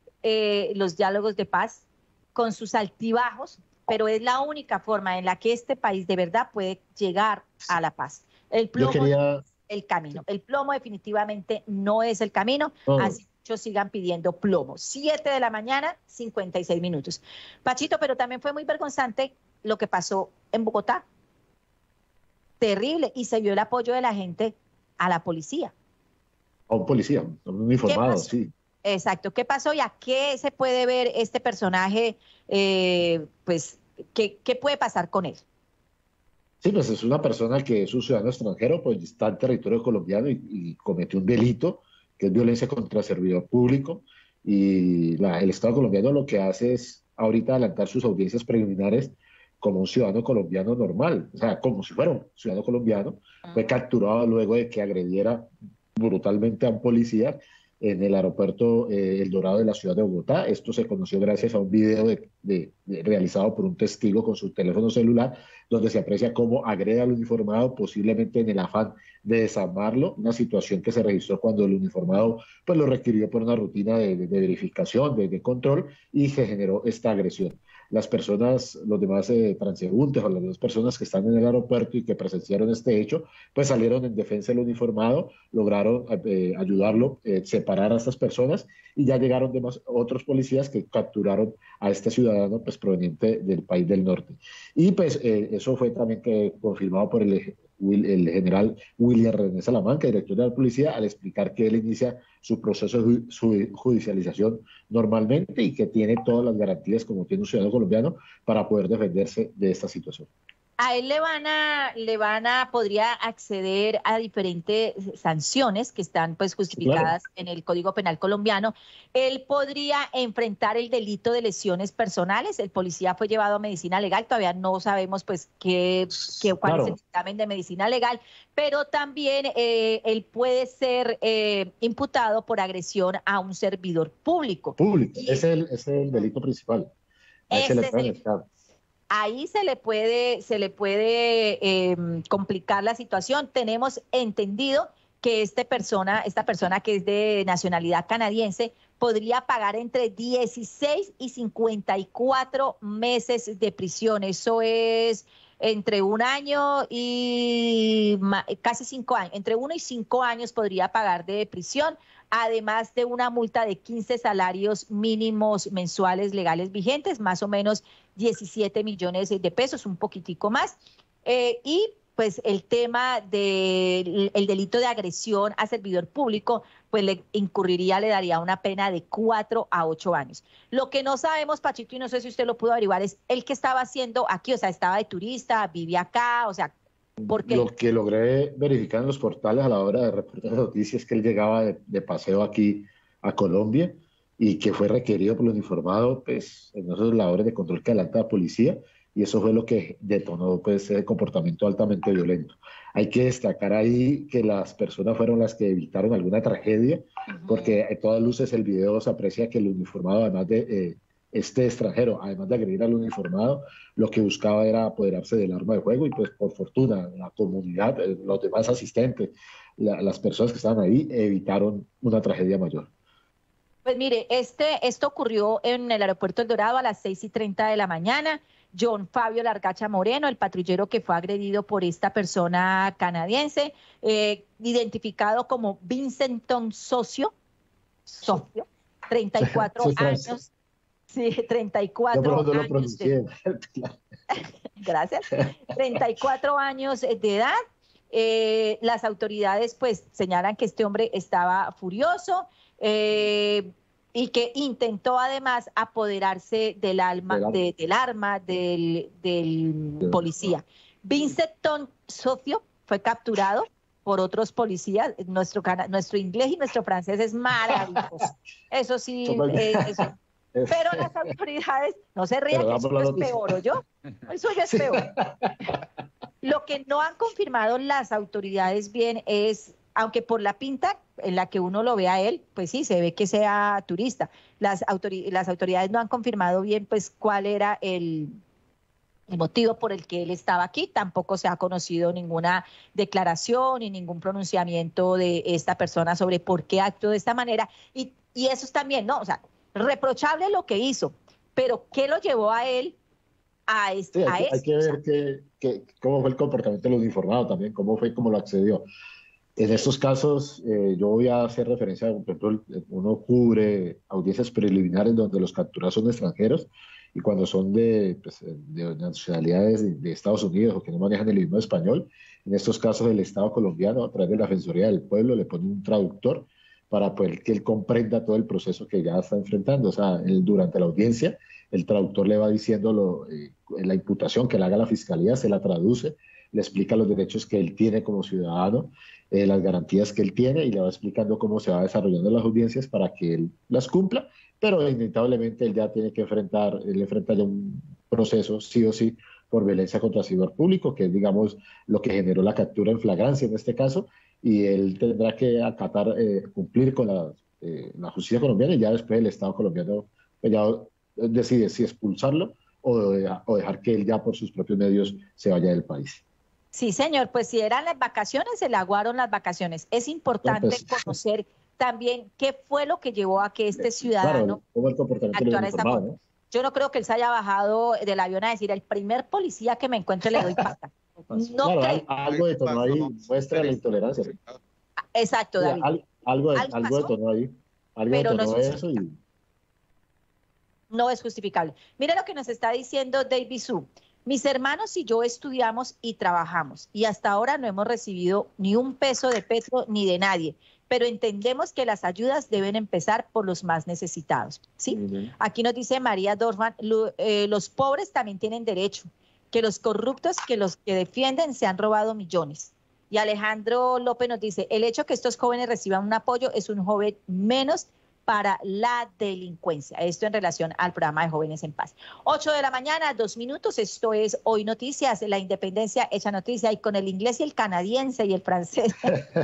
S5: eh, los diálogos de paz con sus altibajos, pero es la única forma en la que este país de verdad puede llegar a la paz. El plomo quería... es el camino, el plomo definitivamente no es el camino, oh. así muchos sigan pidiendo plomo. siete de la mañana, cincuenta y seis minutos. Pachito, pero también fue muy vergonzante lo que pasó en Bogotá. Terrible, y se vio el apoyo de la gente a la policía.
S16: A un policía, a un uniformado, sí.
S5: Exacto, ¿qué pasó y a qué se puede ver este personaje? Eh, pues, ¿qué, ¿qué puede pasar con él?
S16: Sí, pues es una persona que es un ciudadano extranjero, pues está en territorio colombiano y, y cometió un delito, que es violencia contra el servidor público, y la, el Estado colombiano lo que hace es ahorita adelantar sus audiencias preliminares como un ciudadano colombiano normal, o sea, como si fuera un ciudadano colombiano. Fue capturado luego de que agrediera brutalmente a un policía en el aeropuerto eh, El Dorado de la ciudad de Bogotá. Esto se conoció gracias a un video de, de, de, realizado por un testigo con su teléfono celular, donde se aprecia cómo agrede al uniformado, posiblemente en el afán de desarmarlo, una situación que se registró cuando el uniformado pues, lo requirió por una rutina de, de, de verificación, de, de control, y se generó esta agresión. Las personas, los demás eh, transeúntes o las demás personas que están en el aeropuerto y que presenciaron este hecho, pues salieron en defensa del uniformado, lograron eh, ayudarlo, eh, separar a estas personas, y ya llegaron demás, otros policías que capturaron a este ciudadano pues proveniente del país del norte. Y pues eh, eso fue también que, confirmado por el, el general William René Salamanca, director de la policía, al explicar que él inicia su proceso de su judicialización normalmente y que tiene todas las garantías como tiene un ciudadano colombiano para poder defenderse de esta situación.
S5: A él le van a, le van a, podría acceder a diferentes sanciones que están pues justificadas
S16: Claro.
S5: en el Código Penal colombiano. Él podría enfrentar el delito de lesiones personales. El policía fue llevado a medicina legal, todavía no sabemos pues qué, qué cuál
S16: Claro.
S5: es el dictamen de medicina legal, pero también eh, él puede ser eh, imputado por agresión a un servidor público.
S16: Público, ese es el, ese es el delito principal. A ese
S5: Ese
S16: le
S5: es
S16: pueden
S5: el-
S16: estar.
S5: Ahí se le puede, se le puede eh, complicar la situación. Tenemos entendido que este persona, esta persona que es de nacionalidad canadiense podría pagar entre dieciséis y cincuenta y cuatro meses de prisión. Eso es entre un año y ma- casi cinco años. Entre uno y cinco años podría pagar de prisión, además de una multa de quince salarios mínimos mensuales legales vigentes, más o menos diecisiete millones de pesos, un poquitico más. Eh, y pues el tema del el delito de agresión a servidor público, pues le incurriría, le daría una pena de cuatro a ocho años. Lo que no sabemos, Pachito, y no sé si usted lo pudo averiguar, es el que estaba haciendo aquí, o sea, estaba de turista, vivía acá, o sea, ¿por qué?
S16: Lo que logré verificar en los portales a la hora de reportar las noticias es que él llegaba de, de paseo aquí a Colombia y que fue requerido por el uniformado pues, en esas labores de control que adelanta la policía, y eso fue lo que detonó pues, ese comportamiento altamente violento. Hay que destacar ahí que las personas fueron las que evitaron alguna tragedia, porque a todas luces el video se aprecia que el uniformado, además de eh, este extranjero, además de agredir al uniformado, lo que buscaba era apoderarse del arma de fuego, y pues por fortuna la comunidad, eh, los demás asistentes, la- las personas que estaban ahí evitaron una tragedia mayor.
S5: Pues mire, este, esto ocurrió en el aeropuerto El Dorado a las seis y treinta de la mañana. John Fabio Largacha Moreno, el patrullero que fue agredido por esta persona canadiense, eh, identificado como Vincenton Socio, socio, treinta y cuatro
S16: Sí, Francia.
S5: años, sí, treinta y
S16: Yo
S5: cuatro
S16: por eso lo
S5: años de,
S16: pronuncié.
S5: gracias, treinta y cuatro años de edad. Eh, las autoridades pues señalan que este hombre estaba furioso, eh, y que intentó además apoderarse del, alma,
S16: Del arma.
S5: de- del arma del, del policía. Vincenton Socio fue capturado por otros policías. Nuestro, cana- nuestro inglés y nuestro francés es maravilloso. Eso sí,
S16: Totalmente.
S5: eh, eso. Pero las autoridades, no se rían,
S16: Pero
S5: que el
S16: damos
S5: suyo
S16: la
S5: es
S16: noticia.
S5: peor, ¿oyó? El suyo es peor. Lo que no han confirmado las autoridades bien es, aunque por la pinta en la que uno lo ve a él, pues sí, se ve que sea turista. Las, autori- las autoridades no han confirmado bien pues cuál era el, el motivo por el que él estaba aquí. Tampoco se ha conocido ninguna declaración ni ningún pronunciamiento de esta persona sobre por qué actuó de esta manera. Y, y eso es también, ¿no? O sea, reprochable lo que hizo, pero ¿qué lo llevó a él a, este,
S16: Sí,
S5: a
S16: hay, que, hay
S5: esto?
S16: que
S5: O sea,
S16: ver que, que- cómo fue el comportamiento del uniformado también, cómo fue, cómo lo accedió. En estos casos, eh, yo voy a hacer referencia, por ejemplo, el- uno cubre audiencias preliminares donde los capturados son extranjeros, y cuando son de, pues, de nacionalidades de, de Estados Unidos o que no manejan el idioma español, en estos casos el Estado colombiano, a través de la Defensoría del Pueblo, le pone un traductor para poder que él comprenda todo el proceso que ya está enfrentando. O sea, él, durante la audiencia, el traductor le va diciendo lo, eh, la imputación que le haga la fiscalía, se la traduce, le explica los derechos que él tiene como ciudadano, eh, las garantías que él tiene, y le va explicando cómo se va desarrollando las audiencias para que él las cumpla, pero inevitablemente él ya tiene que enfrentar, él enfrenta ya un proceso sí o sí por violencia contra el servidor público, que es, digamos, lo que generó la captura en flagrancia en este caso, y él tendrá que acatar, eh, cumplir con la, eh, la justicia colombiana, y ya después el Estado colombiano pues, ya decide si expulsarlo o, o dejar que él ya por sus propios medios se vaya del país.
S5: sí, señor, pues si eran las vacaciones, se le aguaron las vacaciones. Es importante
S16: No, pues,
S5: conocer también qué fue lo que llevó a que este ciudadano
S16: Claro, cómo el comportamiento del
S5: actuara de esta
S16: uniformado,
S5: forma.
S16: ¿no?
S5: Yo no creo que él se haya bajado del avión a decir, el primer policía que me encuentre le doy pata. No
S16: Claro,
S5: creo.
S16: al- algo detonó ahí, muestra la intolerancia.
S5: Exacto,
S16: Sí,
S5: David.
S16: al- algo, de-
S5: Algo
S16: algo
S5: pasó,
S16: detonó ahí, algo
S5: pero no
S16: detonó
S5: es
S16: eso y
S5: no es justificable. Mira lo que nos está diciendo David Su. Mis hermanos y yo estudiamos y trabajamos, y hasta ahora no hemos recibido ni un peso de Petro ni de nadie, pero entendemos que las ayudas deben empezar por los más necesitados. ¿Sí? Aquí nos dice María Dorfman, lo- eh, los pobres también tienen derecho. que los corruptos, que los que defienden se han robado millones. Y Alejandro López nos dice, el hecho que estos jóvenes reciban un apoyo es un joven menos para la delincuencia. Esto en relación al programa de Jóvenes en Paz. ocho de la mañana, dos minutos. Esto es Hoy Noticias, la independencia hecha noticia, y con el inglés y el canadiense y el francés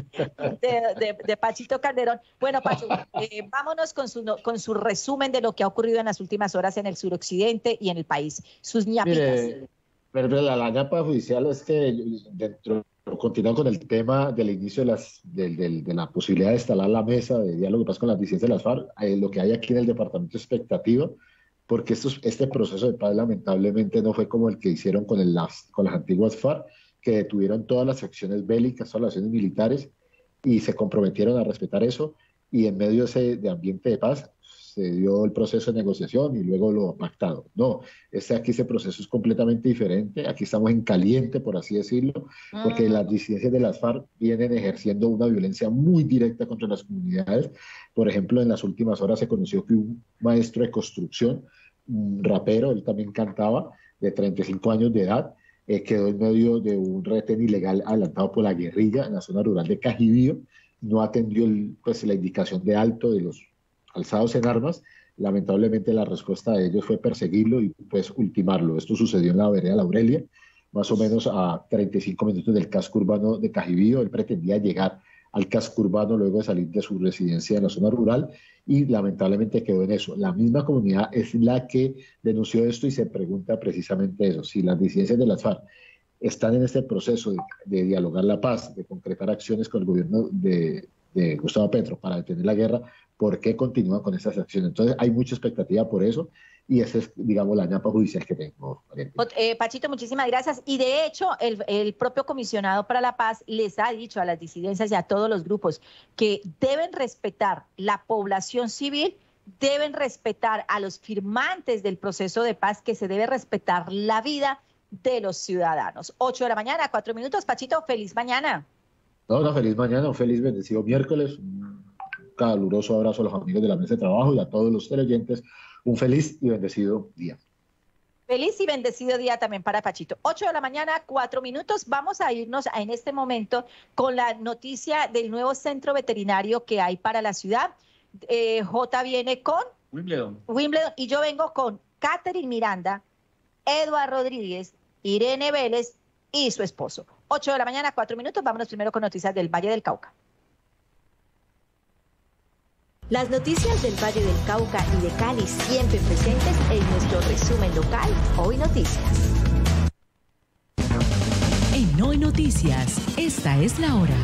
S5: de, de, de Pachito Calderón. Bueno, Pacho, eh, vámonos con su, con su resumen de lo que ha ocurrido en las últimas horas en el suroccidente y en el país. Sus ñapitas.
S16: Mire, pero la, la ñapa judicial es que dentro continuando con el tema del inicio de, las, de, de, de la posibilidad de instalar la mesa de diálogo de paz con las disidencias de las FARC, eh, lo que hay aquí en el departamento es expectativa, porque estos, este proceso de paz lamentablemente no fue como el que hicieron con, el, las, con las antiguas FARC, que detuvieron todas las acciones bélicas, todas las acciones militares, y se comprometieron a respetar eso, y en medio de ese de ambiente de paz se dio el proceso de negociación y luego lo pactado. No, este aquí ese proceso es completamente diferente. Aquí estamos en caliente, por así decirlo, porque las disidencias de las FARC vienen ejerciendo una violencia muy directa contra las comunidades. Por ejemplo, en las últimas horas se conoció que un maestro de construcción, un rapero, él también cantaba, de treinta y cinco años de edad, eh, quedó en medio de un retén ilegal adelantado por la guerrilla en la zona rural de Cajibío. No atendió el, pues, la indicación de alto de los alzados en armas. Lamentablemente la respuesta de ellos fue perseguirlo y pues ultimarlo. Esto sucedió en la vereda La Aurelia, más o menos a treinta y cinco minutos del casco urbano de Cajibío. Él pretendía llegar al casco urbano luego de salir de su residencia en la zona rural y lamentablemente quedó en eso. La misma comunidad es la que denunció esto y se pregunta precisamente eso, si las disidencias de las FARC están en este proceso de, de dialogar la paz, de concretar acciones con el gobierno de, de Gustavo Petro para detener la guerra, ¿por qué continúan con esas acciones? Entonces hay mucha expectativa por eso y esa es, digamos, la ñapa judicial que tengo.
S5: Eh, Pachito, muchísimas gracias. Y de hecho, el, el propio comisionado para la paz les ha dicho a las disidencias y a todos los grupos que deben respetar la población civil, deben respetar a los firmantes del proceso de paz, que se debe respetar la vida de los ciudadanos. ocho de la mañana, cuatro minutos. Pachito, feliz mañana.
S16: No, no, feliz mañana, un feliz bendecido miércoles. Caluroso abrazo a los amigos de la mesa de trabajo y a todos los televidentes. Un feliz y bendecido día.
S5: Feliz y bendecido día también para Pachito. ocho de la mañana, cuatro minutos. Vamos a irnos en este momento con la noticia del nuevo centro veterinario que hay para la ciudad. Eh, J viene con
S7: Wimbledon.
S5: Wimbledon y yo vengo con Catherine Miranda, Eduardo Rodríguez, Irene Vélez y su esposo. ocho de la mañana, cuatro minutos. Vámonos primero con noticias del Valle del Cauca.
S11: Las noticias del Valle del Cauca y de Cali siempre presentes en nuestro resumen local, Hoy Noticias.
S2: En Hoy Noticias, esta es la hora.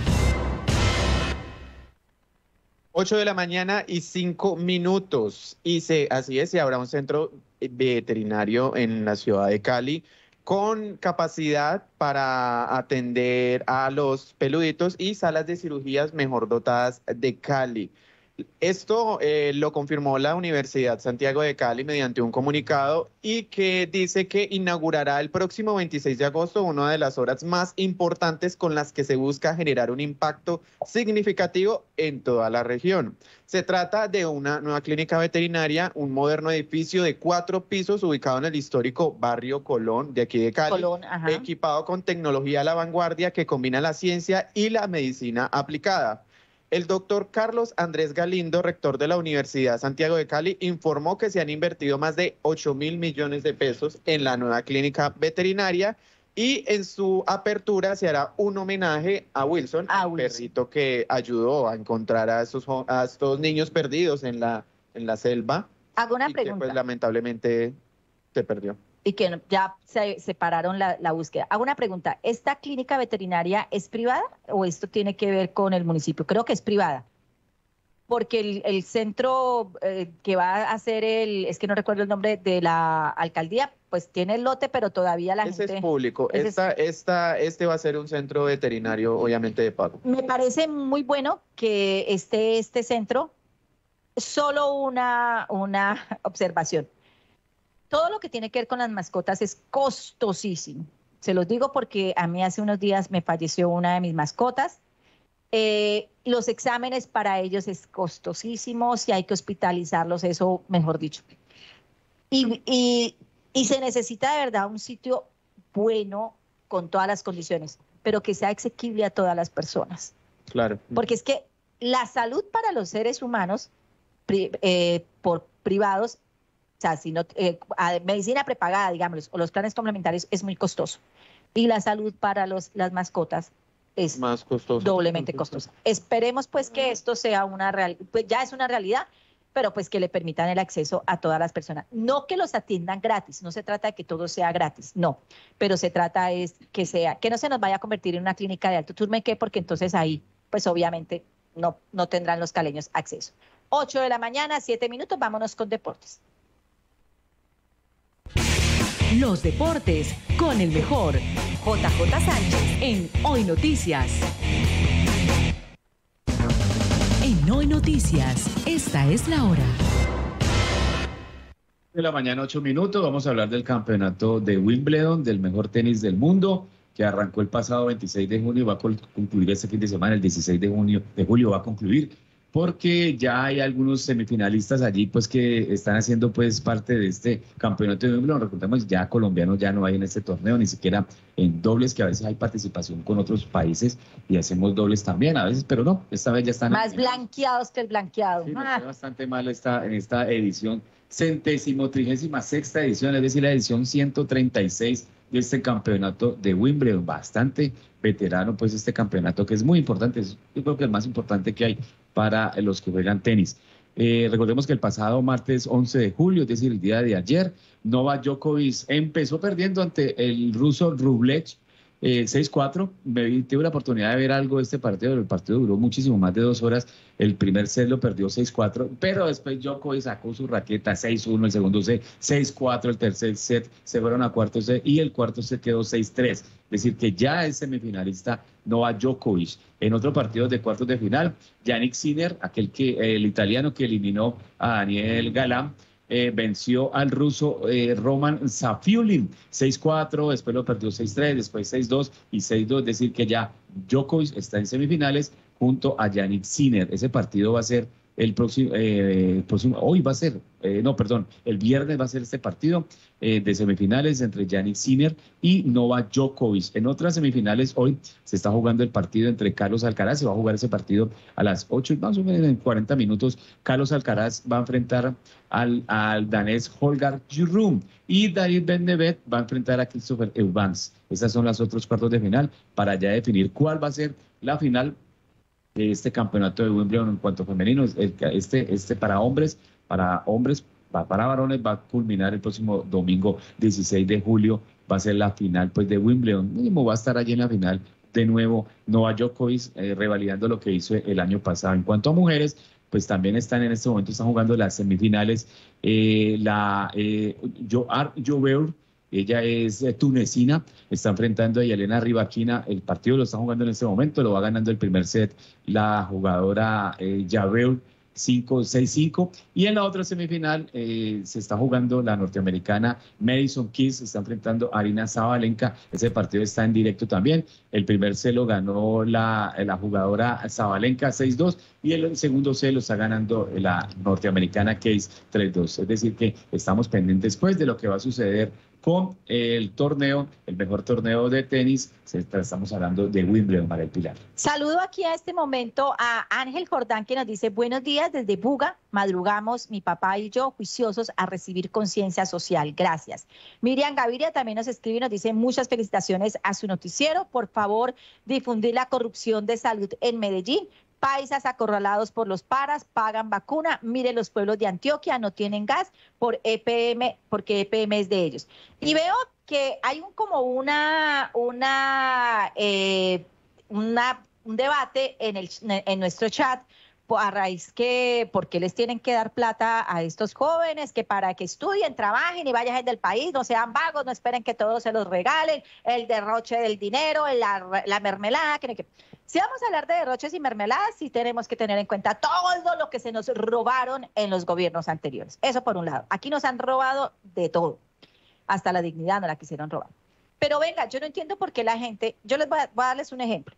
S8: ocho de la mañana y cinco minutos. Y se, así es, se habrá un centro veterinario en la ciudad de Cali con capacidad para atender a los peluditos y salas de cirugías mejor dotadas de Cali. Esto eh, lo confirmó la Universidad Santiago de Cali mediante un comunicado y que dice que inaugurará el próximo veintiséis de agosto una de las obras más importantes con las que se busca generar un impacto significativo en toda la región. Se trata de una nueva clínica veterinaria, un moderno edificio de cuatro pisos ubicado en el histórico barrio Colón de aquí de Cali,
S5: Colón, ajá.
S8: equipado con tecnología a la vanguardia que combina la ciencia y la medicina aplicada. El doctor Carlos Andrés Galindo, rector de la Universidad Santiago de Cali, informó que se han invertido más de ocho mil millones de pesos en la nueva clínica veterinaria y en su apertura se hará un homenaje a Wilson,
S5: a
S8: el
S5: Wilson.
S8: perrito que ayudó a encontrar a estos, a estos niños perdidos en la, en la selva.
S5: Hago una
S8: y
S5: pregunta.
S8: que pues lamentablemente se perdió.
S5: Y que ya se separaron la, la búsqueda. Hago una pregunta, ¿esta clínica veterinaria es privada o esto tiene que ver con el municipio? Creo que es privada, porque el, el centro eh, que va a hacer el, es que no recuerdo el nombre de la alcaldía, pues tiene el lote, pero todavía la
S8: Ese
S5: gente...
S8: es público.
S5: Ese
S8: Esta,
S5: es...
S8: esta, este va a ser un centro veterinario, obviamente, de pago.
S5: Me parece muy bueno que esté este centro. Solo una, una observación. Todo lo que tiene que ver con las mascotas es costosísimo. Se los digo porque a mí hace unos días me falleció una de mis mascotas. Eh, los exámenes para ellos es costosísimo, si hay que hospitalizarlos, eso mejor dicho. Y, y, y se necesita de verdad un sitio bueno, con todas las condiciones, pero que sea asequible a todas las personas.
S8: Claro.
S5: Porque es que la salud para los seres humanos pri, eh, por privados, o sea, si no, eh, medicina prepagada, digamos, o los planes complementarios es muy costoso. Y la salud para los, las mascotas es
S8: más costoso.
S5: Doblemente costosa. Esperemos pues que esto sea una realidad, pues ya es una realidad, pero pues que le permitan el acceso a todas las personas. No que los atiendan gratis, no se trata de que todo sea gratis, no, pero se trata es que sea, que no se nos vaya a convertir en una clínica de alto turmeque, porque entonces ahí, pues obviamente no, no tendrán los caleños acceso. ocho de la mañana, siete minutos, vámonos con deportes.
S2: Los deportes con el mejor J J Sánchez en Hoy Noticias. En Hoy Noticias, esta es la hora.
S7: De la mañana, ocho minutos, vamos a hablar del campeonato de Wimbledon, del mejor tenis del mundo, que arrancó el pasado veintiséis de junio y va a concluir este fin de semana, el dieciséis de junio, de julio va a concluir, porque ya hay algunos semifinalistas allí pues que están haciendo pues parte de este campeonato de Wimbledon. Recordemos, ya colombianos ya no hay en este torneo, ni siquiera en dobles, que a veces hay participación con otros países y hacemos dobles también a veces, pero no, esta vez ya están...
S5: Más
S7: en...
S5: blanqueados que el blanqueado.
S7: Sí,
S5: ah.
S7: Está bastante mal esta, en esta edición, centésimo, trigésima sexta edición, es decir, la edición ciento treinta y seis de este campeonato de Wimbledon. Bastante veterano pues este campeonato, que es muy importante, es, yo creo que el más importante que hay para los que juegan tenis. Eh, recordemos que el pasado martes once de julio, es decir, el día de ayer, Novak Djokovic empezó perdiendo ante el ruso Rublev eh, seis cuatro. Me vi, tuve la oportunidad de ver algo de este partido, el partido duró muchísimo, más de dos horas. El primer set lo perdió seis cuatro, pero después Djokovic sacó su raqueta seis uno, el segundo set seis cuatro, el tercer set se fueron a cuarto set y el cuarto set quedó seis tres. Es decir, que ya es semifinalista Novak Djokovic. En otro partido de cuartos de final, Yannick Sinner, aquel que, el italiano que eliminó a Daniel Galán, eh, venció al ruso eh, Roman Safiulin seis cuatro, después lo perdió seis tres, después seis dos y seis dos. Es decir, que ya Djokovic está en semifinales junto a Yannick Sinner. Ese partido va a ser el próximo, eh, próximo hoy va a ser, eh, no, perdón, el viernes va a ser este partido eh, de semifinales entre Yannick Sinner y Novak Djokovic. En otras semifinales hoy se está jugando el partido entre Carlos Alcaraz, se va a jugar ese partido a las ocho, más o menos en cuarenta minutos. Carlos Alcaraz va a enfrentar al, al danés Holger Rune y David Medvedev va a enfrentar a Christopher Eubanks. Esas son las otros cuartos de final para ya definir cuál va a ser la final de este campeonato de Wimbledon en cuanto a femeninos. Este, este para hombres, para hombres, para varones va a culminar el próximo domingo dieciséis de julio, va a ser la final pues de Wimbledon. Mínimo va a estar allí en la final de nuevo Novak Djokovic, eh, revalidando lo que hizo el año pasado. En cuanto a mujeres, pues también están en este momento, están jugando las semifinales. Eh, la eh, Joar Jobeur, ella es eh, tunecina, está enfrentando a Yelena Rybakina. El partido lo está jugando en este momento, lo va ganando el primer set la jugadora eh, Jabeur cinco seis cinco, y en la otra semifinal eh, se está jugando la norteamericana Madison Keys, se está enfrentando a Arina Sabalenka. Ese partido está en directo también. El primer set lo ganó la, la jugadora Sabalenka seis dos y el segundo set lo está ganando la norteamericana Keys tres dos. Es decir, que estamos pendientes pues de lo que va a suceder con el torneo, el mejor torneo de tenis. Estamos hablando de Wimbledon, María Pilar.
S5: Saludo aquí a este momento a Ángel Jordán, que nos dice: buenos días desde Buga, madrugamos mi papá y yo juiciosos a recibir conciencia social, gracias. Miriam Gaviria también nos escribe y nos dice: muchas felicitaciones a su noticiero, por favor difundir la corrupción de salud en Medellín. Paisas acorralados por los paras, pagan vacuna. Mire, los pueblos de Antioquia no tienen gas por E P M, porque E P M es de ellos. Y veo que hay un como una, una, eh, una un debate en, el, en nuestro chat a raíz que, ¿por qué les tienen que dar plata a estos jóvenes? Que para que estudien, trabajen y vayan del país, no sean vagos, no esperen que todos se los regalen, el derroche del dinero, la, la mermelada. Que, que. Si vamos a hablar de derroches y mermeladas, sí tenemos que tener en cuenta todo lo que se nos robaron en los gobiernos anteriores. Eso por un lado. Aquí nos han robado de todo. Hasta la dignidad no la quisieron robar. Pero venga, yo no entiendo por qué la gente, yo les voy a, voy a darles un ejemplo.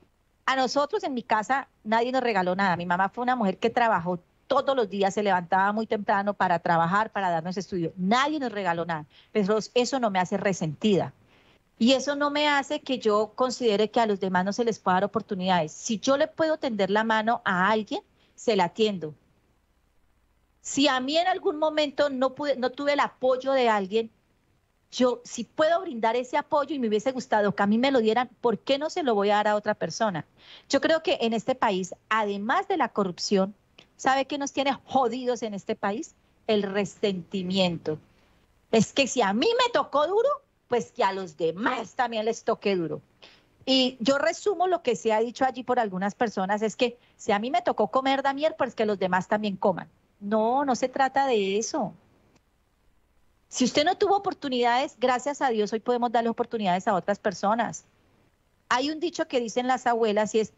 S5: A nosotros en mi casa nadie nos regaló nada. Mi mamá fue una mujer que trabajó todos los días, se levantaba muy temprano para trabajar, para darnos estudio. Nadie nos regaló nada. Pero eso no me hace resentida. Y eso no me hace que yo considere que a los demás no se les pueda dar oportunidades. Si yo le puedo tender la mano a alguien, se la atiendo. Si a mí en algún momento no, pude, no tuve el apoyo de alguien, yo si puedo brindar ese apoyo y me hubiese gustado que a mí me lo dieran, ¿por qué no se lo voy a dar a otra persona? Yo creo que en este país, además de la corrupción, ¿sabe qué nos tiene jodidos en este país? El resentimiento. Es que si a mí me tocó duro, pues que a los demás también les toque duro. Y yo resumo lo que se ha dicho allí por algunas personas, es que si a mí me tocó comer damier, pues que los demás también coman. No, no se trata de eso. Si usted no tuvo oportunidades, gracias a Dios hoy podemos darle oportunidades a otras personas. Hay un dicho que dicen las abuelas y es,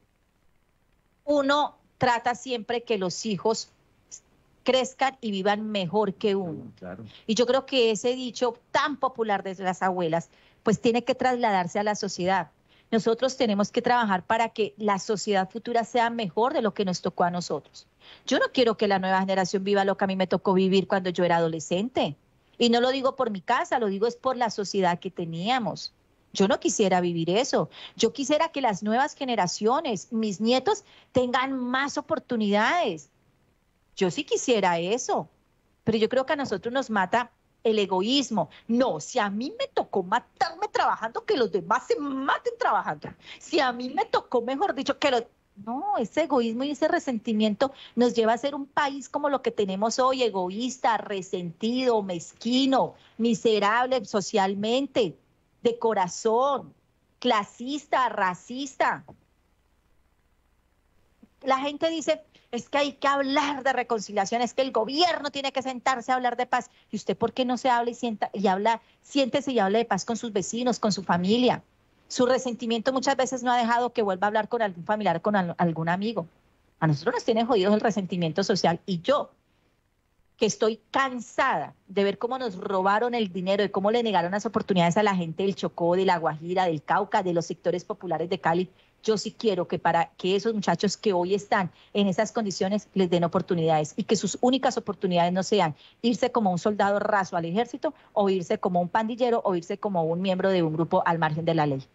S5: uno trata siempre que los hijos crezcan y vivan mejor que uno. Claro. Y yo creo que ese dicho tan popular de las abuelas, pues tiene que trasladarse a la sociedad. Nosotros tenemos que trabajar para que la sociedad futura sea mejor de lo que nos tocó a nosotros. Yo no quiero que la nueva generación viva lo que a mí me tocó vivir cuando yo era adolescente. Y no lo digo por mi casa, lo digo es por la sociedad que teníamos. Yo no quisiera vivir eso. Yo quisiera que las nuevas generaciones, mis nietos, tengan más oportunidades. Yo sí quisiera eso, pero yo creo que a nosotros nos mata el egoísmo. No, si a mí me tocó matarme trabajando, que los demás se maten trabajando. Si a mí me tocó, mejor dicho, que los... No, ese egoísmo y ese resentimiento nos lleva a ser un país como lo que tenemos hoy, egoísta, resentido, mezquino, miserable socialmente, de corazón, clasista, racista. La gente dice, es que hay que hablar de reconciliación, es que el gobierno tiene que sentarse a hablar de paz. ¿Y usted por qué no se habla y, sienta, y habla, siéntese y habla de paz con sus vecinos, con su familia? Su resentimiento muchas veces no ha dejado que vuelva a hablar con algún familiar, con al, algún amigo. A nosotros nos tiene jodidos el resentimiento social. Y yo, que estoy cansada de ver cómo nos robaron el dinero y cómo le negaron las oportunidades a la gente del Chocó, de La Guajira, del Cauca, de los sectores populares de Cali, yo sí quiero que para que esos muchachos que hoy están en esas condiciones les den oportunidades y que sus únicas oportunidades no sean irse como un soldado raso al ejército o irse como un pandillero o irse como un miembro de un grupo al margen de la ley.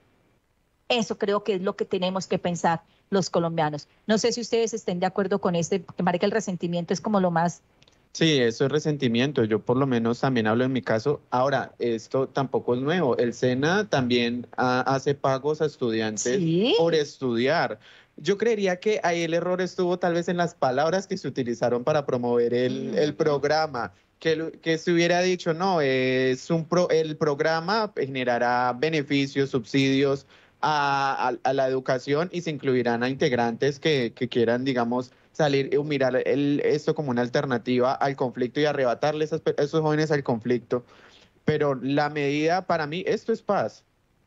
S5: Eso creo que es lo que tenemos que pensar los colombianos. No sé si ustedes estén de acuerdo con este, porque me parece que el resentimiento es como lo más...
S8: Sí, eso es resentimiento. Yo por lo menos también hablo en mi caso. Ahora, esto tampoco es nuevo. El SENA también ha, hace pagos a estudiantes ¿Sí? por estudiar. Yo creería que ahí el error estuvo tal vez en las palabras que se utilizaron para promover el, el programa. Que, que se hubiera dicho, no, es un pro, el programa generará beneficios, subsidios a, a, a la educación y se incluirán a integrantes que, que quieran, digamos, salir y mirar el, esto como una alternativa al conflicto y arrebatarle a esos jóvenes al conflicto. Pero la medida para mí, esto es paz.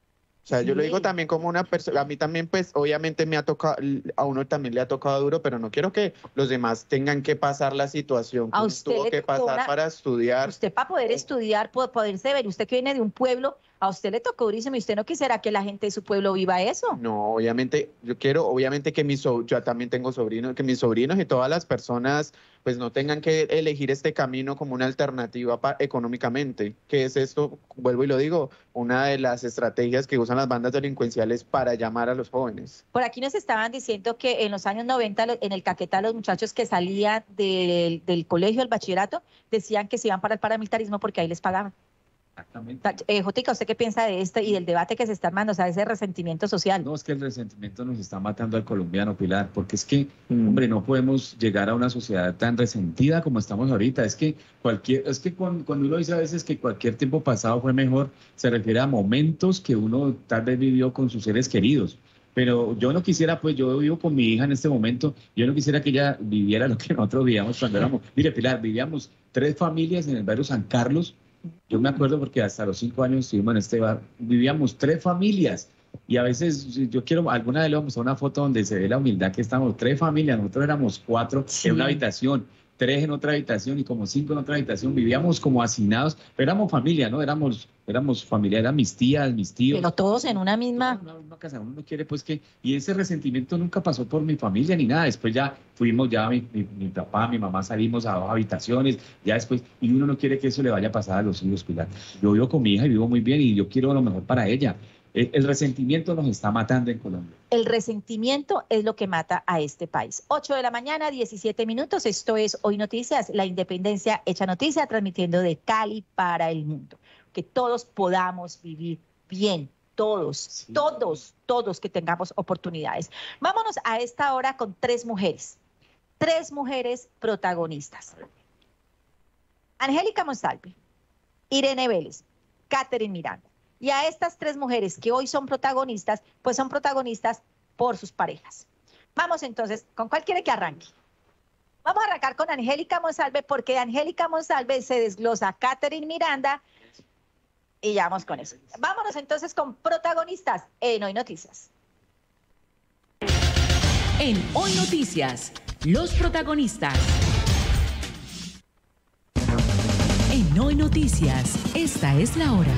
S8: O sea, sí. Yo lo digo también como una persona, a mí también pues obviamente me ha tocado, a uno también le ha tocado duro, pero no quiero que los demás tengan que pasar la situación que tuvo que pasar una, para estudiar.
S5: Usted para poder estudiar, poderse ver, usted que viene de un pueblo, a usted le tocó durísimo y usted no quisiera que la gente de su pueblo viva eso.
S8: No, obviamente, yo quiero, obviamente que mis, yo también tengo sobrinos, que mis sobrinos y todas las personas pues no tengan que elegir este camino como una alternativa para, económicamente. ¿Qué es esto? Vuelvo y lo digo, una de las estrategias que usan las bandas delincuenciales para llamar a los jóvenes.
S5: Por aquí nos estaban diciendo que en los años noventa, en el Caquetá, los muchachos que salían del, del colegio, del bachillerato, decían que se iban para el paramilitarismo porque ahí les pagaban. Exactamente. Eh, Jotica, ¿usted qué piensa de esto y del debate que se está armando, o sea, ese resentimiento social?
S7: No, es que el resentimiento nos está matando al colombiano, Pilar, porque es que, mm. hombre, no podemos llegar a una sociedad tan resentida como estamos ahorita. Es que cualquier, es que cuando, cuando uno dice a veces que cualquier tiempo pasado fue mejor, se refiere a momentos que uno tal vez vivió con sus seres queridos. Pero yo no quisiera, pues yo vivo con mi hija en este momento, yo no quisiera que ella viviera lo que nosotros vivíamos cuando éramos. Mire, Pilar, vivíamos tres familias en el barrio San Carlos. Yo me acuerdo porque hasta los cinco años estuvimos en este bar, vivíamos tres familias y a veces yo quiero, alguna vez le vamos a una foto donde se ve la humildad que estamos, tres familias, nosotros éramos cuatro sí. en una habitación, tres en otra habitación y como cinco en otra habitación, vivíamos como hacinados, pero éramos familia, ¿no? Éramos, éramos familia, eran mis tías, mis tíos.
S5: Pero todos en una misma...
S7: Una, una casa, uno no quiere pues que... Y ese resentimiento nunca pasó por mi familia ni nada, después ya fuimos, ya mi, mi, mi papá, mi mamá salimos a dos habitaciones, ya después, y uno no quiere que eso le vaya a pasar a los hijos, Pilar. Yo vivo con mi hija y vivo muy bien y yo quiero lo mejor para ella. El, el resentimiento nos está matando en Colombia.
S5: El resentimiento es lo que mata a este país. ocho de la mañana, diecisiete minutos. Esto es Hoy Noticias, la independencia hecha noticia, transmitiendo de Cali para el mundo. Que todos podamos vivir bien, todos, sí. todos, todos que tengamos oportunidades. Vámonos a esta hora con tres mujeres, tres mujeres protagonistas. Angélica Monsalve, Irene Vélez, Catherine Miranda. Y a estas tres mujeres que hoy son protagonistas, pues son protagonistas por sus parejas. Vamos entonces, ¿con cuál quiere que arranque? Vamos a arrancar con Angélica Monsalve, porque de Angélica Monsalve se desglosa a Catherine Miranda y ya vamos con eso. Vámonos entonces con protagonistas en Hoy Noticias.
S2: En Hoy Noticias, los protagonistas. En Hoy Noticias, esta es la hora.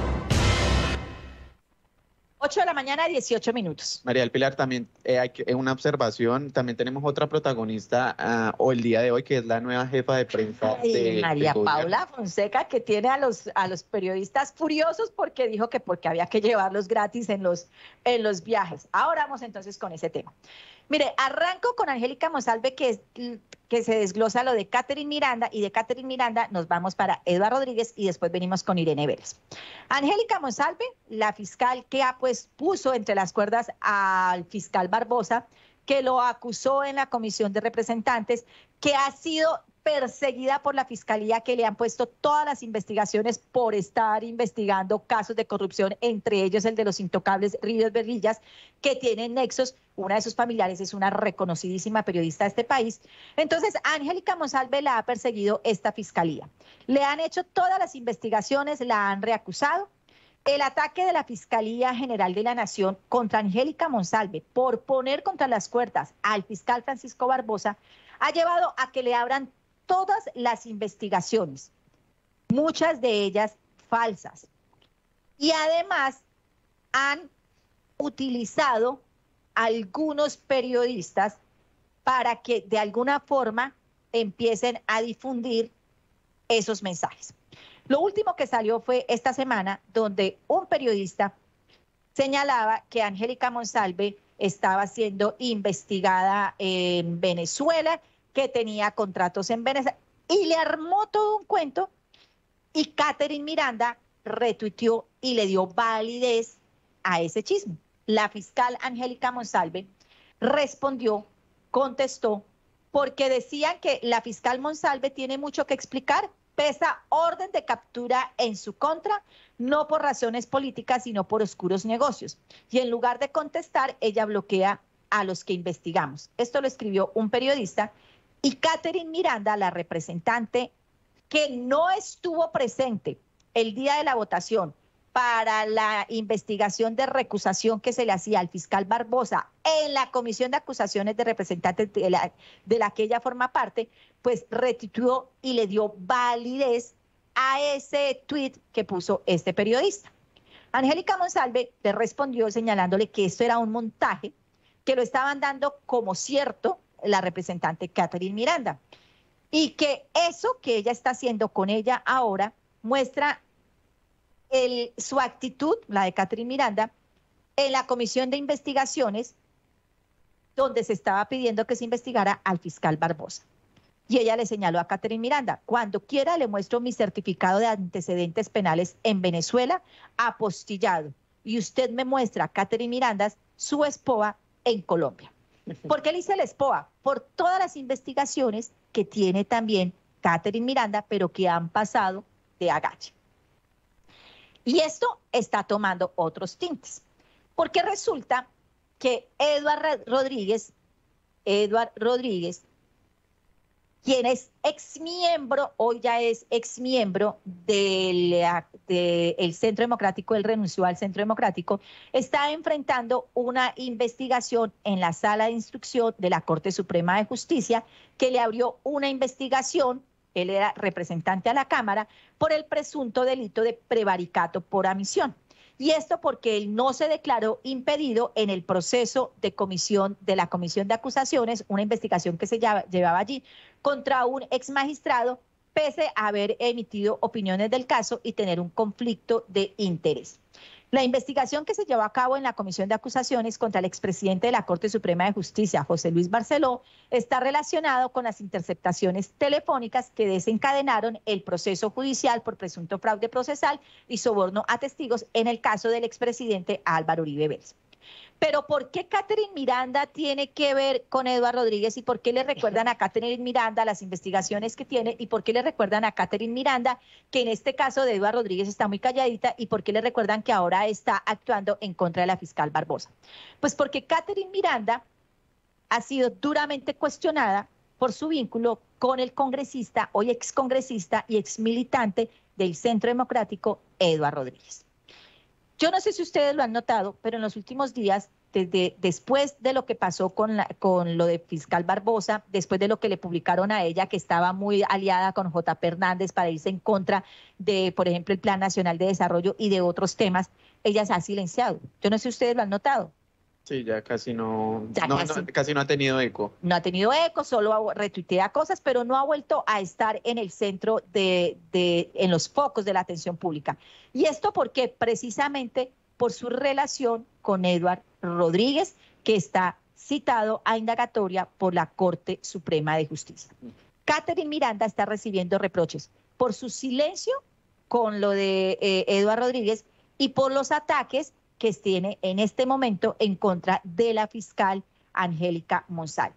S5: ocho de la mañana, dieciocho minutos.
S8: María del Pilar, también eh, hay que, eh, una observación, también tenemos otra protagonista uh, o el día de hoy, que es la nueva jefa de prensa
S5: Ay,
S8: de
S5: María
S8: de
S5: Paula Fonseca, que tiene a los, a los periodistas furiosos porque dijo que porque había que llevarlos gratis en los, en los viajes. Ahora vamos entonces con ese tema. Mire, arranco con Angélica Monsalve, que, es, que se desglosa lo de Catherine Miranda, y de Catherine Miranda nos vamos para Eduardo Rodríguez y después venimos con Irene Vélez. Angélica Monsalve, la fiscal que ha, pues, puso entre las cuerdas al fiscal Barbosa, que lo acusó en la Comisión de Representantes, que ha sido perseguida por la Fiscalía, que le han puesto todas las investigaciones por estar investigando casos de corrupción, entre ellos el de los intocables Ríos Berrillas, que tienen nexos. Una de sus familiares es una reconocidísima periodista de este país. Entonces, Angélica Monsalve la ha perseguido esta Fiscalía. Le han hecho todas las investigaciones, la han reacusado. El ataque de la Fiscalía General de la Nación contra Angélica Monsalve por poner contra las cuerdas al fiscal Francisco Barbosa ha llevado a que le abran todas las investigaciones, muchas de ellas falsas. Y además han utilizado algunos periodistas para que de alguna forma empiecen a difundir esos mensajes. Lo último que salió fue esta semana, donde un periodista señalaba que Angélica Monsalve estaba siendo investigada en Venezuela, que tenía contratos en Venezuela, y le armó todo un cuento, y Catherine Miranda retuiteó y le dio validez a ese chisme. La fiscal Angélica Monsalve respondió, contestó, porque decían que la fiscal Monsalve tiene mucho que explicar, pesa orden de captura en su contra, no por razones políticas, sino por oscuros negocios. Y en lugar de contestar, ella bloquea a los que investigamos. Esto lo escribió un periodista. Y Catherine Miranda, la representante que no estuvo presente el día de la votación para la investigación de recusación que se le hacía al fiscal Barbosa en la Comisión de Acusaciones de Representantes de la, de la que ella forma parte, pues retuiteó y le dio validez a ese tuit que puso este periodista. Angélica Monsalve le respondió señalándole que esto era un montaje, que lo estaban dando como cierto la representante Catherine Miranda, y que eso que ella está haciendo con ella ahora muestra el, su actitud, la de Catherine Miranda, en la Comisión de Investigaciones, donde se estaba pidiendo que se investigara al fiscal Barbosa. Y ella le señaló a Catherine Miranda, cuando quiera le muestro mi certificado de antecedentes penales en Venezuela apostillado, y usted me muestra, Catherine Miranda, su esposa en Colombia. ¿Por qué le hice el S P O A? Por todas las investigaciones que tiene también Catherine Miranda, pero que han pasado de agache. Y esto está tomando otros tintes, porque resulta que Eduardo Rodríguez, Eduardo Rodríguez quien es exmiembro, hoy ya es exmiembro del de el Centro Democrático, él renunció al Centro Democrático, está enfrentando una investigación en la Sala de Instrucción de la Corte Suprema de Justicia, que le abrió una investigación, él era representante a la Cámara, por el presunto delito de prevaricato por omisión. Y esto porque él no se declaró impedido en el proceso de comisión de la Comisión de Acusaciones, una investigación que se lleva, llevaba allí contra un ex magistrado, pese a haber emitido opiniones del caso y tener un conflicto de interés. La investigación que se llevó a cabo en la Comisión de Acusaciones contra el expresidente de la Corte Suprema de Justicia, José Luis Barceló, está relacionado con las interceptaciones telefónicas que desencadenaron el proceso judicial por presunto fraude procesal y soborno a testigos en el caso del expresidente Álvaro Uribe Vélez. Pero ¿por qué Catherine Miranda tiene que ver con Eduardo Rodríguez y por qué le recuerdan a Catherine Miranda las investigaciones que tiene y por qué le recuerdan a Catherine Miranda que en este caso de Eduardo Rodríguez está muy calladita y por qué le recuerdan que ahora está actuando en contra de la fiscal Barbosa? Pues porque Catherine Miranda ha sido duramente cuestionada por su vínculo con el congresista, hoy excongresista y exmilitante del Centro Democrático, Eduardo Rodríguez. Yo no sé si ustedes lo han notado, pero en los últimos días, desde después de lo que pasó con, la, con lo de fiscal Barbosa, después de lo que le publicaron a ella, que estaba muy aliada con J P Hernández para irse en contra de, por ejemplo, el Plan Nacional de Desarrollo y de otros temas, ella se ha silenciado. Yo no sé si ustedes lo han notado.
S8: Sí, ya casi no,
S5: Ya
S8: no,
S5: casi.
S8: no, casi no ha tenido eco.
S5: No ha tenido eco, solo retuitea cosas, pero no ha vuelto a estar en el centro de, de, en los focos de la atención pública. ¿Y esto por qué? Precisamente por su relación con Eduardo Rodríguez, que está citado a indagatoria por la Corte Suprema de Justicia. Catherine Miranda está recibiendo reproches por su silencio con lo de eh, Eduardo Rodríguez y por los ataques que tiene en este momento en contra de la fiscal Angélica Monsalve.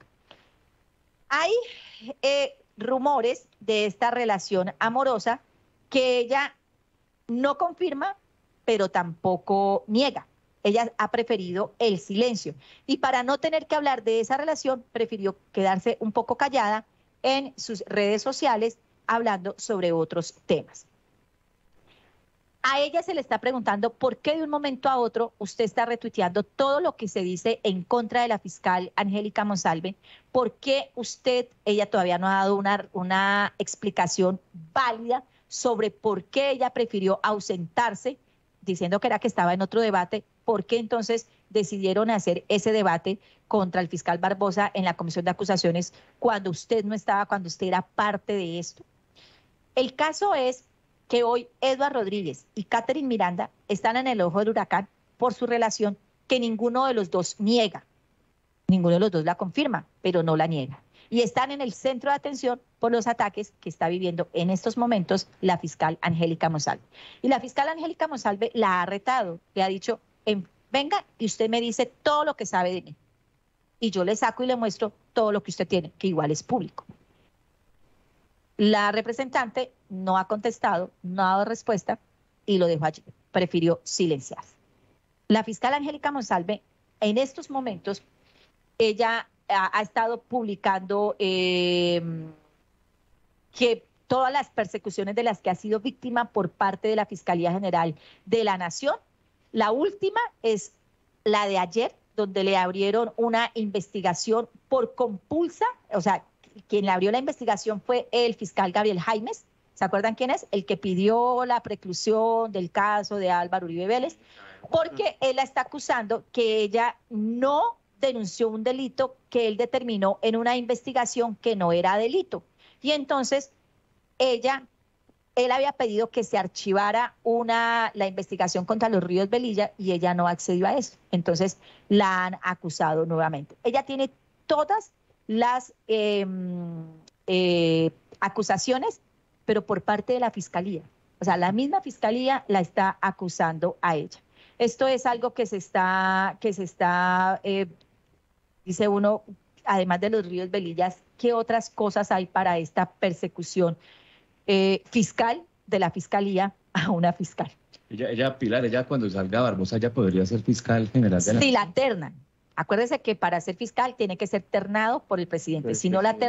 S5: Hay eh, rumores de esta relación amorosa que ella no confirma, pero tampoco niega. Ella ha preferido el silencio y para no tener que hablar de esa relación, prefirió quedarse un poco callada en sus redes sociales hablando sobre otros temas. A ella se le está preguntando por qué de un momento a otro usted está retuiteando todo lo que se dice en contra de la fiscal Angélica Monsalve, por qué usted, ella todavía no ha dado una, una explicación válida sobre por qué ella prefirió ausentarse, diciendo que era que estaba en otro debate, por qué entonces decidieron hacer ese debate contra el fiscal Barbosa en la Comisión de Acusaciones cuando usted no estaba, cuando usted era parte de esto. El caso es que hoy Eduardo Rodríguez y Catherine Miranda están en el ojo del huracán por su relación que ninguno de los dos niega. Ninguno de los dos la confirma, pero no la niega. Y están en el centro de atención por los ataques que está viviendo en estos momentos la fiscal Angélica Monsalve. Y la fiscal Angélica Monsalve la ha retado, le ha dicho, venga y usted me dice todo lo que sabe de mí. Y yo le saco y le muestro todo lo que usted tiene, que igual es público. La representante no ha contestado, no ha dado respuesta y lo dejó allí. Prefirió silenciarse. La fiscal Angélica Monsalve, en estos momentos, ella ha, ha estado publicando eh, que todas las persecuciones de las que ha sido víctima por parte de la Fiscalía General de la Nación. La última es la de ayer, donde le abrieron una investigación por compulsa, o sea, quien le abrió la investigación fue el fiscal Gabriel Jaimes. ¿Se acuerdan quién es? El que pidió la preclusión del caso de Álvaro Uribe Vélez, porque él la está acusando que ella no denunció un delito que él determinó en una investigación que no era delito. Y entonces ella, él había pedido que se archivara una, la investigación contra los Ríos Velilla y ella no accedió a eso. Entonces la han acusado nuevamente. Ella tiene todas las eh, eh, acusaciones, pero por parte de la Fiscalía. O sea, la misma Fiscalía la está acusando a ella. Esto es algo que se está, que se está eh, dice uno, además de los Ríos Velillas, ¿qué otras cosas hay para esta persecución eh, fiscal de la Fiscalía a una fiscal?
S7: Ella, ella, Pilar, ella cuando salga Barbosa, ya podría ser fiscal general de la...
S5: Si la ternan. Acuérdese que para ser fiscal tiene que ser ternado por el presidente. Pues si no la ternan, pues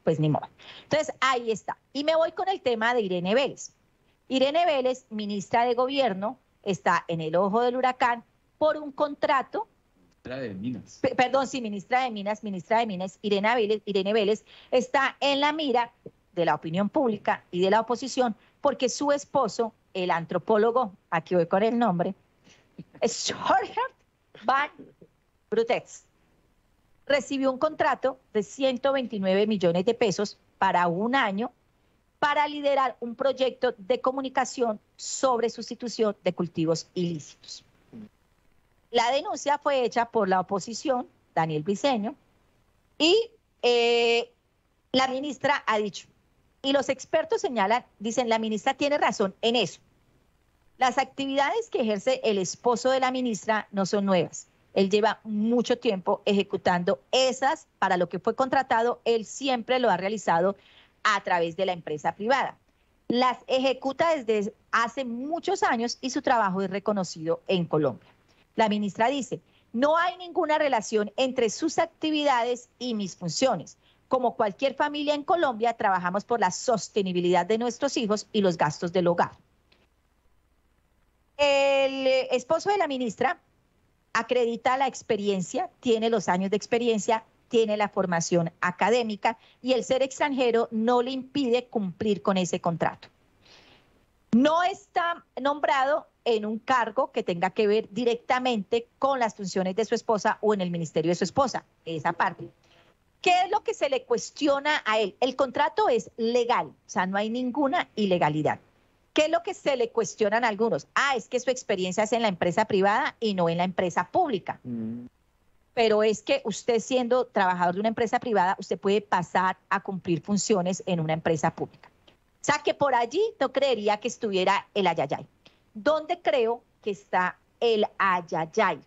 S5: pues ni modo. Entonces, ahí está. Y me voy con el tema de Irene Vélez. Irene Vélez, ministra de Gobierno, está en el ojo del huracán por un contrato.
S7: Ministra de Minas.
S5: Perdón, sí, ministra de Minas, ministra de Minas, Irene Vélez, Irene Vélez está en la mira de la opinión pública y de la oposición porque su esposo, el antropólogo, aquí voy con el nombre, Sjorgert Van Brutex, recibió un contrato de ciento veintinueve millones de pesos para un año para liderar un proyecto de comunicación sobre sustitución de cultivos ilícitos. La denuncia fue hecha por la oposición, Daniel Briceño, y eh, la ministra ha dicho, y los expertos señalan, dicen, la ministra tiene razón en eso. Las actividades que ejerce el esposo de la ministra no son nuevas. Él lleva mucho tiempo ejecutando esas, para lo que fue contratado, él siempre lo ha realizado a través de la empresa privada. Las ejecuta desde hace muchos años y su trabajo es reconocido en Colombia. La ministra dice, no hay ninguna relación entre sus actividades y mis funciones. Como cualquier familia en Colombia, trabajamos por la sostenibilidad de nuestros hijos y los gastos del hogar. El esposo de la ministra acredita la experiencia, tiene los años de experiencia, tiene la formación académica y el ser extranjero no le impide cumplir con ese contrato. No está nombrado en un cargo que tenga que ver directamente con las funciones de su esposa o en el ministerio de su esposa, esa parte. ¿Qué es lo que se le cuestiona a él? El contrato es legal, o sea, no hay ninguna ilegalidad. ¿Qué es lo que se le cuestionan a algunos? Ah, es que su experiencia es en la empresa privada y no en la empresa pública. Mm. Pero es que usted, siendo trabajador de una empresa privada, usted puede pasar a cumplir funciones en una empresa pública. O sea, que por allí no creería que estuviera el ayayay. ¿Dónde creo que está el ayayay?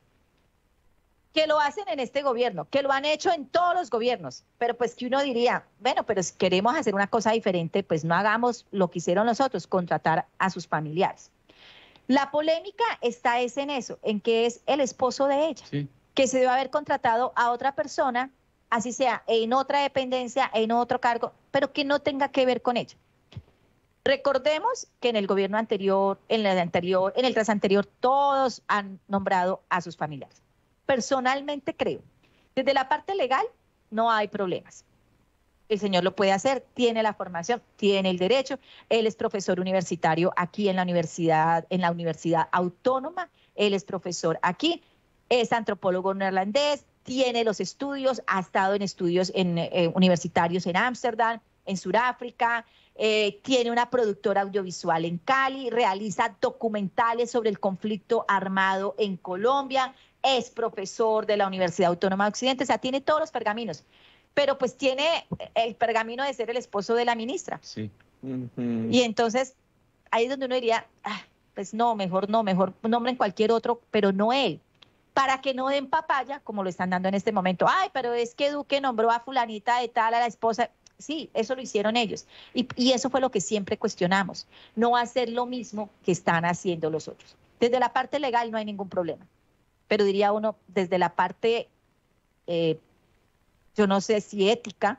S5: Que lo hacen en este gobierno, que lo han hecho en todos los gobiernos, pero pues que uno diría, bueno, pero si queremos hacer una cosa diferente, pues no hagamos lo que hicieron los otros, contratar a sus familiares. La polémica está es en eso, en que es el esposo de ella, sí, que se debe haber contratado a otra persona, así sea en otra dependencia, en otro cargo, pero que no tenga que ver con ella. Recordemos que en el gobierno anterior, en el anterior, en el tras anterior, todos han nombrado a sus familiares. Personalmente creo, desde la parte legal no hay problemas. El señor lo puede hacer, tiene la formación, tiene el derecho. Él es profesor universitario aquí en la universidad, en la Universidad Autónoma. Él es profesor aquí, es antropólogo neerlandés, tiene los estudios, ha estado en estudios en, eh, universitarios en Ámsterdam, en Sudáfrica, eh, tiene una productora audiovisual en Cali, realiza documentales sobre el conflicto armado en Colombia, es profesor de la Universidad Autónoma de Occidente, o sea, tiene todos los pergaminos, pero pues tiene el pergamino de ser el esposo de la ministra.
S7: Sí.
S5: Uh-huh. Y entonces, ahí es donde uno diría, ah, pues no, mejor no, mejor nombren cualquier otro, pero no él, para que no den papaya, como lo están dando en este momento. Ay, pero es que Duque nombró a fulanita de tal, a la esposa. Sí, eso lo hicieron ellos. Y, y eso fue lo que siempre cuestionamos, no hacer lo mismo que están haciendo los otros. Desde la parte legal no hay ningún problema. Pero diría uno, desde la parte, eh, yo no sé si ética,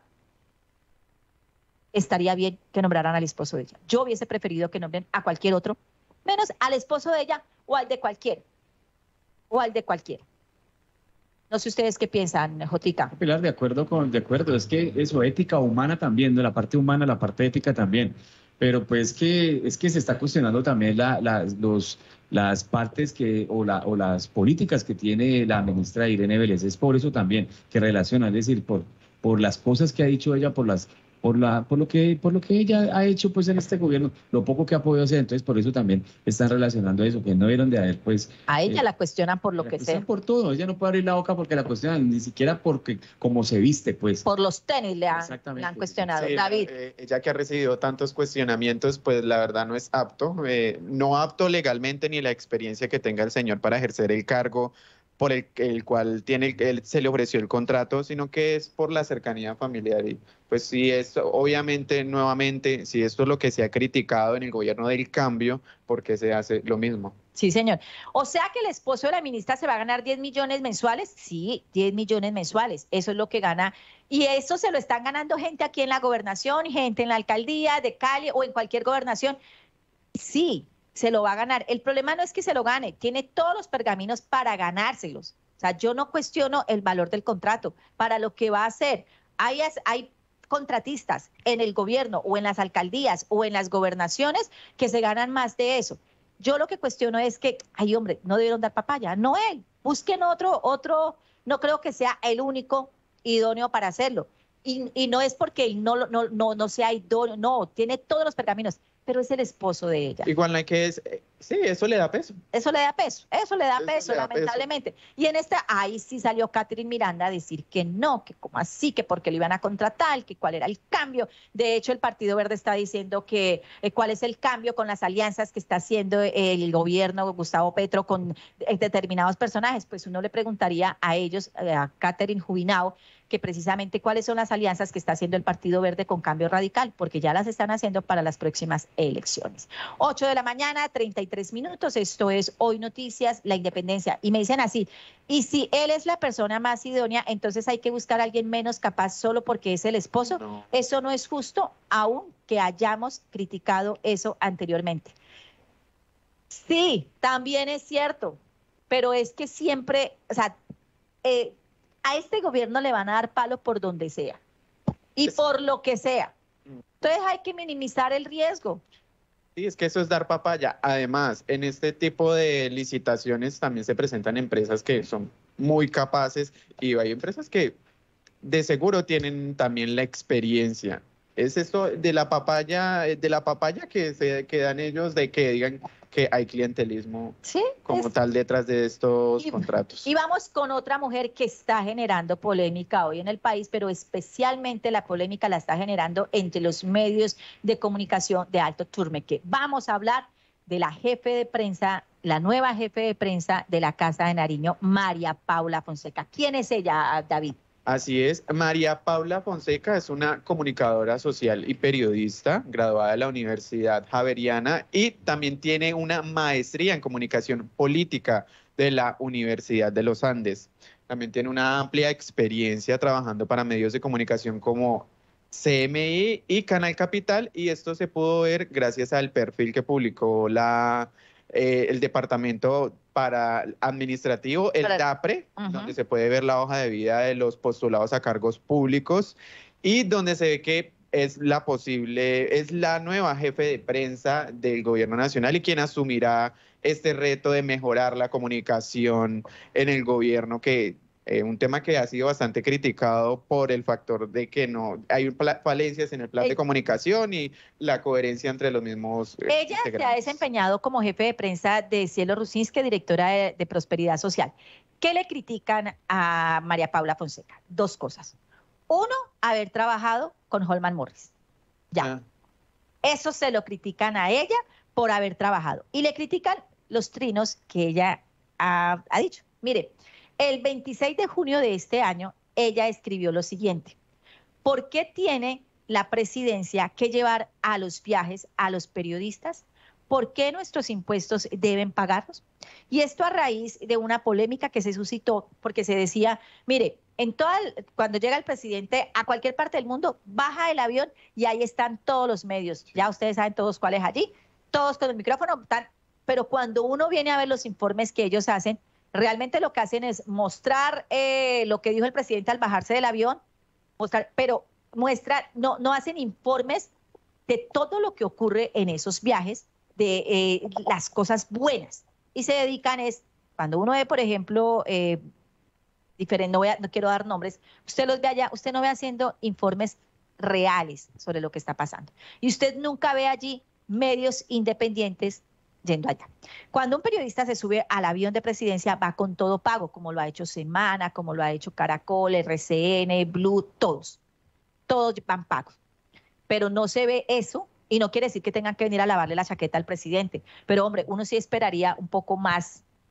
S5: estaría bien que nombraran al esposo de ella. Yo hubiese preferido que nombren a cualquier otro, menos al esposo de ella o al de cualquiera, o al de cualquiera. No sé ustedes qué piensan, Jotica.
S7: Pilar, de acuerdo, con, de acuerdo, es que eso, ética humana también, de la parte humana, la parte ética también. Pero pues que es que se está cuestionando también la, la, los, las partes que o, la, o las políticas que tiene la ministra Irene Vélez. Es por eso también que relaciona, es decir, por, por las cosas que ha dicho ella, por las por la por lo que por lo que ella ha hecho pues en este gobierno, lo poco que ha podido hacer. Entonces por eso también están relacionando eso, que no vieron de haber pues
S5: a ella
S7: eh,
S5: la cuestionan por lo que sea,
S7: por todo. Ella no puede abrir la boca porque la cuestionan, ni siquiera porque como se viste pues
S5: por los tenis le han, le han cuestionado.
S8: Sí,
S5: David,
S8: eh, ella que ha recibido tantos cuestionamientos, pues la verdad no es apto, eh, no apto legalmente, ni la experiencia que tenga el señor para ejercer el cargo por el, el cual tiene el, el, se le ofreció el contrato, sino que es por la cercanía familiar. Y pues sí, esto, obviamente, nuevamente, si esto es lo que se ha criticado en el gobierno del cambio, ¿por qué se hace lo mismo?
S5: Sí, señor. O sea que el esposo de la ministra se va a ganar diez millones mensuales. Sí, diez millones mensuales. Eso es lo que gana. Y eso se lo están ganando gente aquí en la gobernación, gente en la alcaldía de Cali o en cualquier gobernación. Sí, se lo va a ganar. El problema no es que se lo gane, tiene todos los pergaminos para ganárselos. O sea, yo no cuestiono el valor del contrato para lo que va a hacer. Hay, hay contratistas en el gobierno o en las alcaldías o en las gobernaciones que se ganan más de eso. Yo lo que cuestiono es que, ay hombre, no debieron dar papaya, no él, busquen otro, otro, no creo que sea el único idóneo para hacerlo. Y, y no es porque él no, no, no, no sea idóneo, no, tiene todos los pergaminos, pero es el esposo de ella.
S8: Igual no hay que, es, sí, eso le da peso.
S5: Eso le da peso, eso le da
S8: eso
S5: peso,
S8: le da
S5: lamentablemente. Peso. Y en esta, ahí sí salió Catherine Miranda a decir que no, que como así, que porque lo iban a contratar, que cuál era el cambio. De hecho, el Partido Verde está diciendo que eh, cuál es el cambio con las alianzas que está haciendo el gobierno Gustavo Petro con eh, determinados personajes. Pues uno le preguntaría a ellos, eh, a Catherine Jubinao, que precisamente cuáles son las alianzas que está haciendo el Partido Verde con Cambio Radical, porque ya las están haciendo para las próximas elecciones. ocho de la mañana, treinta y tres minutos, esto es Hoy Noticias, La Independencia. Y me dicen así, y si él es la persona más idónea, entonces hay que buscar a alguien menos capaz solo porque es el esposo. No. Eso no es justo, aun que hayamos criticado eso anteriormente. Sí, también es cierto, pero es que siempre, o sea, eh, a este gobierno le van a dar palo por donde sea y por lo que sea. Entonces hay que minimizar el riesgo.
S8: Sí, es que eso es dar papaya. Además, en este tipo de licitaciones también se presentan empresas que son muy capaces y hay empresas que de seguro tienen también la experiencia. Es esto de la papaya, de la papaya que se que dan ellos de que digan que hay clientelismo
S5: sí,
S8: como
S5: es...
S8: tal detrás de estos
S5: y,
S8: contratos.
S5: Y vamos con otra mujer que está generando polémica hoy en el país, pero especialmente la polémica la está generando entre los medios de comunicación de alto turmeque. Vamos a hablar de la jefe de prensa, la nueva jefe de prensa de la Casa de Nariño, María Paula Fonseca. ¿Quién es ella, David?
S8: Así es, María Paula Fonseca es una comunicadora social y periodista graduada de la Universidad Javeriana y también tiene una maestría en comunicación política de la Universidad de los Andes. También tiene una amplia experiencia trabajando para medios de comunicación como C M I y Canal Capital, y esto se pudo ver gracias al perfil que publicó la, eh, el Departamento para Administrativo, el DAPRE, uh-huh. donde se puede ver la hoja de vida de los postulados a cargos públicos y donde se ve que es la posible, es la nueva jefe de prensa del gobierno nacional y quien asumirá este reto de mejorar la comunicación en el gobierno, que Eh, un tema que ha sido bastante criticado por el factor de que no hay falencias en el plan de comunicación y la coherencia entre los mismos. Eh,
S5: Ella se ha desempeñado como jefe de prensa de Cielo Rusinski, directora de, de Prosperidad Social. ¿Qué le critican a María Paula Fonseca? Dos cosas. Uno, haber trabajado con Holman Morris. Ya. Ah. Eso se lo critican a ella por haber trabajado. Y le critican los trinos que ella ha, ha dicho. Mire, el veintiséis de junio de este año, ella escribió lo siguiente: ¿por qué tiene la presidencia que llevar a los viajes a los periodistas? ¿Por qué nuestros impuestos deben pagarlos? Y esto a raíz de una polémica que se suscitó, porque se decía, mire, en toda el, cuando llega el presidente a cualquier parte del mundo, baja el avión y ahí están todos los medios. Ya ustedes saben todos cuáles allí, todos con el micrófono, están, pero cuando uno viene a ver los informes que ellos hacen, realmente lo que hacen es mostrar eh, lo que dijo el presidente al bajarse del avión, mostrar, pero muestra, no, no hacen informes de todo lo que ocurre en esos viajes, de eh, las cosas buenas. Y se dedican es, cuando uno ve, por ejemplo, eh, diferente, no, voy a, no quiero dar nombres, usted los ve allá, usted no ve haciendo informes reales sobre lo que está pasando. Y usted nunca ve allí medios independientes yendo allá. Cuando un periodista se sube al avión de presidencia, va con todo pago, como lo ha hecho Semana, como lo ha hecho Caracol, R C N, Blue, todos. Todos van pagos. Pero no se ve eso, y no quiere decir que tengan que venir a lavarle la chaqueta al presidente. Pero, hombre, uno sí esperaría un poco más,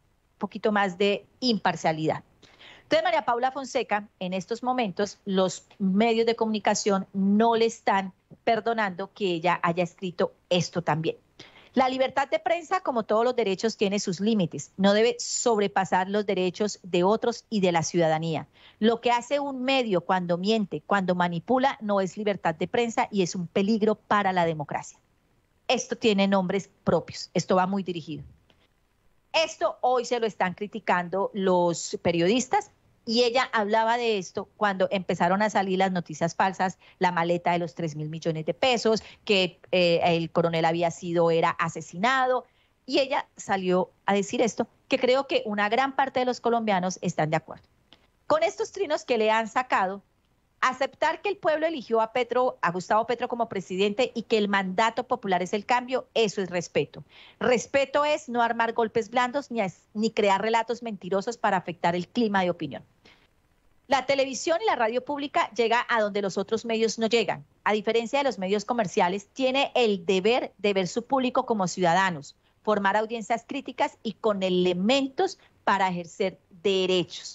S5: poquito más de imparcialidad. Entonces, María Paula Fonseca, en estos momentos, los medios de comunicación no le están perdonando que ella haya escrito esto también. La libertad de prensa, como todos los derechos, tiene sus límites. No debe sobrepasar los derechos de otros y de la ciudadanía. Lo que hace un medio cuando miente, cuando manipula, no es libertad de prensa y es un peligro para la democracia. Esto tiene nombres propios. Esto va muy dirigido. Esto hoy se lo están criticando los periodistas. Y ella hablaba de esto cuando empezaron a salir las noticias falsas, la maleta de los tres mil millones de pesos, que eh, el coronel había sido, era asesinado. Y ella salió a decir esto, que creo que una gran parte de los colombianos están de acuerdo. Con estos trinos que le han sacado, aceptar que el pueblo eligió a Petro, a Gustavo Petro como presidente y que el mandato popular es el cambio, eso es respeto. Respeto es no armar golpes blandos ni, es, ni crear relatos mentirosos para afectar el clima de opinión. La televisión y la radio pública llega a donde los otros medios no llegan. A diferencia de los medios comerciales, tiene el deber de ver su público como ciudadanos, formar audiencias críticas y con elementos para ejercer derechos.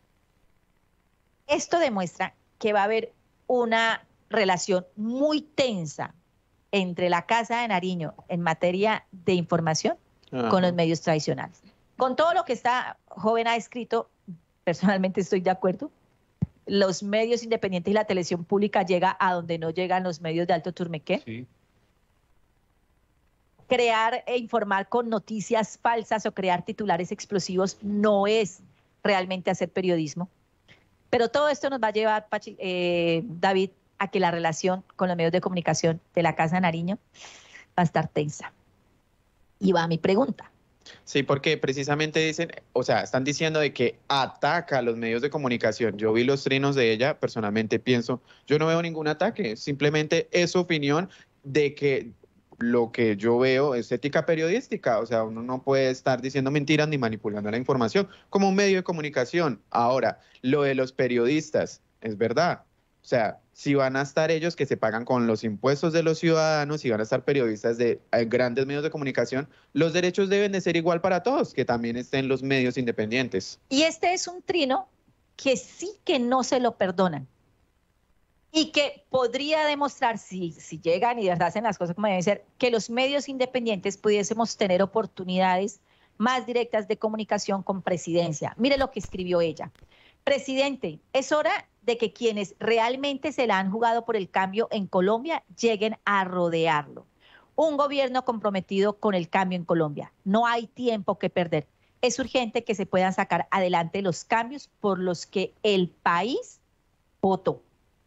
S5: Esto demuestra que va a haber una relación muy tensa entre la Casa de Nariño en materia de información Ajá. con los medios tradicionales. Con todo lo que esta joven ha escrito, personalmente estoy de acuerdo. Los medios independientes y la televisión pública llega a donde no llegan los medios de Alto Turmequén. Sí. Crear e informar con noticias falsas o crear titulares explosivos no es realmente hacer periodismo. Pero todo esto nos va a llevar, Pachi, eh, David, a que la relación con los medios de comunicación de la Casa de Nariño va a estar tensa. Y va mi pregunta.
S8: Sí, porque precisamente dicen, o sea, están diciendo de que ataca a los medios de comunicación. Yo vi los trinos de ella, personalmente pienso, yo no veo ningún ataque, simplemente es su opinión de que lo que yo veo es ética periodística, o sea, uno no puede estar diciendo mentiras ni manipulando la información como un medio de comunicación. Ahora, lo de los periodistas, es verdad, o sea, si van a estar ellos que se pagan con los impuestos de los ciudadanos, si van a estar periodistas de grandes medios de comunicación, los derechos deben de ser igual para todos, que también estén los medios independientes.
S5: Y este es un trino que sí que no se lo perdonan. Y que podría demostrar, si, si llegan y de verdad hacen las cosas como deben ser, que los medios independientes pudiésemos tener oportunidades más directas de comunicación con presidencia. Mire lo que escribió ella. Presidente, es hora de que quienes realmente se la han jugado por el cambio en Colombia lleguen a rodearlo. Un gobierno comprometido con el cambio en Colombia. No hay tiempo que perder. Es urgente que se puedan sacar adelante los cambios por los que el país votó.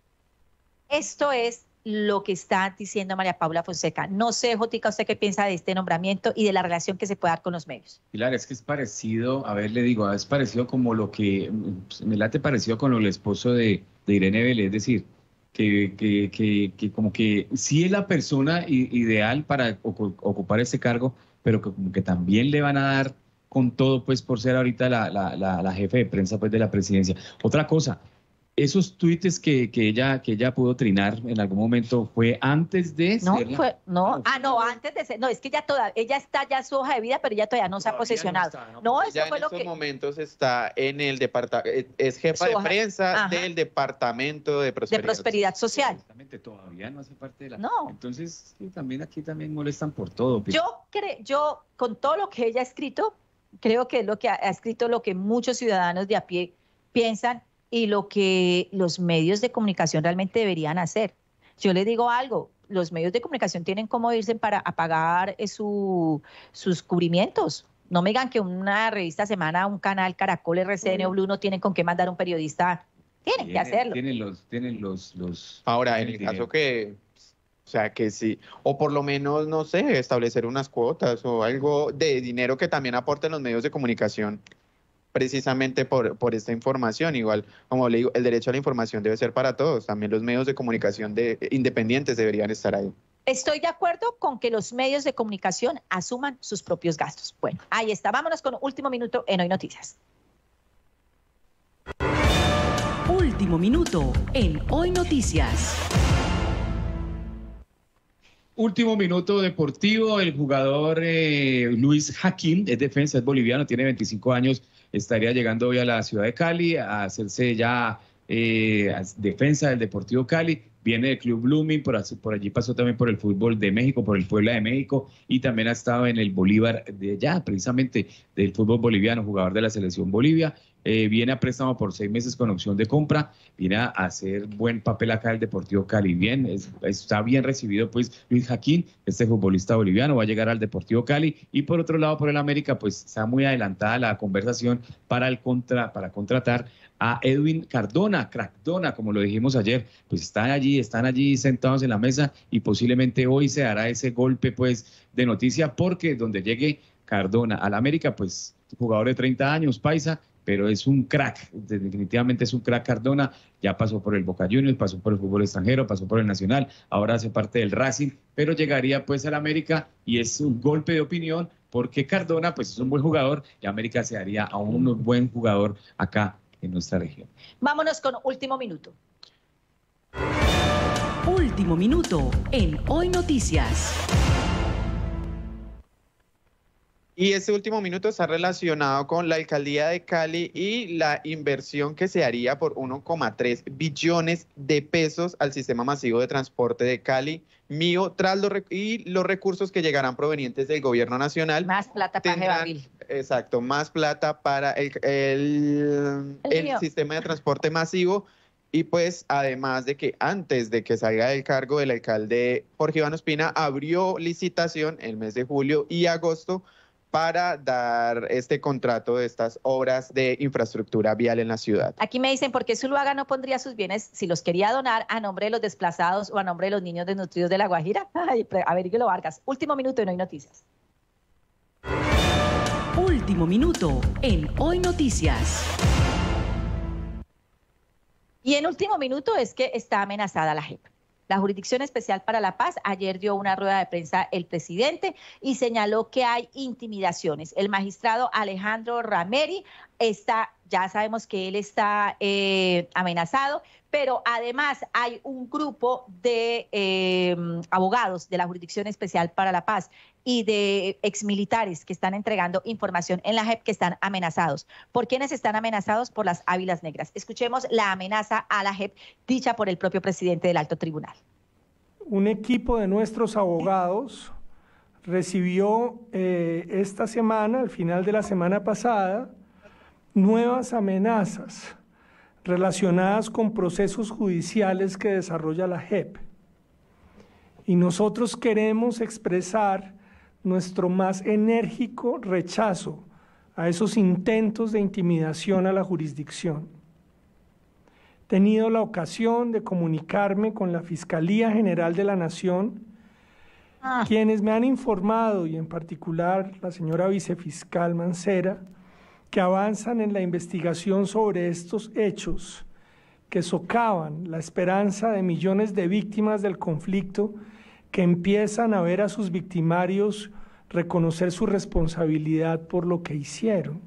S5: Esto es lo que está diciendo María Paula Fonseca. No sé, Jotica, ¿usted qué piensa de este nombramiento y de la relación que se puede dar con los medios?
S7: Pilar, es que es parecido, a ver, le digo, es parecido como lo que, me late parecido con lo del esposo de, de Irene Vélez, es decir, que, que, que, que como que sí es la persona ideal para ocupar ese cargo, pero que como que también le van a dar con todo, pues, por ser ahorita la, la, la, la jefe de prensa, pues, de la presidencia. Otra cosa, esos tuites que, que, ella, que ella pudo trinar en algún momento, ¿fue antes de
S5: No,
S7: ser la...
S5: fue, no, ah, no, antes de ser, no, es que ella toda, ella está ya su hoja de vida, pero ella todavía no se ha posesionado. No, está, no, no eso fue
S8: en
S5: lo
S8: estos
S5: que...
S8: momentos está en el departamento, es jefa de prensa Ajá. del Departamento de Prosperidad,
S5: de Prosperidad Social.
S7: Exactamente, todavía no hace parte de la...
S5: No.
S7: Entonces, sí, también aquí también molestan por todo.
S5: Yo, cre... yo, con todo lo que ella ha escrito, creo que es lo que ha, ha escrito lo que muchos ciudadanos de a pie piensan, y lo que los medios de comunicación realmente deberían hacer. Yo les digo algo, los medios de comunicación tienen cómo irse para apagar su, sus cubrimientos. No me digan que una revista Semana, un canal, Caracol, R C N o Blue no tienen con qué mandar un periodista. Tienen, tienen que hacerlo.
S7: Tienen los, tienen los, los...
S8: Ahora, en el caso que, o sea, que sí, o por lo menos, no sé, establecer unas cuotas o algo de dinero que también aporten los medios de comunicación. Precisamente por, por esta información, igual, como le digo, el derecho a la información debe ser para todos, también los medios de comunicación de, independientes deberían estar ahí.
S5: Estoy de acuerdo con que los medios de comunicación asuman sus propios gastos. Bueno, ahí está, vámonos con último minuto en Hoy Noticias.
S2: Último minuto en Hoy Noticias.
S7: Último minuto deportivo, el jugador eh, Luis Jaquín, es defensa, es boliviano, tiene veinticinco años, estaría llegando hoy a la ciudad de Cali a hacerse ya eh, defensa del Deportivo Cali. Viene del Club Blooming, por, por allí pasó también por el fútbol de México, por el Puebla de México, y también ha estado en el Bolívar de allá, precisamente del fútbol boliviano, jugador de la selección Bolivia. Eh, viene a préstamo por seis meses con opción de compra, viene a hacer buen papel acá el Deportivo Cali. Bien, es, está bien recibido pues Luis Jaquín, este futbolista boliviano, va a llegar al Deportivo Cali. Y por otro lado, por el América, pues está muy adelantada la conversación para, el contra, para contratar a Edwin Cardona, Crackdona, como lo dijimos ayer, pues están allí, están allí sentados en la mesa y posiblemente hoy se dará ese golpe pues de noticia, porque donde llegue Cardona al América, pues jugador de treinta años, paisa, pero es un crack, definitivamente es un crack Cardona, ya pasó por el Boca Juniors, pasó por el fútbol extranjero, pasó por el Nacional, ahora hace parte del Racing, pero llegaría pues al América y es un golpe de opinión porque Cardona pues es un buen jugador y América se daría a un buen jugador acá en nuestra región.
S5: Vámonos con último minuto.
S2: Último minuto en Hoy Noticias.
S8: Y este último minuto está relacionado con la alcaldía de Cali y la inversión que se haría por uno coma tres billones de pesos al sistema masivo de transporte de Cali, Mío, tras los y los recursos que llegarán provenientes del gobierno nacional.
S5: Más plata para Jebabil.
S8: Exacto, más plata para el, el, el, el sistema de transporte masivo. Y pues además de que antes de que salga del cargo el alcalde Jorge Iván Ospina abrió licitación el mes de julio y agosto para dar este contrato de estas obras de infraestructura vial en la ciudad.
S5: Aquí me dicen, ¿por qué Zuluaga no pondría sus bienes, si los quería donar, a nombre de los desplazados o a nombre de los niños desnutridos de La Guajira? Ay, averíguelo, Vargas. Último minuto en Hoy Noticias.
S2: Último minuto en Hoy Noticias.
S5: Y en último minuto es que está amenazada la J E P. La Jurisdicción Especial para la Paz ayer dio una rueda de prensa el presidente y señaló que hay intimidaciones. El magistrado Alejandro Rameri está, ya sabemos que él está eh, amenazado, pero además hay un grupo de eh, abogados de la Jurisdicción Especial para la Paz y de exmilitares que están entregando información en la J E P que están amenazados. ¿Por quiénes están amenazados? Por las Águilas Negras. Escuchemos la amenaza a la J E P dicha por el propio presidente del Alto Tribunal.
S17: Un equipo de nuestros abogados recibió eh, esta semana, al final de la semana pasada, nuevas amenazas relacionadas con procesos judiciales que desarrolla la J E P. Y nosotros queremos expresar nuestro más enérgico rechazo a esos intentos de intimidación a la jurisdicción. He tenido la ocasión de comunicarme con la Fiscalía General de la Nación, ah. quienes me han informado, y en particular la señora vicefiscal Mancera, que avanzan en la investigación sobre estos hechos que socavan la esperanza de millones de víctimas del conflicto que empiezan a ver a sus victimarios reconocer su responsabilidad por lo que hicieron.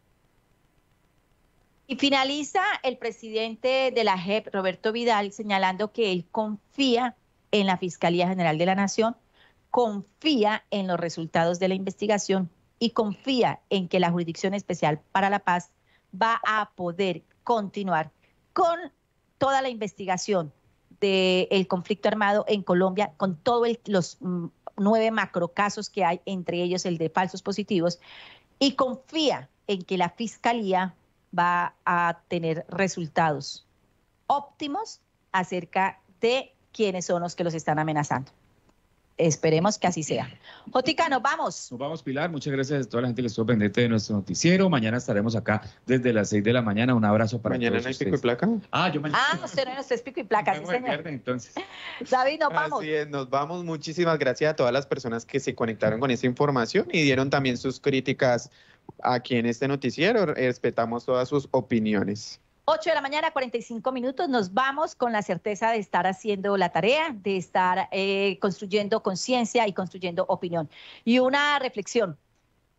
S5: Y finaliza el presidente de la J E P, Roberto Vidal, señalando que él confía en la Fiscalía General de la Nación, confía en los resultados de la investigación y confía en que la Jurisdicción Especial para la Paz va a poder continuar con toda la investigación del conflicto armado en Colombia, con todos los mm, nueve macrocasos que hay, entre ellos el de falsos positivos, y confía en que la Fiscalía va a tener resultados óptimos acerca de quiénes son los que los están amenazando. Esperemos que así sea. Jotica, nos vamos.
S7: Nos vamos, Pilar. Muchas gracias a toda la gente que estuvo pendiente de nuestro noticiero. Mañana estaremos acá desde las seis de la mañana. Un abrazo para
S8: ¿Mañana
S7: todos
S8: no hay
S7: ustedes.
S8: pico y placa?
S7: Ah, yo mañana.
S5: Ah, usted no es pico y placa, sí, señor.
S7: Viernes, entonces.
S5: David, nos vamos.
S8: Así es, nos vamos. Muchísimas gracias a todas las personas que se conectaron con esta información y dieron también sus críticas aquí en este noticiero. Respetamos todas sus opiniones.
S5: ocho de la mañana, cuarenta y cinco minutos, nos vamos con la certeza de estar haciendo la tarea, de estar eh, construyendo conciencia y construyendo opinión. Y una reflexión,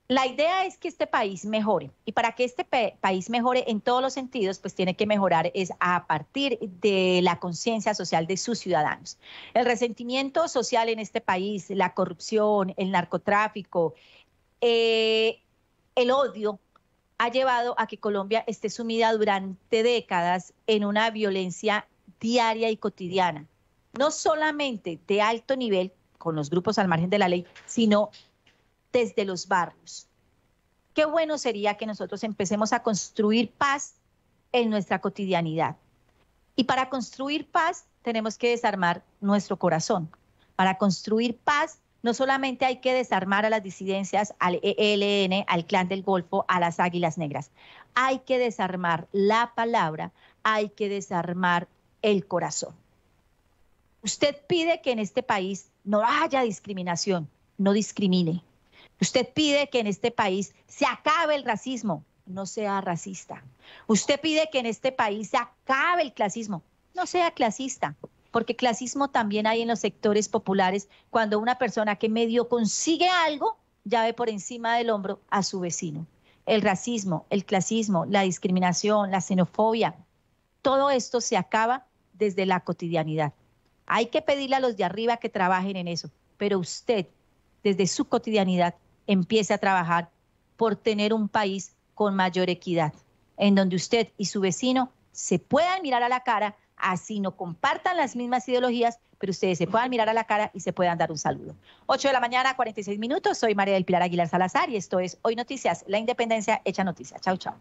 S5: La idea es que este país mejore, y para que este país mejore en todos los sentidos, pues tiene que mejorar es a partir de la conciencia social de sus ciudadanos. El resentimiento social en este país, la corrupción, el narcotráfico, eh, el odio, ha llevado a que Colombia esté sumida durante décadas en una violencia diaria y cotidiana, no solamente de alto nivel, con los grupos al margen de la ley, sino desde los barrios. Qué bueno sería que nosotros empecemos a construir paz en nuestra cotidianidad. Y para construir paz tenemos que desarmar nuestro corazón. Para construir paz no solamente hay que desarmar a las disidencias, al E L N, al Clan del Golfo, a las Águilas Negras. Hay que desarmar la palabra, hay que desarmar el corazón. Usted pide que en este país no haya discriminación, no discrimine. Usted pide que en este país se acabe el racismo, no sea racista. Usted pide que en este país se acabe el clasismo, no sea clasista, porque clasismo también hay en los sectores populares cuando una persona que medio consigue algo ya ve por encima del hombro a su vecino. El racismo, el clasismo, la discriminación, la xenofobia, todo esto se acaba desde la cotidianidad. Hay que pedirle a los de arriba que trabajen en eso, pero usted, desde su cotidianidad, empiece a trabajar por tener un país con mayor equidad, en donde usted y su vecino se puedan mirar a la cara, así no compartan las mismas ideologías, pero ustedes se puedan mirar a la cara y se puedan dar un saludo. ocho de la mañana, cuarenta y seis minutos, soy María del Pilar Aguilar Salazar y esto es Hoy Noticias, la independencia hecha noticia. Chau, chau.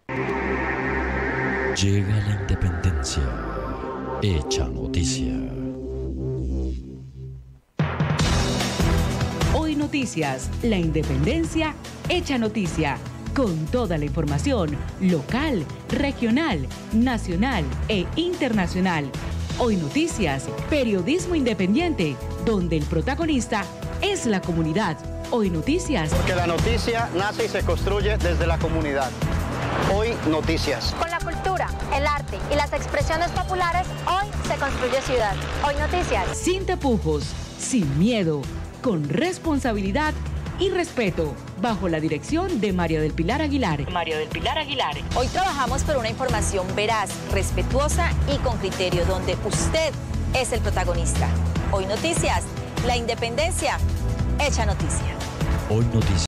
S1: Llega la independencia hecha noticia.
S2: Hoy Noticias, la independencia hecha noticia, con toda la información local, regional, nacional e internacional. Hoy Noticias, periodismo independiente, donde el protagonista es la comunidad. Hoy Noticias.
S3: Porque la noticia nace y se construye desde la comunidad. Hoy Noticias.
S4: Con la cultura, el arte y las expresiones populares, hoy se construye ciudad. Hoy Noticias.
S2: Sin tapujos, sin miedo, con responsabilidad y respeto, bajo la dirección de María del Pilar Aguilar. María del Pilar Aguilar.
S18: Hoy trabajamos por una información veraz, respetuosa y con criterio, donde usted es el protagonista. Hoy Noticias, la independencia hecha noticia.
S1: Hoy Noticias.